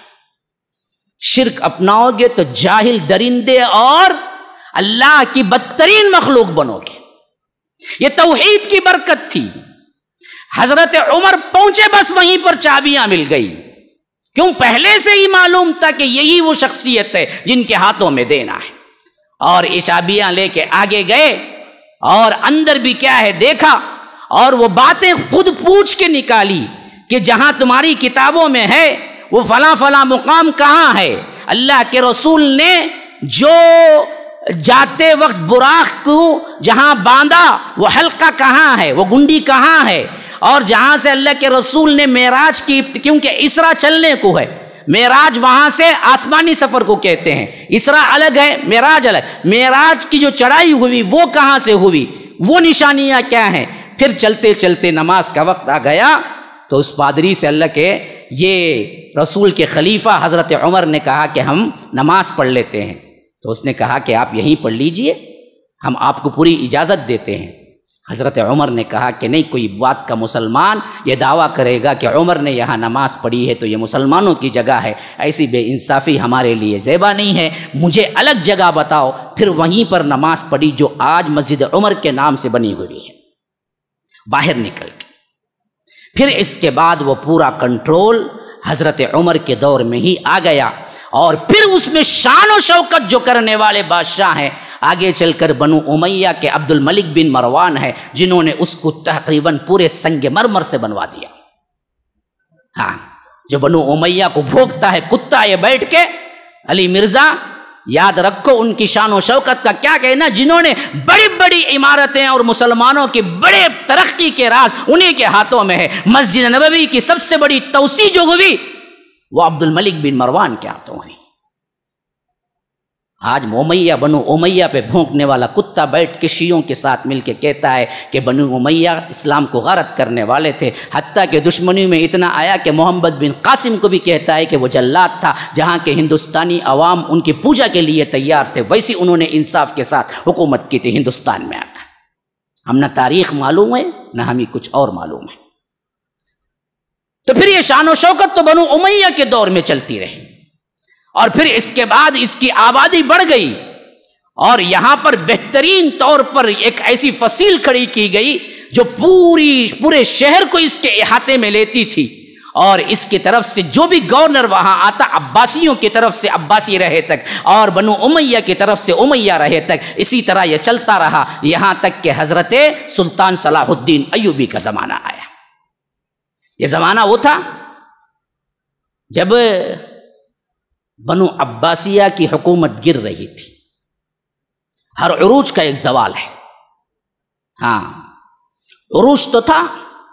شرک اپناؤ گے تو جاہل درندے اور اللہ کی بدترین مخلوق بنو گے۔ یہ توحید کی برکت تھی، حضرت عمر پہنچے بس وہیں پر چابیاں مل گئی، کیوں؟ پہلے سے ہی معلوم تھا کہ یہی وہ شخصیت ہے جن کے ہاتھوں میں دینا ہے، اور یہ چابیاں لے کے آگے گئے اور اندر بھی کیا ہے دیکھا، اور وہ باتیں خود پوچھ کے نکالی کہ جہاں تمہاری کتابوں میں ہے وہ فلاں فلاں مقام کہاں ہے؟ اللہ کے رسول نے جو جاتے وقت براق کو جہاں باندھا وہ حلقہ کہاں ہے، وہ گنڈی کہاں ہے؟ اور جہاں سے اللہ کے رسول نے معراج کی، کیونکہ اسرا چلنے کو ہے، معراج وہاں سے آسمانی سفر کو کہتے ہیں، اسرا الگ ہے معراج الگ، معراج کی جو چڑھائی ہوئی وہ کہاں سے ہوئی، وہ نشانیاں کیا ہیں؟ پھر چلتے چلتے نماز کا وقت آ گیا تو اس پادری سے اللہ کے یہ رسول کے خلیفہ حضرت عمر نے کہا کہ ہم نماز پڑھ لیتے ہیں، تو اس نے کہا کہ آپ یہیں پڑھ لیجئے، ہم آپ کو پوری اجازت دیتے ہیں۔ حضرت عمر نے کہا کہ نہیں، کوئی بات کا مسلمان یہ دعویٰ کرے گا کہ عمر نے یہاں نماز پڑھی ہے تو یہ مسلمانوں کی جگہ ہے، ایسی بے انصافی ہمارے لیے زیبا نہیں ہے، مجھے الگ جگہ بتاؤ۔ پھر وہیں پر نماز پڑھی جو آج مسجد عمر کے نام سے بنی ہوئی ہے، باہر نکل کے۔ پھر اس کے بعد وہ پورا کنٹرول حضرت عمر کے دور میں ہی آ گیا، اور پھر اس میں شان و شوکت جو کرنے والے بادشاہ ہیں، آگے چل کر بنو امیہ کے عبد الملک بن مروان ہے جنہوں نے اس کو تقریباً پورے سنگ مرمر سے بنوا دیا۔ ہاں جو بنو امیہ کو بھوکتا ہے کتا یہ بیٹھ کے، علی مرزا یاد رکھو ان کی شان و شوکت کا کیا کہنا، جنہوں نے بڑی بڑی عمارتیں اور مسلمانوں کی بڑے ترقی کے راز انہی کے ہاتھوں میں ہے۔ مسجد نبوی کی سب سے بڑی توسیع جو ہوئی وہ عبد الملک بن مروان کے ہاتھوں ہوئی۔ آج امیہ بنو امیہ پہ بھونکنے والا کتا بیٹھ کے شیعوں کے ساتھ مل کے کہتا ہے کہ بنو امیہ اسلام کو غارت کرنے والے تھے، حتیٰ کہ دشمنی میں اتنا آیا کہ محمد بن قاسم کو بھی کہتا ہے کہ وہ جلاد تھا، جہاں کے ہندوستانی عوام ان کی پوجا کے لیے تیار تھے، ویسی انہوں نے انصاف کے ساتھ حکومت کی تھی ہندوستان میں آ کر۔ ہم نہ تاریخ معلوم ہے نہ ہمیں کچھ اور معلوم ہے۔ تو پھر یہ شان و شوکت تو بنو امیہ کے دور میں چلتی رہی، اور پھر اس کے بعد اس کی آبادی بڑھ گئی، اور یہاں پر بہترین طور پر ایک ایسی فصیل کھڑی کی گئی جو پوری پورے شہر کو اس کے احاطے میں لیتی تھی، اور اس کی طرف سے جو بھی گورنر وہاں آتا عباسیوں کی طرف سے عباسی رہے تک، اور بنو امیہ کی طرف سے امیہ رہے تک، اسی طرح یہ چلتا رہا یہاں تک کہ حضرت سلطان صلاح الدین ایوبی کا زمانہ آیا۔ یہ زمانہ وہ تھا جب بنو عباسیہ کی حکومت گر رہی تھی، ہر عروج کا ایک زوال ہے۔ ہاں عروج تو تھا،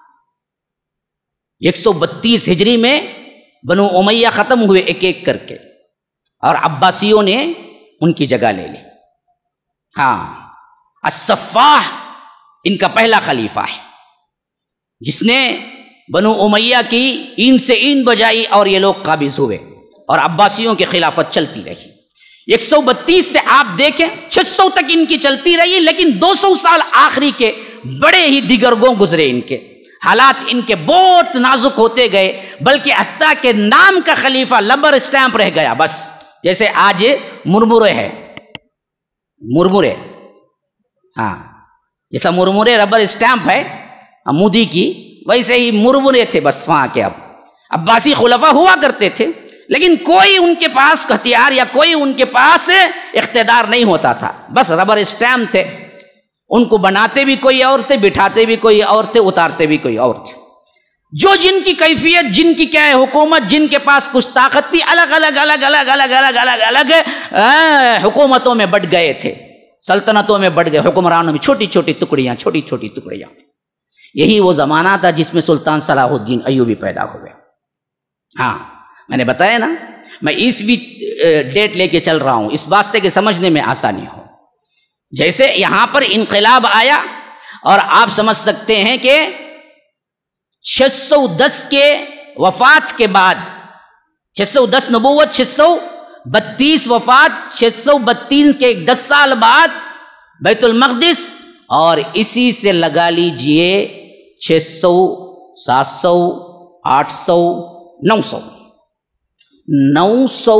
ایک سو بتیس ہجری میں بنو امیہ ختم ہوئے ایک ایک کر کے، اور عباسیوں نے ان کی جگہ لے لی۔ ہاں الصفاح ان کا پہلا خلیفہ ہے جس نے بنو امیہ کی این سے این بجائی، اور یہ لوگ قابض ہوئے اور عباسیوں کی خلافت چلتی رہی۔ ایک سو بتیس سے آپ دیکھیں چھ سو تک ان کی چلتی رہی، لیکن دو سو سال آخری کے بڑے ہی دیگرگوں گزرے، ان کے حالات ان کے بہت نازک ہوتے گئے، بلکہ حتیٰ کہ نام کا خلیفہ لبر اسٹیمپ رہ گیا بس، جیسے آج مرمرے ہے، مرمرے، ہاں جیسا مرمرے ربر اسٹیمپ ہے مودی کی، ویسے ہی مرمرے تھے بس وہاں کے۔ اب عباسی خلفاء ہوا کرتے تھے، لیکن کوئی ان کے پاس ہتھیار یا کوئی ان کے پاس اقتدار نہیں ہوتا تھا، بس ربر اسٹیمپ تھے، ان کو بناتے بھی کوئی اور تھے، بٹھاتے بھی کوئی اور تھے، اتارتے بھی کوئی اور تھے۔ جو جن کی کیفیت، جن کی کیا ہے حکومت، جن کے پاس کچھ طاقت تھی، الگ الگ الگ الگ الگ الگ الگ الگ حکومتوں میں بٹ گئے تھے، سلطنتوں میں بٹ گئے، حکمرانوں میں چھوٹی چھوٹی ٹکڑیاں چھوٹی چھوٹی ٹکڑیاں۔ یہی وہ زمانہ تھا جس میں سلطان صلاح الدین ایوبی پیدا ہوئے۔ ہاں میں نے بتایا نا، میں عیسوی ڈیٹ لے کے چل رہا ہوں اس واسطے کہ سمجھنے میں آسانی ہو۔ جیسے یہاں پر انقلاب آیا، اور آپ سمجھ سکتے ہیں کہ چھ سو دس کے وفات کے بعد، چھ سو دس نبوت، چھ سو بتیس وفات، چھ سو بتیس کے دس سال بعد بیت المقدس، اور اسی سے لگا لیجئے چھ سو، سات سو، آٹھ سو، نو سو نو سو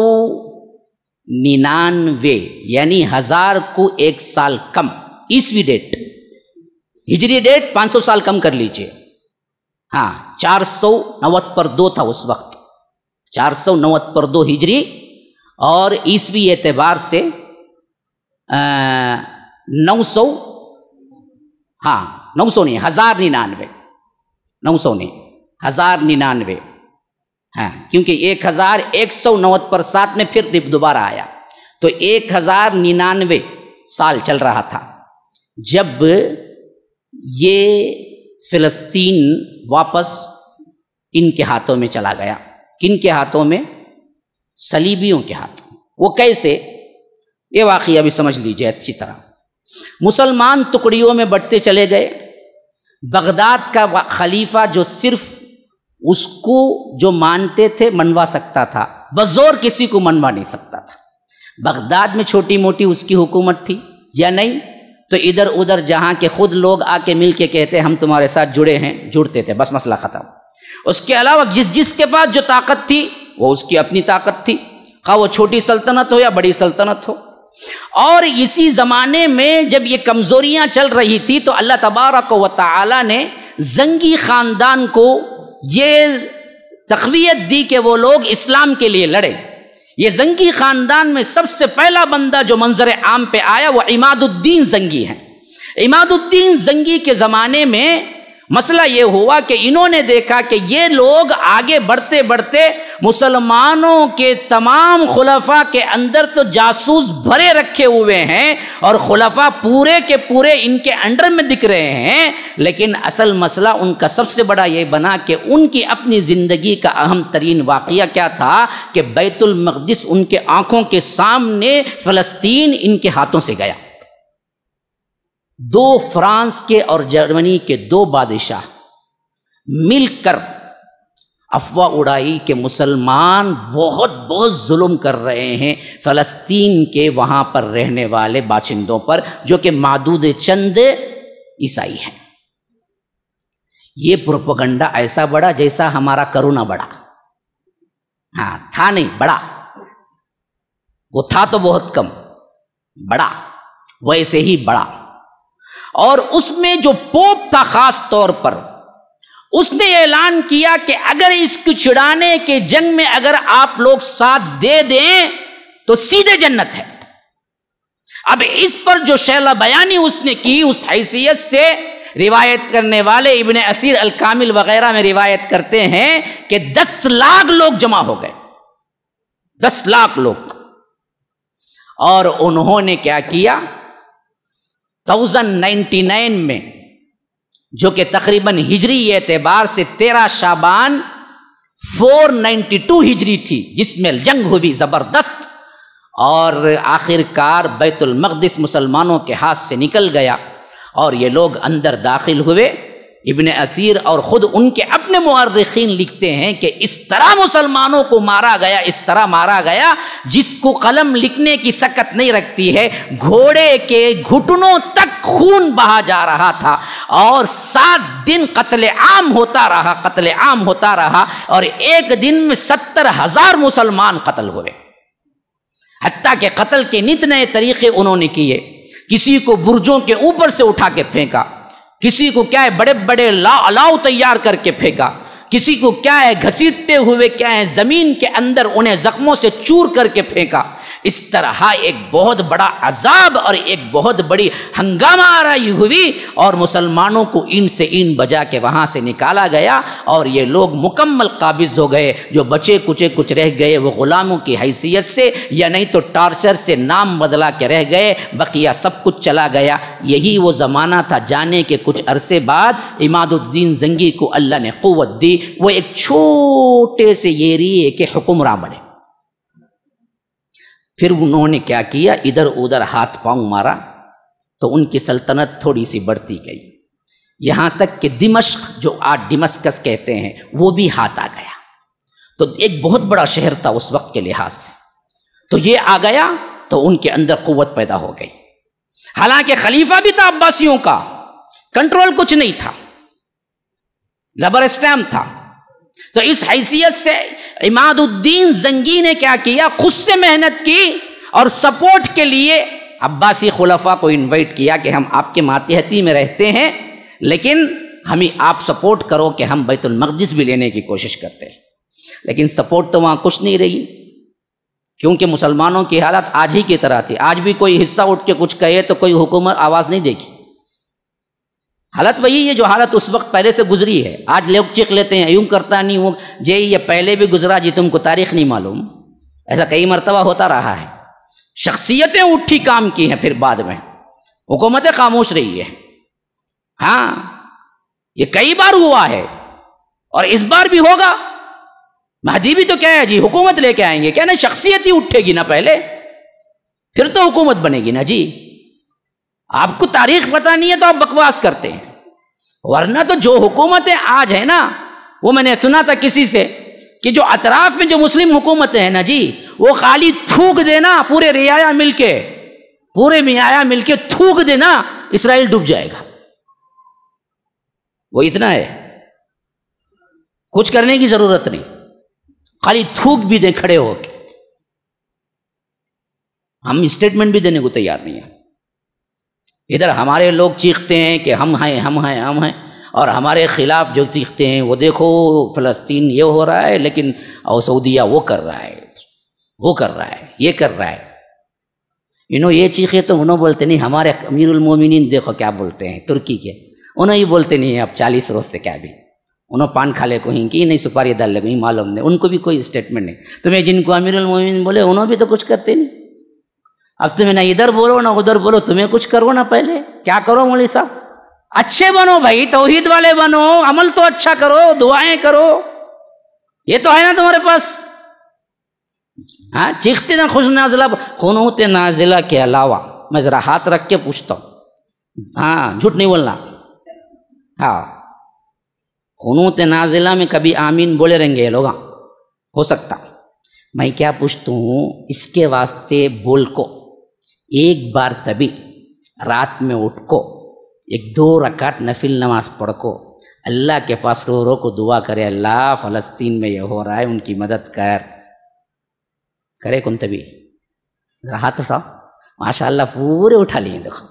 ننانوے، یعنی ہزار کو ایک سال کم، عیسوی ڈیٹ، ہجری ڈیٹ پانچ سو سال کم کر لیجئے۔ ہاں چار سو نوت پر دو تھا اس وقت، چار سو نوت پر دو ہجری، اور عیسوی اعتبار سے نو سو، ہاں نو سو نہیں، ہزار ننانوے، نو سو نہیں، ہزار ننانوے، ہاں کیونکہ ایک ہزار ایک سو نوت پر سات میں پھر دوبارہ آیا، تو ایک ہزار ننانوے سال چل رہا تھا جب یہ فلسطین واپس ان کے ہاتھوں میں چلا گیا۔ کن کے ہاتھوں میں؟ صلیبیوں کے ہاتھوں۔ وہ کیسے؟ یہ واقعہ بھی سمجھ لیجئے اچھی طرح۔ مسلمان ٹکڑیوں میں بٹتے چلے گئے، بغداد کا خلیفہ جو صرف اس کو جو مانتے تھے منوا سکتا تھا، بزور کسی کو منوا نہیں سکتا تھا۔ بغداد میں چھوٹی موٹی اس کی حکومت تھی یا نہیں، تو ادھر ادھر جہاں کے خود لوگ آ کے مل کے کہتے ہم تمہارے ساتھ جڑے ہیں، جڑتے تھے، بس مسئلہ ختم۔ اس کے علاوہ جس جس کے پاس جو طاقت تھی وہ اس کی اپنی طاقت تھی، خواہ وہ چھوٹی سلطنت ہو یا بڑی سلطنت ہو۔ اور اسی زمانے میں جب یہ کمزوریاں چل رہی تھی تو اللہ تبارک و تعالی نے زنگی خاندان کو یہ تقویت دی کہ وہ لوگ اسلام کے لیے لڑے۔ یہ زنگی خاندان میں سب سے پہلا بندہ جو منظر عام پہ آیا وہ عماد الدین زنگی ہیں۔ عماد الدین زنگی کے زمانے میں مسئلہ یہ ہوا کہ انہوں نے دیکھا کہ یہ لوگ آگے بڑھتے بڑھتے مسلمانوں کے تمام خلفاء کے اندر تو جاسوس بھرے رکھے ہوئے ہیں، اور خلفاء پورے کے پورے ان کے انڈر میں دکھ رہے ہیں، لیکن اصل مسئلہ ان کا سب سے بڑا یہ بنا کہ ان کی اپنی زندگی کا اہم ترین واقعہ کیا تھا کہ بیت المقدس ان کے آنکھوں کے سامنے فلسطین ان کے ہاتھوں سے گیا۔ دو فرانس کے اور جرمنی کے دو بادشاہ مل کر افواہ اڑائی کہ مسلمان بہت بہت ظلم کر رہے ہیں فلسطین کے وہاں پر رہنے والے باشندوں پر، جو کہ معدود چند عیسائی ہیں۔ یہ پروپیگنڈا ایسا بڑا جیسا ہمارا کرونا بڑا. ہاں تھا نہیں، بڑا. وہ تھا تو بہت کم، بڑا ویسے ہی بڑا. اور اس میں جو پوپ تھا خاص طور پر، اس نے اعلان کیا کہ اگر اس کو چھڑانے کے جنگ میں اگر آپ لوگ ساتھ دے دیں تو سیدھے جنت ہے. اب اس پر جو شعلہ بیانی اس نے کی، اس حیثیت سے روایت کرنے والے ابن اسیر الکامل وغیرہ میں روایت کرتے ہیں کہ دس لاکھ لوگ جمع ہو گئے، دس لاکھ لوگ. اور انہوں نے کیا کیا، تاؤزن نائنٹی نائن میں، جو کہ تقریباً ہجری اعتبار سے تیرہ شعبان فور نائنٹی ٹو ہجری تھی، جس میں جنگ ہوئی زبردست، اور آخر کار بیت المقدس مسلمانوں کے ہاتھ سے نکل گیا اور یہ لوگ اندر داخل ہوئے. ابن اسیر اور خود ان کے اپنے مورخین لکھتے ہیں کہ اس طرح مسلمانوں کو مارا گیا، اس طرح مارا گیا جس کو قلم لکھنے کی سکت نہیں رکھتی ہے. گھوڑے کے گھٹنوں تک خون بہا جا رہا تھا اور سات دن قتل عام ہوتا رہا، قتل عام ہوتا رہا، اور ایک دن میں ستر ہزار مسلمان قتل ہوئے. حتیٰ کہ قتل کے نت نئے طریقے انہوں نے کیے. کسی کو برجوں کے اوپر سے اٹھا کے پھینکا، کسی کو کیا ہے بڑے بڑے الاؤ تیار کر کے پھینکا، کسی کو کیا ہے گھسیٹتے ہوئے کیا ہے زمین کے اندر انہیں زخموں سے چور کر کے پھینکا. اس طرح ایک بہت بڑا عذاب اور ایک بہت بڑی ہنگامہ آرائی ہوئی اور مسلمانوں کو ان سے ان بجا کے وہاں سے نکالا گیا اور یہ لوگ مکمل قابض ہو گئے. جو بچے کچے کچھ رہ گئے وہ غلاموں کی حیثیت سے یا نہیں تو ٹارچر سے نام بدلا کے رہ گئے، بقیہ سب کچھ چلا گیا. یہی وہ زمانہ تھا جانے کے کچھ عرصے بعد عماد الدین زنگی کو اللہ نے قوت دی، وہ ایک چھوٹے سے ایریے کے حکمراں بنے. پھر انہوں نے کیا کیا، ادھر ادھر ہاتھ پاؤں مارا تو ان کی سلطنت تھوڑی سی بڑھتی گئی، یہاں تک کہ دمشق جو آج ڈمسکس کہتے ہیں وہ بھی ہاتھ آ گیا. تو ایک بہت بڑا شہر تھا اس وقت کے لحاظ سے، تو یہ آ گیا تو ان کے اندر قوت پیدا ہو گئی. حالانکہ خلیفہ بھی تھا عباسیوں کا، کنٹرول کچھ نہیں تھا، ربر اسٹیمپ تھا. تو اس حیثیت سے عماد الدین زنگی نے کیا کیا، خود سے محنت کی اور سپورٹ کے لیے عباسی خلفاء کو انوائٹ کیا کہ ہم آپ کے ماتحتی میں رہتے ہیں لیکن ہمیں آپ سپورٹ کرو کہ ہم بیت المقدس بھی لینے کی کوشش کرتے ہیں. لیکن سپورٹ تو وہاں کچھ نہیں رہی، کیونکہ مسلمانوں کی حالت آج ہی کی طرح تھی. آج بھی کوئی حصہ اٹھ کے کچھ کہے تو کوئی حکومت آواز نہیں دے گی. حالت وہی ہے جو حالت اس وقت پہلے سے گزری ہے. آج لوگ چیخ لیتے ہیں یوں کرتا نہیں ہوں جی یہ پہلے بھی گزرا جی، تم کو تاریخ نہیں معلوم. ایسا کئی مرتبہ ہوتا رہا ہے. شخصیتیں اٹھی کام کی ہیں، پھر بعد میں حکومتیں خاموش رہی ہے. ہاں یہ کئی بار ہوا ہے اور اس بار بھی ہوگا. مہدی بھی تو کیا ہے جی حکومت لے کے آئیں گے، کیا نہیں شخصیت ہی اٹھے گی نا پہلے، پھر تو حکومت بنے گی نا جی. آپ کو تاریخ پتہ نہیں ہے تو آپ بکواس کرتے ہیں، ورنہ تو جو حکومتیں آج ہیں نا، وہ میں نے سنا تھا کسی سے کہ جو اطراف میں جو مسلم حکومتیں ہیں نا جی، وہ خالی تھوک دینا پورے رعایا مل کے پورے میایا مل کے تھوک دینا اسرائیل ڈوب جائے گا. وہ اتنا ہے، کچھ کرنے کی ضرورت نہیں، خالی تھوک بھی دیں کھڑے ہو کے. ہم اسٹیٹمنٹ بھی دینے کو تیار نہیں ہیں. ادھر ہمارے لوگ چیختے ہیں کہ ہم ہیں ہم ہیں ہم ہیں، اور ہمارے خلاف جو چیختے ہیں وہ دیکھو فلسطین یہ ہو رہا ہے لیکن اور سعودیہ وہ کر رہا ہے وہ کر رہا ہے یہ کر رہا ہے. انہوں یہ چیخے تو انہوں بولتے نہیں. ہمارے امیر المومنین دیکھو کیا بولتے ہیں ترکی کے، انہوں یہ بولتے نہیں اب چالیس روز سے کیا بھی انہوں پان کھا لے کوئی کی نہیں سپاری دال لے کوئی معلوم نہیں، ان کو بھی کوئی اسٹیٹمنٹ نہیں. تمہیں جن کو امیر المومنین بولے انہوں بھی تو کچھ کرتے نہیں. اب تمہیں نہ ادھر بولو نہ ادھر بولو، تمہیں کچھ کرو نا. پہلے کیا کرو مولوی صاحب، اچھے بنو بھائی، توحید والے بنو، عمل تو اچھا کرو، دعائیں کرو، یہ تو ہے نا تمہارے پاس. ہاں چیختے نا خوش نازلہ قنوت نازلہ کے علاوہ. میں ذرا ہاتھ رکھ کے پوچھتا ہوں، ہاں جھوٹ نہیں بولنا. ہاں قنوت نازلہ میں کبھی آمین بولے رہیں گے یہ لوگ؟ ہو سکتا. میں کیا پوچھتا ہوں، اس کے واسطے بول کو ایک بار تبھی رات میں اٹھ کو ایک دو رکعت نفل نماز پڑھ کو اللہ کے پاس رو رو کو دعا کرے، اللہ فلسطین میں یہ ہو رہا ہے، ان کی مدد کر، کرے کن تبھی ذرا ہاتھ اٹھاؤ، ماشاء اللہ پورے اٹھا لیے، دیکھو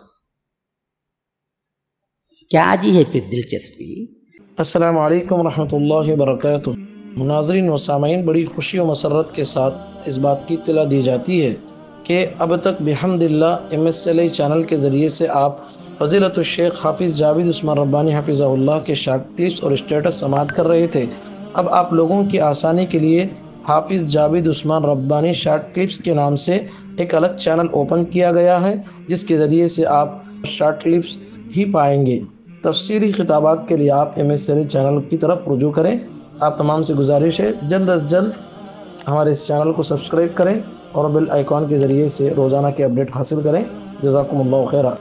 کیا جی ہے پھر دلچسپی۔ السلام علیکم ورحمۃ اللہ وبرکاتہ۔ ناظرین و سامعین، بڑی خوشی و مسرت کے ساتھ اس بات کی اطلاع دی جاتی ہے کہ اب تک بحمد اللہ M S L E channel کے ذریعے سے آپ فضیلت الشیخ حافظ جاوید عثمان ربانی حفظہ اللہ کے شارٹ کلپس اور اسٹیٹس سماعت کر رہے تھے۔ اب آپ لوگوں کی آسانی کے لیے حافظ جاوید عثمان ربانی شارٹ کلپس کے نام سے ایک الگ چینل اوپن کیا گیا ہے، جس کے ذریعے سے آپ شارٹ کلپس ہی پائیں گے۔ تفسیری خطابات کے لیے آپ M S L E channel کی طرف رجوع کریں۔ آپ تمام سے گزارش ہے جلد از جلد ہمارے اس چینل کو سبسکرائب کریں اور بیل آئیکن کے ذریعے سے روزانہ کے اپڈیٹ حاصل کریں۔ جزاکم اللہ خیرہ۔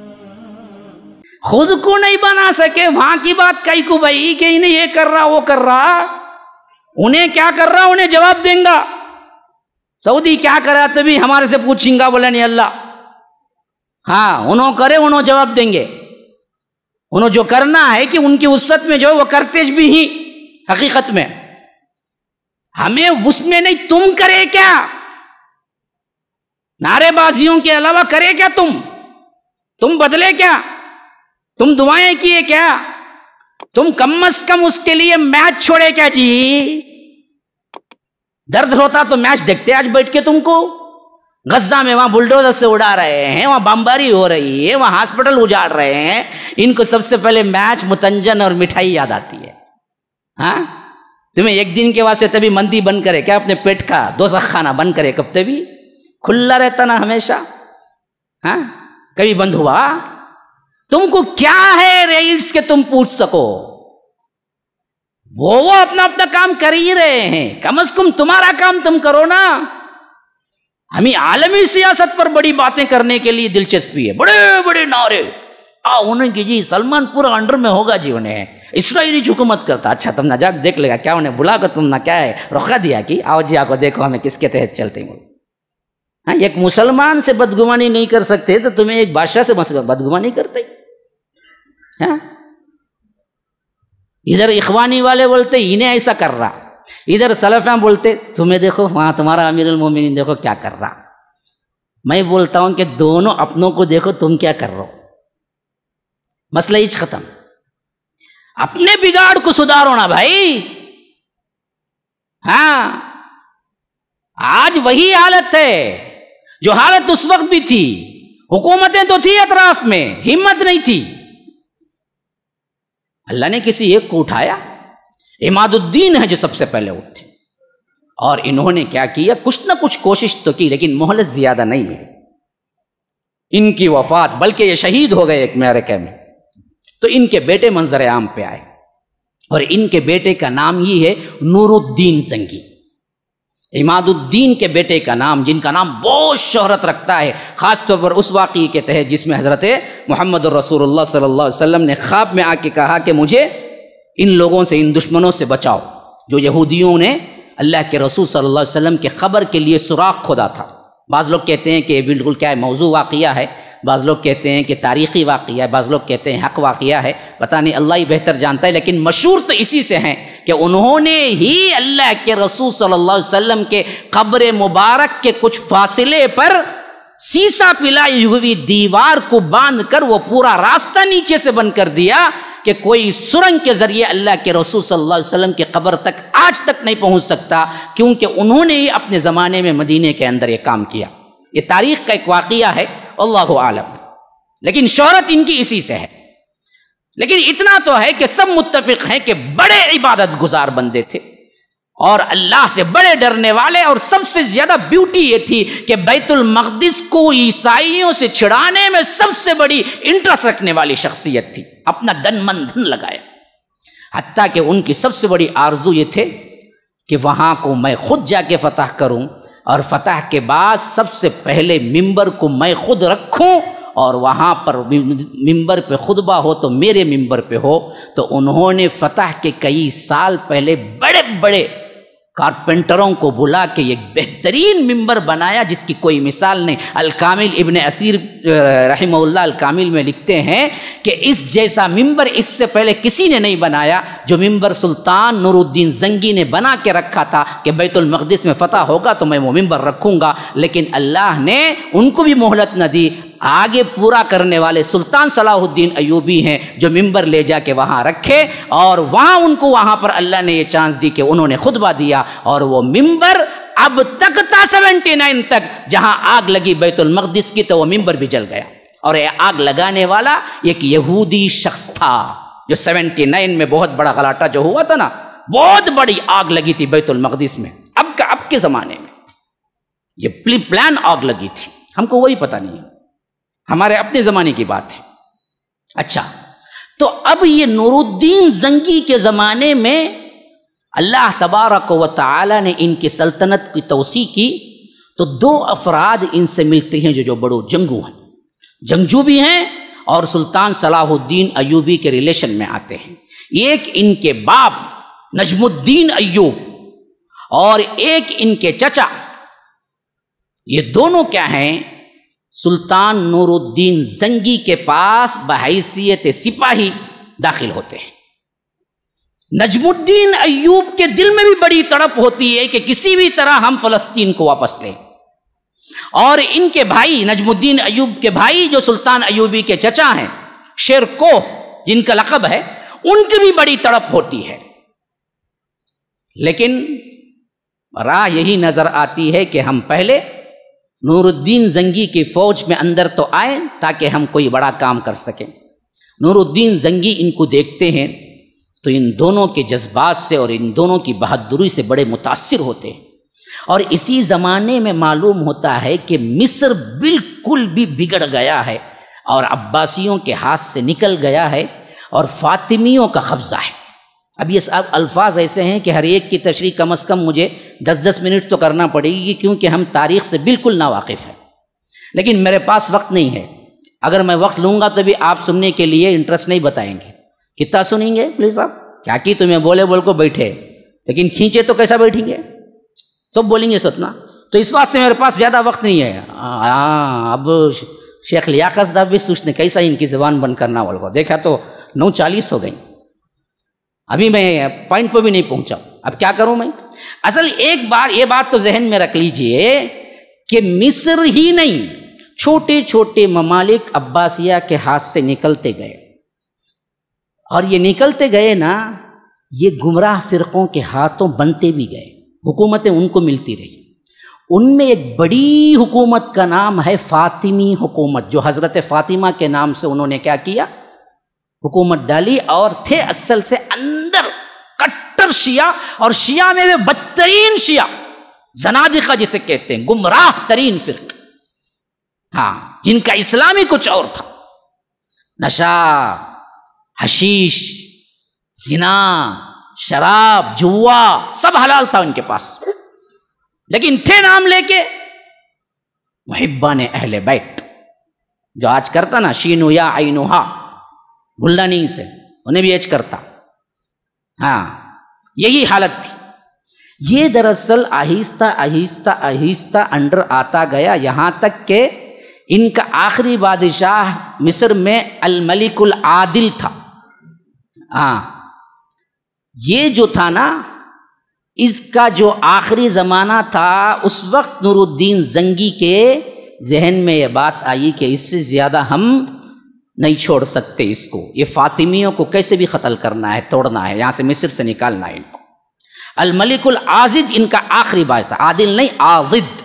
خود کو نہیں بنا سکے وہاں کی بات کئی کو بھائی کہ انہیں یہ کر رہا وہ کر رہا، انہیں کیا کر رہا انہیں جواب دیں گا۔ سعودی کیا کرا تبھی ہمارے سے پوچھیں گا، بولے نہیں اللہ، ہاں انہوں کرے انہوں جواب دیں گے، انہوں جو کرنا ہے کہ ان کی وسعت میں جو وہ کرتے بھی ہی حقیقت میں، ہمیں اس میں نہیں، تم کرے کیا، نعرے بازیوں کے علاوہ کرے کیا، تم تم بدلے کیا، تم دعائیں کیے کیا، تم کم از کم اس کے لیے میچ چھوڑے کیا جی؟ درد ہوتا تو میچ دیکھتے آج بیٹھ کے تم کو؟ غزہ میں وہاں بلڈوزر سے اڑا رہے ہیں، وہاں بمباری ہو رہی ہے، وہاں ہاسپٹل اجاڑ رہے ہیں، ان کو سب سے پہلے میچ، متنجن اور مٹھائی یاد آتی ہے۔ ہاں تمہیں ایک دن کے واسطے تبھی مندی بند کرے کیا، اپنے پیٹ کا دوزخ خانہ بند کرے، کب تبھی کھلا رہتا نا ہمیشہ، ہاں کبھی بند ہوا؟ تم کو کیا ہے رائٹس کہ تم پوچھ سکو؟ وہ وہ اپنا اپنا کام کر ہی رہے ہیں، کم از کم تمہارا کام تم کرو نا۔ ہمیں عالمی سیاست پر بڑی باتیں کرنے کے لیے دلچسپی ہے، بڑے بڑے نعرے، آ انہیں کہ جی سلمان پورا انڈر میں ہوگا جی، انہیں اسرائیلی حکومت کرتا، اچھا تم نہ جا دیکھ لے گا کیا، انہیں بلا کر تم نہ کیا ہے رخا دیا کہ آؤ جی آپ کو دیکھو ہمیں کس کے تحت چلتے ہیں۔ ہاں ایک مسلمان سے بدگمانی نہیں کر سکتے تو تمہیں ایک بادشاہ سے بدگمانی کرتے؟ ہاں ادھر اخوانی والے بولتے انہیں ایسا کر رہا، ادھر سلفیاں بولتے تمہیں دیکھو وہاں تمہارا امیر المومنین دیکھو کیا کر رہا۔ میں بولتا ہوں کہ دونوں اپنوں کو دیکھو تم کیا کر رہے ہو، مسئلہ ہی ختم۔ اپنے بگاڑ کو سدھارو نا بھائی۔ ہاں آج وہی حالت ہے جو حالت اس وقت بھی تھی، حکومتیں تو تھی اطراف میں، ہمت نہیں تھی۔ اللہ نے کسی ایک کو اٹھایا، عماد الدین ہے جو سب سے پہلے اٹھے، اور انہوں نے کیا کیا، کچھ نہ کچھ کوشش تو کی لیکن مہلت زیادہ نہیں ملی۔ ان کی وفات، بلکہ یہ شہید ہو گئے ایک معرکے میں، تو ان کے بیٹے منظر عام پہ آئے، اور ان کے بیٹے کا نام یہ ہے نور الدین زنگی۔ عماد الدین کے بیٹے کا نام، جن کا نام بہت شہرت رکھتا ہے، خاص طور پر اس واقعے کے تحت جس میں حضرت محمد الرسول اللہ صلی اللہ علیہ وسلم نے خواب میں آ کے کہا کہ مجھے ان لوگوں سے، ان دشمنوں سے بچاؤ، جو یہودیوں نے اللہ کے رسول صلی اللہ علیہ وسلم کے خبر کے لیے سوراخ کھودا تھا۔ بعض لوگ کہتے ہیں کہ یہ بالکل کیا ہے، موضوع واقعہ ہے، بعض لوگ کہتے ہیں کہ تاریخی واقعہ ہے، بعض لوگ کہتے ہیں حق واقعہ ہے، پتہ نہیں، اللہ ہی بہتر جانتا ہے، لیکن مشہور تو اسی سے ہیں کہ انہوں نے ہی اللہ کے رسول صلی اللہ علیہ وسلم کے قبر مبارک کے کچھ فاصلے پر سیسا پلائی ہوئی دیوار کو باندھ کر وہ پورا راستہ نیچے سے بند کر دیا کہ کوئی سرنگ کے ذریعے اللہ کے رسول صلی اللہ علیہ وسلم کے قبر تک آج تک نہیں پہنچ سکتا، کیونکہ انہوں نے ہی اپنے زمانے میں مدینے کے اندر یہ کام کیا۔ یہ تاریخ کا ایک واقعہ ہے، اللہ عالم، لیکن شہرت ان کی اسی سے ہے۔ لیکن اتنا تو ہے کہ سب متفق ہیں کہ بڑے عبادت گزار بندے تھے اور اللہ سے بڑے ڈرنے والے، اور سب سے زیادہ بیوٹی یہ تھی کہ بیت المقدس کو عیسائیوں سے چھڑانے میں سب سے بڑی انٹرسٹ رکھنے والی شخصیت تھی، اپنا دن من دھن لگایا، حتیٰ کہ ان کی سب سے بڑی آرزو یہ تھے کہ وہاں کو میں خود جا کے فتح کروں، اور فتح کے بعد سب سے پہلے ممبر کو میں خود رکھوں، اور وہاں پر ممبر پہ خطبہ ہو تو میرے ممبر پہ ہو۔ تو انہوں نے فتح کے کئی سال پہلے بڑے بڑے کارپینٹروں کو بلا کے ایک بہترین ممبر بنایا جس کی کوئی مثال نہیں۔ الکامل ابن اسیر رحمہ اللہ الکامل میں لکھتے ہیں کہ اس جیسا ممبر اس سے پہلے کسی نے نہیں بنایا، جو ممبر سلطان نور الدین زنگی نے بنا کے رکھا تھا کہ بیت المقدس میں فتح ہوگا تو میں وہ ممبر رکھوں گا، لیکن اللہ نے ان کو بھی مہلت نہ دی۔ آگے پورا کرنے والے سلطان صلاح الدین ایوبی ہیں جو ممبر لے جا کے وہاں رکھے، اور وہاں ان کو وہاں پر اللہ نے یہ چانس دی کہ انہوں نے خطبہ دیا، اور وہ ممبر اب تک تھا سیونٹی نائن تک، جہاں آگ لگی بیت المقدس کی تو وہ ممبر بھی جل گیا، اور یہ آگ لگانے والا ایک یہودی شخص تھا جو سیونٹی نائن میں بہت بڑا غلاٹہ جو ہوا تھا نا، بہت بڑی آگ لگی تھی بیت المقدس میں، اب کا اب کے زمانے میں یہ پلی پلان آگ لگی تھی، ہم کو وہی پتہ نہیں ہے، ہمارے اپنے زمانے کی بات ہے۔ اچھا، تو اب یہ نور الدین زنگی کے زمانے میں اللہ تبارک و تعالی نے ان کی سلطنت کی توسیع کی، تو دو افراد ان سے ملتے ہیں جو جو بڑو جنگجو ہیں، جنگجو بھی ہیں اور سلطان صلاح الدین ایوبی کے ریلیشن میں آتے ہیں۔ ایک ان کے باپ نجم الدین ایوب اور ایک ان کے چچا، یہ دونوں کیا ہیں؟ سلطان نور الدین زنگی کے پاس بحیثیت سپاہی داخل ہوتے ہیں۔ نجم الدین ایوب کے دل میں بھی بڑی تڑپ ہوتی ہے کہ کسی بھی طرح ہم فلسطین کو واپس لیں، اور ان کے بھائی نجم الدین ایوب کے بھائی جو سلطان ایوبی کے چچا ہیں شیر کوہ جن کا لقب ہے، ان کی بھی بڑی تڑپ ہوتی ہے، لیکن راہ یہی نظر آتی ہے کہ ہم پہلے نور الدین زنگی کی فوج میں اندر تو آئیں تاکہ ہم کوئی بڑا کام کر سکیں۔ نور الدین زنگی ان کو دیکھتے ہیں تو ان دونوں کے جذبات سے اور ان دونوں کی بہادری سے بڑے متاثر ہوتے ہیں، اور اسی زمانے میں معلوم ہوتا ہے کہ مصر بالکل بھی بگڑ گیا ہے اور عباسیوں کے ہاتھ سے نکل گیا ہے اور فاطمیوں کا قبضہ ہے۔ اب یہ الفاظ ایسے ہیں کہ ہر ایک کی تشریح کم از کم مجھے دس دس منٹ تو کرنا پڑے گی، کیونکہ ہم تاریخ سے بالکل ناواقف ہیں، لیکن میرے پاس وقت نہیں ہے۔ اگر میں وقت لوں گا تو بھی آپ سننے کے لیے انٹرسٹ نہیں بتائیں گے۔ کتنا سنیں گے پلیز آپ؟ کیا کی تمہیں بولے بول کو بیٹھے، لیکن کھینچے تو کیسا بیٹھیں گے؟ سب بولیں گے ستنا، تو اس واسطے میرے پاس زیادہ وقت نہیں ہے۔ ہاں، اب شیخ لیاقت صاحب بھی سوچنے کیسا ان کی زبان بند کرنا بول کو، دیکھا تو نو چالیس ہو گئی، ابھی میں پوائنٹ پہ بھی نہیں پہنچا، اب کیا کروں میں؟ اصل ایک بار یہ بات تو ذہن میں رکھ لیجئے کہ مصر ہی نہیں، چھوٹے چھوٹے ممالک عباسیہ کے ہاتھ سے نکلتے گئے، اور یہ نکلتے گئے نا، یہ گمراہ فرقوں کے ہاتھوں بنتے بھی گئے، حکومتیں ان کو ملتی رہی۔ ان میں ایک بڑی حکومت کا نام ہے فاطمی حکومت، جو حضرت فاطمہ کے نام سے انہوں نے کیا کیا؟ حکومت ڈالی، اور تھے اصل سے اندر کٹر شیعہ، اور شیعہ میں وہ بدترین شیعہ زنادقہ جسے کہتے ہیں، گمراہ ترین فرق، ہاں، جن کا اسلامی کچھ اور تھا، نشہ، حشیش، زنا، شراب، جوا، سب حلال تھا ان کے پاس، لیکن تھے نام لے کے محبان اہل بیت، جو آج کرتا نا شینو یا عینوہا، بھولنا نہیں سے، انہیں بھی ایج کرتا، ہاں، یہی حالت تھی۔ یہ دراصل آہستہ آہستہ آہستہ انڈر آتا گیا، یہاں تک کہ ان کا آخری بادشاہ مصر میں الملک العادل تھا، ہاں، یہ جو تھا نا، اس کا جو آخری زمانہ تھا، اس وقت نور الدین زنگی کے ذہن میں یہ بات آئی کہ اس سے زیادہ ہم نہیں چھوڑ سکتے اس کو، یہ فاطمیوں کو کیسے بھی قتل کرنا ہے، توڑنا ہے، یہاں سے مصر سے نکالنا ہے ان کو۔ الملک العاضد ان کا آخری بادشاہ تھا، عادل نہیں، عاضد۔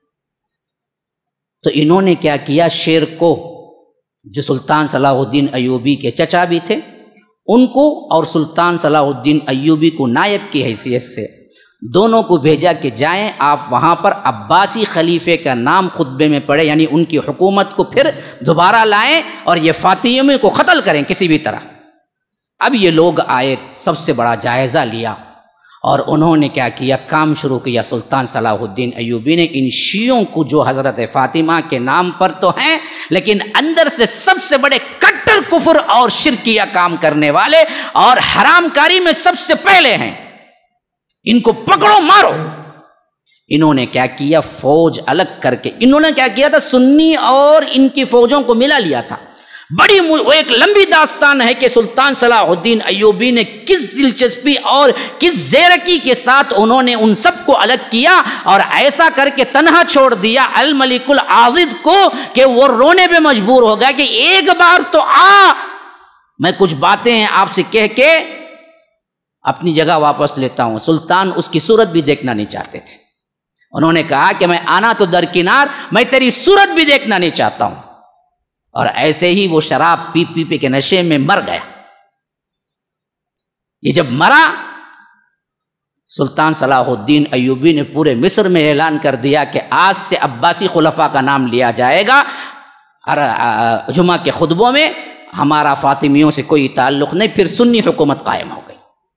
تو انہوں نے کیا کیا، شیر کو، جو سلطان صلاح الدین ایوبی کے چچا بھی تھے، ان کو اور سلطان صلاح الدین ایوبی کو نائب کی حیثیت سے دونوں کو بھیجا کہ جائیں آپ وہاں پر عباسی خلیفے کا نام خطبے میں پڑھیں، یعنی ان کی حکومت کو پھر دوبارہ لائیں اور یہ فاطمیوں کو قتل کریں کسی بھی طرح۔ اب یہ لوگ آئے، سب سے بڑا جائزہ لیا، اور انہوں نے کیا کیا، کام شروع کیا۔ سلطان صلاح الدین ایوبی نے ان شیعوں کو جو حضرت فاطمہ کے نام پر تو ہیں لیکن اندر سے سب سے بڑے کٹر کفر اور شرکیہ کام کرنے والے اور حرام کاری میں سب سے پہلے ہیں، ان کو پکڑو مارو۔ انہوں نے کیا کیا، فوج الگ کر کے انہوں نے کیا کیا تھا، سنی اور ان کی فوجوں کو ملا لیا تھا۔ بڑی وہ ایک لمبی داستان ہے کہ سلطان صلاح الدین ایوبی نے کس دلچسپی اور کس زیرکی کے ساتھ انہوں نے ان سب کو الگ کیا اور ایسا کر کے تنہا چھوڑ دیا الملک العاضد کو کہ وہ رونے پہ مجبور ہو گیا کہ ایک بار تو آ، میں کچھ باتیں ہیں آپ سے کہہ کے اپنی جگہ واپس لیتا ہوں۔ سلطان اس کی صورت بھی دیکھنا نہیں چاہتے تھے۔ انہوں نے کہا کہ میں آنا تو درکنار، میں تیری صورت بھی دیکھنا نہیں چاہتا ہوں۔ اور ایسے ہی وہ شراب پی پی پی کے نشے میں مر گیا۔ یہ جب مرا، سلطان صلاح الدین ایوبی نے پورے مصر میں اعلان کر دیا کہ آج سے عباسی خلفاء کا نام لیا جائے گا، جمعہ کے خطبوں میں ہمارا فاطمیوں سے کوئی تعلق نہیں، پھر سنی حکومت قائم ہو گئی۔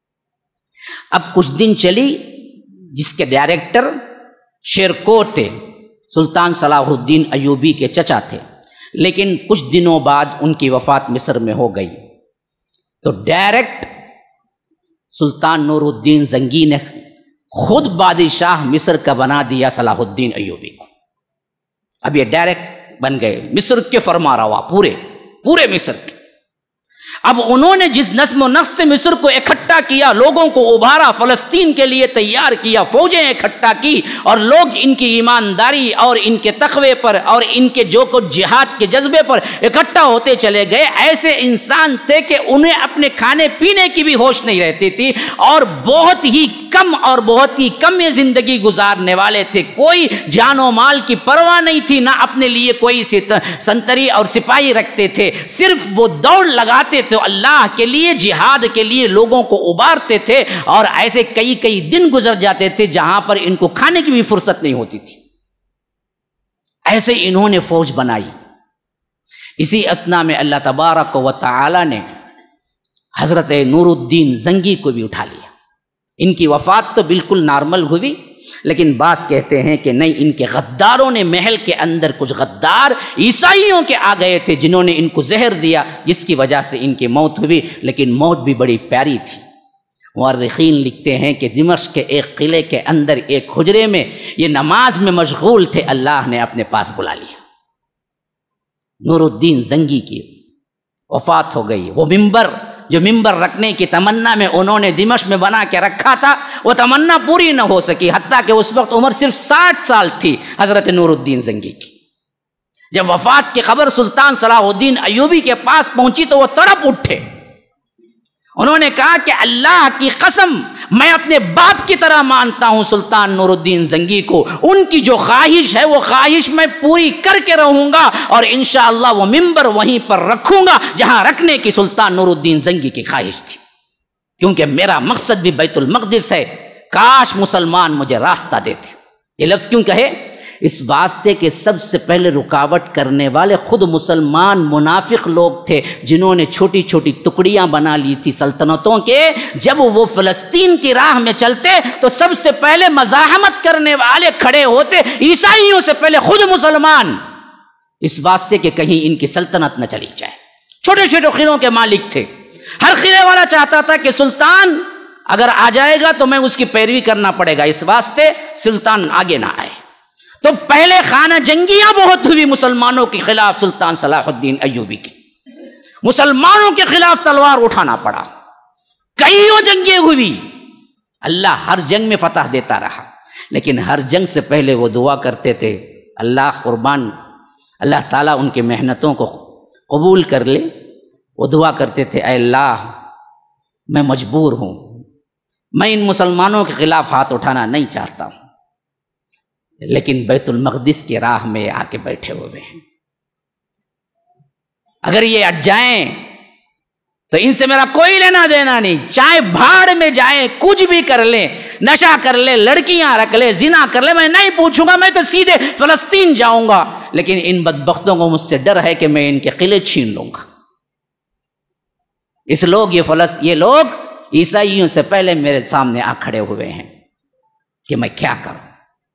اب کچھ دن چلی، جس کے ڈائریکٹر شیرکوٹ تھے، سلطان صلاح الدین ایوبی کے چچا تھے، لیکن کچھ دنوں بعد ان کی وفات مصر میں ہو گئی، تو ڈائریکٹ سلطان نور الدین زنگی نے خود بادشاہ مصر کا بنا دیا صلاح الدین ایوبی کو۔ اب یہ ڈائریکٹ بن گئے مصر کے فرما روا، پورے پورے مصر کے۔ اب انہوں نے جس نظم و نسق سے مصر کو اکٹھا کیا، لوگوں کو ابھارا، فلسطین کے لیے تیار کیا، فوجیں اکٹھا کی، اور لوگ ان کی ایمانداری اور ان کے تقوی پر اور ان کے جو کچھ جہاد کے جذبے پر اکٹھا ہوتے چلے گئے۔ ایسے انسان تھے کہ انہیں اپنے کھانے پینے کی بھی ہوش نہیں رہتی تھی، اور بہت ہی کم اور بہت ہی کم یہ زندگی گزارنے والے تھے۔ کوئی جان و مال کی پرواہ نہیں تھی، نہ اپنے لیے کوئی سنتری اور سپاہی رکھتے تھے، صرف وہ دوڑ لگاتے تھے تو اللہ کے لیے، جہاد کے لیے لوگوں کو ابھارتے تھے، اور ایسے کئی کئی دن گزر جاتے تھے جہاں پر ان کو کھانے کی بھی فرصت نہیں ہوتی تھی۔ ایسے انہوں نے فوج بنائی۔ اسی اثنا میں اللہ تبارک و تعالی نے حضرت نور الدین زنگی کو بھی اٹھا لیا۔ ان کی وفات تو بالکل نارمل ہوئی، لیکن بعض کہتے ہیں کہ نہیں، ان کے غداروں نے محل کے اندر کچھ غدار عیسائیوں کے آ گئے تھے جنہوں نے ان کو زہر دیا، جس کی وجہ سے ان کی موت ہوئی، لیکن موت بھی بڑی پیاری تھی۔ مورخین لکھتے ہیں کہ دمشق کے ایک قلعے کے اندر ایک حجرے میں یہ نماز میں مشغول تھے، اللہ نے اپنے پاس بلا لیا۔ نور الدین زنگی کی وفات ہو گئی۔ وہ ممبر جو ممبر رکھنے کی تمنا میں انہوں نے دمشق میں بنا کے رکھا تھا، وہ تمنا پوری نہ ہو سکی، حتیٰ کہ اس وقت عمر صرف ساٹھ سال تھی حضرت نور الدین زنگی کی۔ جب وفات کی خبر سلطان صلاح الدین ایوبی کے پاس پہنچی تو وہ تڑپ اٹھے۔ انہوں نے کہا کہ اللہ کی قسم، میں اپنے باپ کی طرح مانتا ہوں سلطان نور الدین زنگی کو، ان کی جو خواہش ہے وہ خواہش میں پوری کر کے رہوں گا، اور انشاءاللہ وہ ممبر وہیں پر رکھوں گا جہاں رکھنے کی سلطان نور الدین زنگی کی خواہش تھی، کیونکہ میرا مقصد بھی بیت المقدس ہے۔ کاش مسلمان مجھے راستہ دیتے۔ یہ لفظ کیوں کہے؟ اس واسطے کہ سب سے پہلے رکاوٹ کرنے والے خود مسلمان منافق لوگ تھے، جنہوں نے چھوٹی چھوٹی ٹکڑیاں بنا لی تھی سلطنتوں کے۔ جب وہ فلسطین کی راہ میں چلتے تو سب سے پہلے مزاحمت کرنے والے کھڑے ہوتے عیسائیوں سے پہلے خود مسلمان، اس واسطے کہ کہیں ان کی سلطنت نہ چلی جائے۔ چھوٹے چھوٹے قلعوں کے مالک تھے، ہر قلعے والا چاہتا تھا کہ سلطان اگر آ جائے گا تو میں اس کی پیروی کرنا پڑے گا، اس واسطے سلطان آگے نہ آئے۔ تو پہلے خانہ جنگیاں بہت ہوئی مسلمانوں کے خلاف سلطان صلاح الدین ایوبی کی، مسلمانوں کے خلاف تلوار اٹھانا پڑا، کئیوں جنگیں ہوئی، اللہ ہر جنگ میں فتح دیتا رہا، لیکن ہر جنگ سے پہلے وہ دعا کرتے تھے، اللہ قربان، اللہ تعالیٰ ان کی محنتوں کو قبول کر لے۔ وہ دعا کرتے تھے، اے اللہ میں مجبور ہوں، میں ان مسلمانوں کے خلاف ہاتھ اٹھانا نہیں چاہتا ہوں، لیکن بیت المقدس کی راہ میں آ کے بیٹھے ہوئے ہیں، اگر یہ اٹ جائیں تو ان سے میرا کوئی لینا دینا نہیں، چاہے بھاڑ میں جائیں، کچھ بھی کر لیں، نشہ کر لیں، لڑکیاں رکھ لیں، زنا کر لیں، میں نہیں پوچھوں گا، میں تو سیدھے فلسطین جاؤں گا، لیکن ان بدبختوں کو مجھ سے ڈر ہے کہ میں ان کے قلعے چھین لوں گا۔ اس لوگ یہ فلس یہ لوگ عیسائیوں سے پہلے میرے سامنے آ کھڑے ہوئے ہیں کہ میں کیا کروں،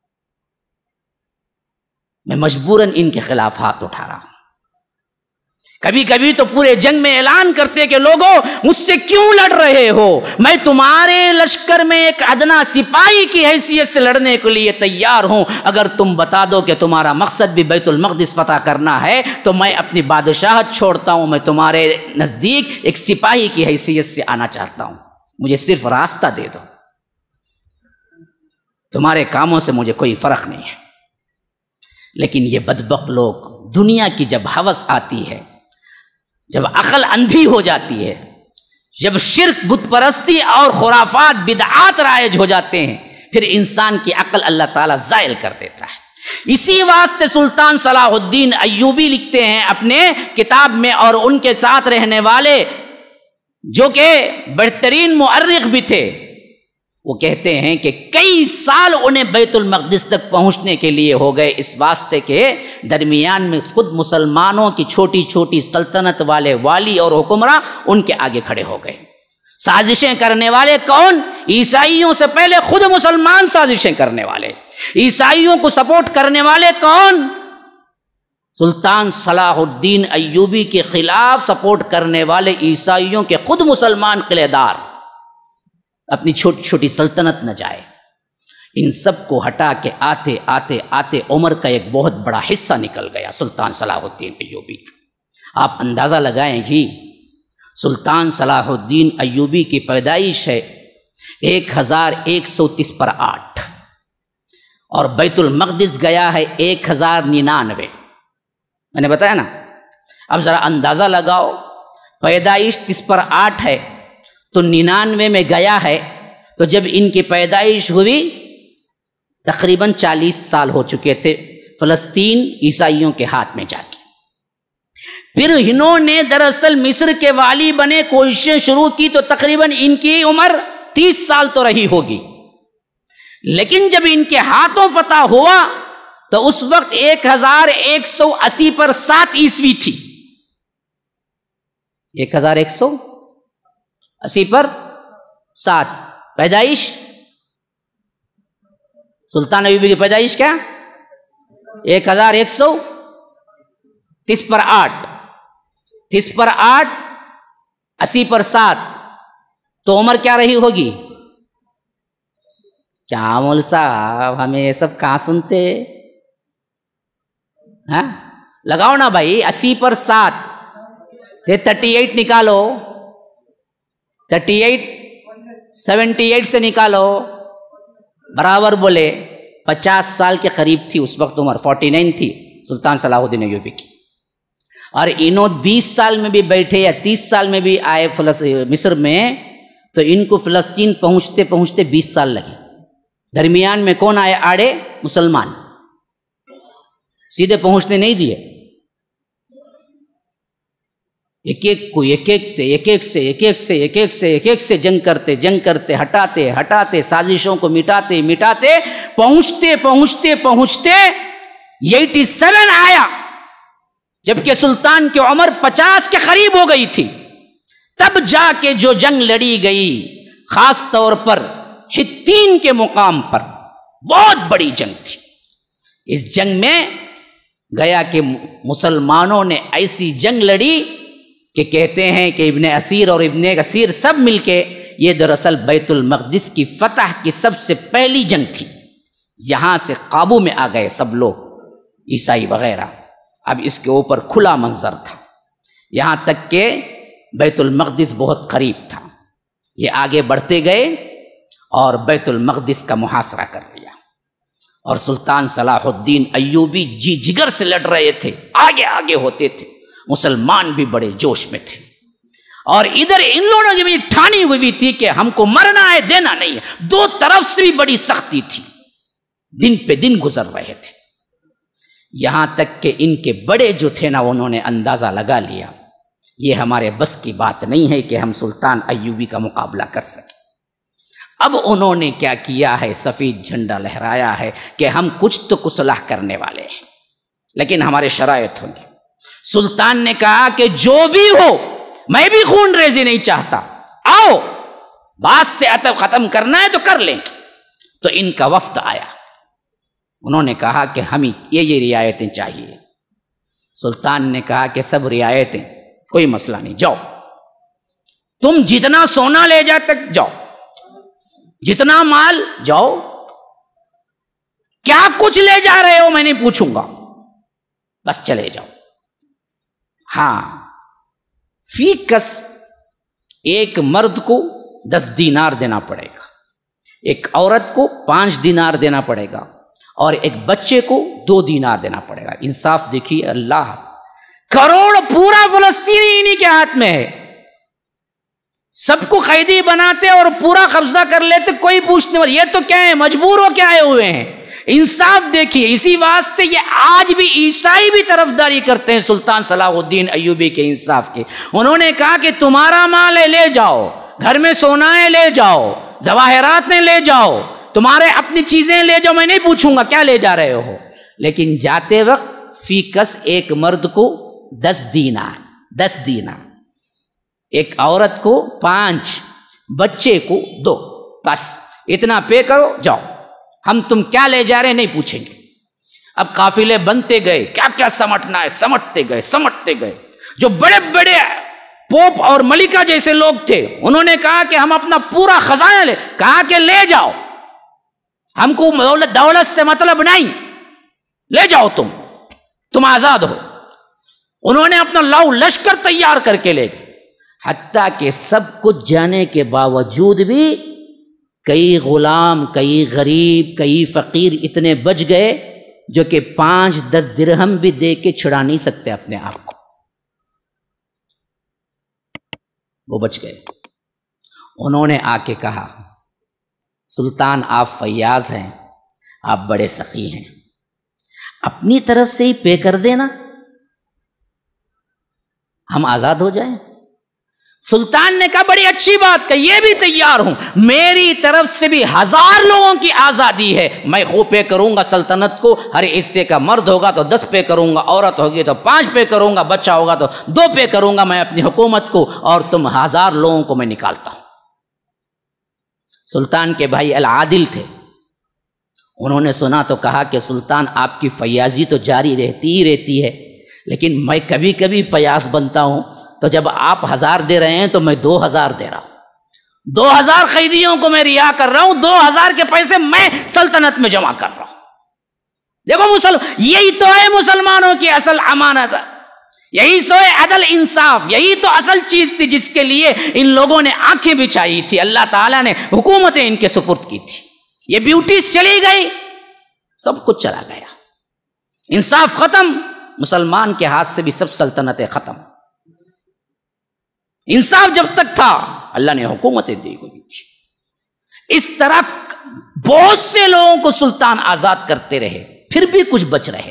میں مجبوراً ان کے خلاف ہاتھ اٹھا رہا ہوں۔ کبھی کبھی تو پورے جنگ میں اعلان کرتے کہ لوگوں مجھ سے کیوں لڑ رہے ہو، میں تمہارے لشکر میں ایک ادنا سپاہی کی حیثیت سے لڑنے کے لیے تیار ہوں، اگر تم بتا دو کہ تمہارا مقصد بھی بیت المقدس فتح کرنا ہے تو میں اپنی بادشاہت چھوڑتا ہوں، میں تمہارے نزدیک ایک سپاہی کی حیثیت سے آنا چاہتا ہوں، مجھے صرف راستہ دے دو، تمہارے کاموں سے مجھے کوئی فرق نہیں ہے۔ لیکن یہ بدبخت لوگ، دنیا کی جب ہوس آتی ہے، جب عقل اندھی ہو جاتی ہے، جب شرک، بت پرستی اور خرافات، بدعات رائج ہو جاتے ہیں، پھر انسان کی عقل اللہ تعالیٰ زائل کر دیتا ہے۔ اسی واسطے سلطان صلاح الدین ایوبی لکھتے ہیں اپنے کتاب میں، اور ان کے ساتھ رہنے والے جو کہ بہترین مؤرخ بھی تھے، وہ کہتے ہیں کہ کئی سال انہیں بیت المقدس تک پہنچنے کے لیے ہو گئے، اس واسطے کے درمیان میں خود مسلمانوں کی چھوٹی چھوٹی سلطنت والے والی اور حکمراں ان کے آگے کھڑے ہو گئے۔ سازشیں کرنے والے کون؟ عیسائیوں سے پہلے خود مسلمان سازشیں کرنے والے، عیسائیوں کو سپورٹ کرنے والے کون؟ سلطان صلاح الدین ایوبی کے خلاف سپورٹ کرنے والے عیسائیوں کے خود مسلمان قلعے دار، اپنی چھوٹی چھوٹی سلطنت نہ جائے۔ ان سب کو ہٹا کے آتے آتے آتے عمر کا ایک بہت بڑا حصہ نکل گیا سلطان صلاح الدین ایوبی کا۔ آپ اندازہ لگائیں جی، سلطان صلاح الدین ایوبی کی پیدائش ہے ایک ہزار ایک سو تیس پر آٹھ، اور بیت المقدس گیا ہے ایک ہزار ننانوے، میں نے بتایا نا۔ اب ذرا اندازہ لگاؤ، پیدائش تیس پر آٹھ ہے تو ننانوے میں گیا ہے، تو جب ان کی پیدائش ہوئی تقریباً چالیس سال ہو چکے تھے فلسطین عیسائیوں کے ہاتھ میں جا کے۔ پھر انہوں نے دراصل مصر کے والی بنے، کوششیں شروع کی تو تقریباً ان کی عمر تیس سال تو رہی ہوگی، لیکن جب ان کے ہاتھوں فتح ہوا تو اس وقت ایک ہزار ایک سو اسی پر سات عیسوی تھی، ایک ہزار ایک سو اسی پر سات پیدائش۔ سلطان ایوبی کی پیدائش کیا؟ ایک ہزار ایک سو تیس پر آٹھ، تیس پر آٹھ، اسی پر سات، تو عمر کیا رہی ہوگی؟ کیا مول صاحب ہمیں یہ سب کہاں سنتے؟ ہاں لگاؤ نا بھائی، اسی پر سات، پھر تھرٹی ایٹ نکالو، تھرٹی ایٹ سیونٹی ایٹ سے نکالو، برابر بولے پچاس سال کے قریب تھی اس وقت عمر، فورٹی نائن تھی سلطان صلاح الدین ایوبی کی۔ اور انہوں بیس سال میں بھی بیٹھے یا تیس سال میں بھی آئے مصر میں، تو ان کو فلسطین پہنچتے پہنچتے بیس سال لگے۔ درمیان میں کون آئے آڑے؟ مسلمان، سیدھے پہنچنے نہیں دیے، ایک ایک کو ایک ایک سے ایک ایک سے ایک ایک سے ایک ایک سے ایک ایک سے جنگ کرتے جنگ کرتے ہٹاتے ہٹاتے سازشوں کو مٹاتے مٹاتے پہنچتے پہنچتے پہنچتے ایٹی سیون آیا، جبکہ سلطان کی عمر پچاس کے قریب ہو گئی تھی۔ تب جا کے جو جنگ لڑی گئی، خاص طور پر حتین کے مقام پر، بہت بڑی جنگ تھی۔ اس جنگ میں گیا کہ مسلمانوں نے ایسی جنگ لڑی کہ کہتے ہیں کہ ابن اسیر اور ابن اسیر سب مل کے، یہ دراصل بیت المقدس کی فتح کی سب سے پہلی جنگ تھی۔ یہاں سے قابو میں آ گئے سب لوگ، عیسائی وغیرہ۔ اب اس کے اوپر کھلا منظر تھا، یہاں تک کہ بیت المقدس بہت قریب تھا۔ یہ آگے بڑھتے گئے اور بیت المقدس کا محاصرہ کر لیا، اور سلطان صلاح الدین ایوبی جی جگر سے لڑ رہے تھے، آگے آگے ہوتے تھے، مسلمان بھی بڑے جوش میں تھے، اور ادھر ان لوگوں کی بھی ٹھانی ہوئی تھی کہ ہم کو مرنا ہے، دینا نہیں ہے۔ دو طرف سے بھی بڑی سختی تھی، دن پہ دن گزر رہے تھے، یہاں تک کہ ان کے بڑے جو تھے نا، انہوں نے اندازہ لگا لیا یہ ہمارے بس کی بات نہیں ہے کہ ہم سلطان ایوبی کا مقابلہ کر سکیں۔ اب انہوں نے کیا کیا ہے؟ سفید جھنڈا لہرایا ہے کہ ہم کچھ تو صلح کرنے والے ہیں، لیکن ہمارے شرائط ہوں گے۔ سلطان نے کہا کہ جو بھی ہو، میں بھی خون ریزی نہیں چاہتا، آؤ بات سے عطف ختم کرنا ہے تو کر لیں۔ تو ان کا وفد آیا، انہوں نے کہا کہ ہمیں یہ یہ رعایتیں چاہیے۔ سلطان نے کہا کہ سب رعایتیں، کوئی مسئلہ نہیں، جاؤ تم جتنا سونا لے جاتے جاؤ، جتنا مال جاؤ، کیا کچھ لے جا رہے ہو میں نہیں پوچھوں گا، بس چلے جاؤ۔ ہاں، فی کس ایک مرد کو دس دینار دینا پڑے گا، ایک عورت کو پانچ دینار دینا پڑے گا، اور ایک بچے کو دو دینار دینا پڑے گا۔ انصاف دیکھیے، اللہ کروڑ پورا فلسطینی انہی کے ہاتھ میں ہے، سب کو قیدی بناتے اور پورا قبضہ کر لیتے، کوئی پوچھنے والا، یہ تو کیا ہے، مجبور ہو کے آئے ہوئے ہیں۔ انصاف دیکھیے، اسی واسطے یہ آج بھی عیسائی بھی طرفداری کرتے ہیں سلطان صلاح الدین ایوبی کے انصاف کے۔ انہوں نے کہا کہ تمہارا مال ہے لے جاؤ، گھر میں سونا ہے لے جاؤ، جواہرات نے لے جاؤ، تمہارے اپنی چیزیں لے جاؤ، میں نہیں پوچھوں گا کیا لے جا رہے ہو، لیکن جاتے وقت فی کس ایک مرد کو دس دینار، دس دینار، ایک عورت کو پانچ، بچے کو دو، بس اتنا پے کرو، جاؤ، ہم تم کیا لے جا رہے ہیں نہیں پوچھیں گے۔ اب قافلے بنتے گئے، کیا کیا سمٹنا ہے سمٹتے گئے سمٹتے گئے۔ جو بڑے بڑے پوپ اور ملکہ جیسے لوگ تھے، انہوں نے کہا کہ ہم اپنا پورا خزانہ لے، کہا کہ لے جاؤ، ہم کو دولت دولت سے مطلب نہیں، لے جاؤ، تم تم آزاد ہو۔ انہوں نے اپنا لاؤ لشکر تیار کر کے لے گئے، حتیٰ کہ سب کچھ جانے کے باوجود بھی کئی غلام، کئی غریب، کئی فقیر اتنے بچ گئے جو کہ پانچ دس درہم بھی دے کے چھڑا نہیں سکتے اپنے آپ کو، وہ بچ گئے۔ انہوں نے آ کے کہا، سلطان آپ فیاض ہیں، آپ بڑے سخی ہیں، اپنی طرف سے ہی پے کر دینا، ہم آزاد ہو جائیں۔ سلطان نے کہا بڑی اچھی بات کہ یہ بھی تیار ہوں، میری طرف سے بھی ہزار لوگوں کی آزادی ہے، میں خوب پے کروں گا سلطنت کو، ہر حصے کا مرد ہوگا تو دس پے کروں گا، عورت ہوگی تو پانچ پے کروں گا، بچہ ہوگا تو دو پے کروں گا میں اپنی حکومت کو، اور تم ہزار لوگوں کو میں نکالتا ہوں۔ سلطان کے بھائی العادل تھے، انہوں نے سنا تو کہا کہ سلطان آپ کی فیاضی تو جاری رہتی ہی رہتی ہے، لیکن میں کبھی کبھی فیاض بنتا ہوں، تو جب آپ ہزار دے رہے ہیں تو میں دو ہزار دے رہا ہوں، دو ہزار قیدیوں کو میں رہا کر رہا ہوں، دو ہزار کے پیسے میں سلطنت میں جمع کر رہا ہوں۔ دیکھو مسلم یہی تو ہے مسلمانوں کی اصل امانت، یہی سو ہے عدل انصاف، یہی تو اصل چیز تھی جس کے لیے ان لوگوں نے آنکھیں بچھائی تھی، اللہ تعالیٰ نے حکومتیں ان کے سپرد کی تھی۔ یہ بیوٹیز چلی گئی، سب کچھ چلا گیا، انصاف ختم، مسلمان کے ہاتھ سے بھی سب سلطنتیں ختم۔ انصاف جب تک تھا اللہ نے حکومتیں دی ہوئی تھی۔ اس طرح بہت سے لوگوں کو سلطان آزاد کرتے رہے، پھر بھی کچھ بچ رہے۔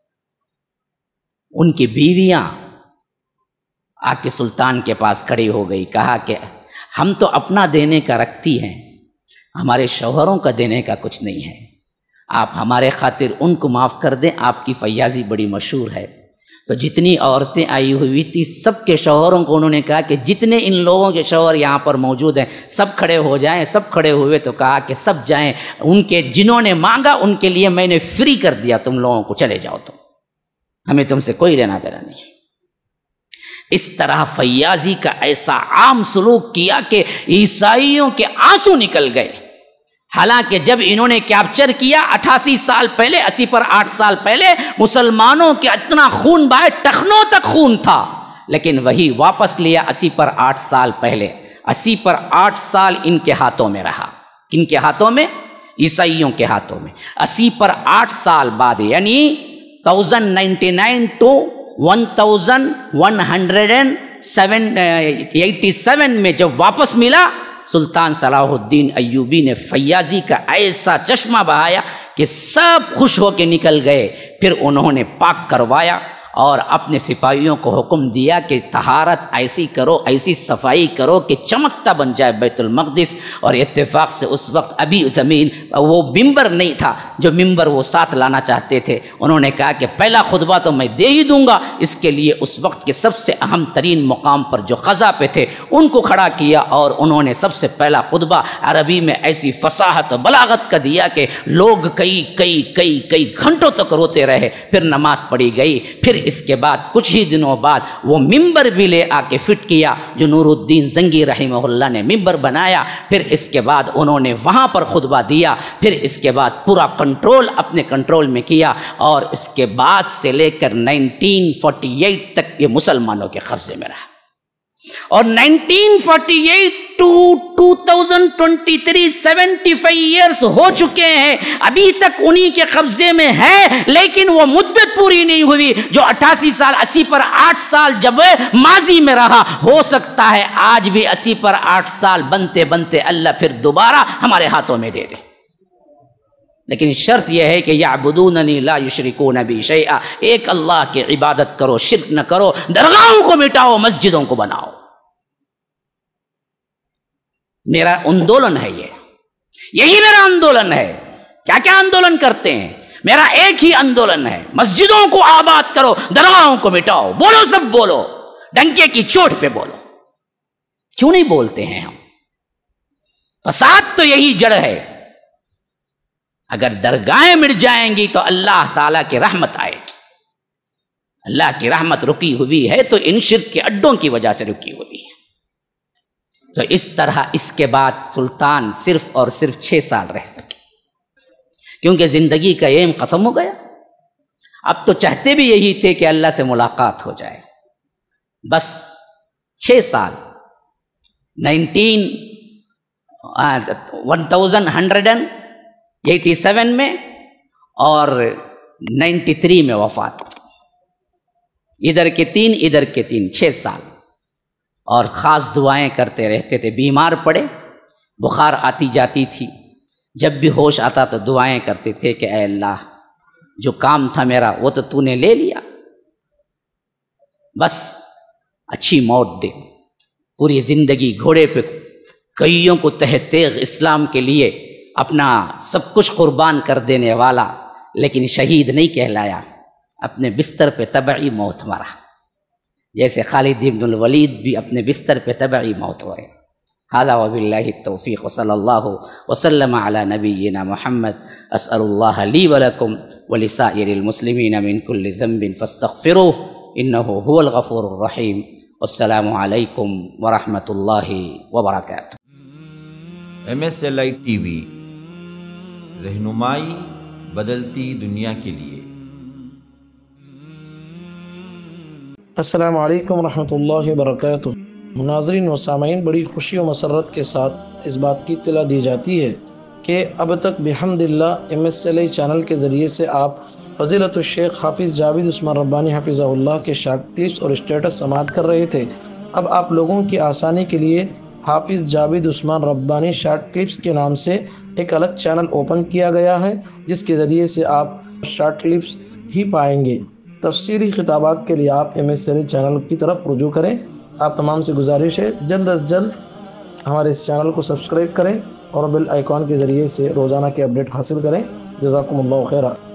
ان کی بیویاں آ کے سلطان کے پاس کھڑی ہو گئی، کہا کہ ہم تو اپنا دینے کا رکھتی ہیں، ہمارے شوہروں کا دینے کا کچھ نہیں ہے، آپ ہمارے خاطر ان کو معاف کر دیں، آپ کی فیاضی بڑی مشہور ہے۔ تو جتنی عورتیں آئی ہوئی تھی سب کے شوہروں کو انہوں نے کہا کہ جتنے ان لوگوں کے شوہر یہاں پر موجود ہیں سب کھڑے ہو جائیں، سب کھڑے ہوئے تو کہا کہ سب جائیں، ان کے جنہوں نے مانگا ان کے لیے میں نے فری کر دیا، تم لوگوں کو چلے جاؤ، تم ہمیں تم سے کوئی لینا دینا نہیں۔ اس طرح فیاضی کا ایسا عام سلوک کیا کہ عیسائیوں کے آنسو نکل گئے۔ حالانکہ جب انہوں نے کیپچر کیا اٹھاسی سال پہلے، اسی پر آٹھ سال پہلے، مسلمانوں کے اتنا خون بہائے، ٹخنوں تک خون تھا، لیکن وہی واپس لیا اسی پر آٹھ سال پہلے۔ اسی پر آٹھ سال ان کے ہاتھوں میں رہا، کن کے ہاتھوں میں؟ عیسائیوں کے ہاتھوں میں۔ اسی پر آٹھ سال بعد یعنی thousand ninety nine two one thousand one hundred and seven eighty seven میں جب واپس ملا، سلطان صلاح الدین ایوبی نے فیاضی کا ایسا چشمہ بہایا کہ سب خوش ہو کے نکل گئے۔ پھر انہوں نے پاک کروایا اور اپنے سپاہیوں کو حکم دیا کہ طہارت ایسی کرو، ایسی صفائی کرو کہ چمکتا بن جائے بیت المقدس۔ اور اتفاق سے اس وقت ابھی زمین وہ ممبر نہیں تھا جو ممبر وہ ساتھ لانا چاہتے تھے۔ انہوں نے کہا کہ پہلا خطبہ تو میں دے ہی دوں گا، اس کے لیے اس وقت کے سب سے اہم ترین مقام پر جو قضا پہ تھے ان کو کھڑا کیا، اور انہوں نے سب سے پہلا خطبہ عربی میں ایسی فصاحت و بلاغت کا دیا کہ لوگ کئی کئی کئی کئی گھنٹوں تک روتے رہے۔ پھر نماز پڑھی گئی، پھر اس کے بعد کچھ ہی دنوں بعد وہ ممبر بھی لے آ کے فٹ کیا جو نور الدین زنگی رحمہ اللہ نے ممبر بنایا. پھر اس کے بعد انہوں نے وہاں پر خطبہ دیا. پھر اس کے بعد پورا کنٹرول اپنے کنٹرول میں کیا اور اس کے بعد سے لے کر نائنٹین فورٹی ایٹ تک یہ مسلمانوں کے قبضے میں رہا. اور nineteen forty eight two two thousand twenty three seventy five years ہو چکے ہیں, ابھی تک انہی کے قبضے میں ہے. لیکن وہ مدت پوری نہیں ہوئی جو اٹھاسی سال اسی پر آٹھ سال جب ماضی میں رہا. ہو سکتا ہے آج بھی اسی پر آٹھ سال بنتے بنتے اللہ پھر دوبارہ ہمارے ہاتھوں میں دے دے. لیکن شرط یہ ہے کہ یعبدوننی لا یشرکون بی شیئا, ایک اللہ کی عبادت کرو, شرک نہ کرو, درگاہوں کو مٹاؤ, مسجدوں کو بناؤ. میرا اندولن ہے, یہ یہی میرا اندولن ہے. کیا کیا اندولن کرتے ہیں؟ میرا ایک ہی اندولن ہے, مسجدوں کو آباد کرو, درگاہوں کو مٹاؤ. بولو, سب بولو, ڈنکے کی چوٹ پہ بولو. کیوں نہیں بولتے ہیں ہم؟ فساد تو یہی جڑ ہے. اگر درگاہیں مٹ جائیں گی تو اللہ تعالیٰ کی رحمت آئے گی. اللہ کی رحمت رکی ہوئی ہے تو ان شرک کے اڈوں کی وجہ سے رکی ہوئی ہے. تو اس طرح اس کے بعد سلطان صرف اور صرف چھ سال رہ سکے, کیونکہ زندگی کا ایم ختم ہو گیا. اب تو چاہتے بھی یہی تھے کہ اللہ سے ملاقات ہو جائے. بس چھ سال nineteen one thousand hundred and eighty seven میں اور نائنٹی تھری میں وفات. ادھر کے تین ادھر کے تین, چھ سال. اور خاص دعائیں کرتے رہتے تھے. بیمار پڑے, بخار آتی جاتی تھی, جب بھی ہوش آتا تو دعائیں کرتے تھے کہ اے اللہ جو کام تھا میرا وہ تو تو نے لے لیا, بس اچھی موت دے. پوری زندگی گھوڑے پہ کئیوں کو تہ تیغ اسلام کے لیے اپنا سب کچھ قربان کر دینے والا, لیکن شہید نہیں کہلایا. اپنے بستر پہ طبعی موت مرا, جیسے خالد بن الولید بھی اپنے بستر پہ طبعی موت ہوئے. ھذا وباللہ التوفیق وصلی اللہ وسلم علی نبینا محمد. اسأل اللہ لی ولکم ولسائر المسلمین من کل ذنب فاستغفروہ انہ هو الغفور الرحیم. والسلام علیکم ورحمۃ اللہ وبرکاتہ. M S L I T V, رہنمائی بدلتی دنیا کے لیے. السلام علیکم ورحمۃ اللہ وبرکاتہ. ناظرین و سامعین, بڑی خوشی و مسرت کے ساتھ اس بات کی اطلاع دی جاتی ہے کہ اب تک بحمد اللہ M S L I channel کے ذریعے سے آپ فضیلت الشیخ حافظ جاوید عثمان ربانی حفظہ اللہ کے شارٹ کلپس اور اسٹیٹس سماعت کر رہے تھے. اب آپ لوگوں کی آسانی کے لیے حافظ جاوید عثمان ربانی شارٹ کلپس کے نام سے ایک الگ چینل اوپن کیا گیا ہے, جس کے ذریعے سے آپ شارٹ کلپس ہی پائیں گے. تفسیری خطابات کے لیے آپ M S L I channel کی طرف رجوع کریں. آپ تمام سے گزارش ہے جلد از جلد ہمارے اس چینل کو سبسکرائب کریں اور بیل آئیکن کے ذریعے سے روزانہ کے اپڈیٹ حاصل کریں. جزاکم اللہ خیرہ.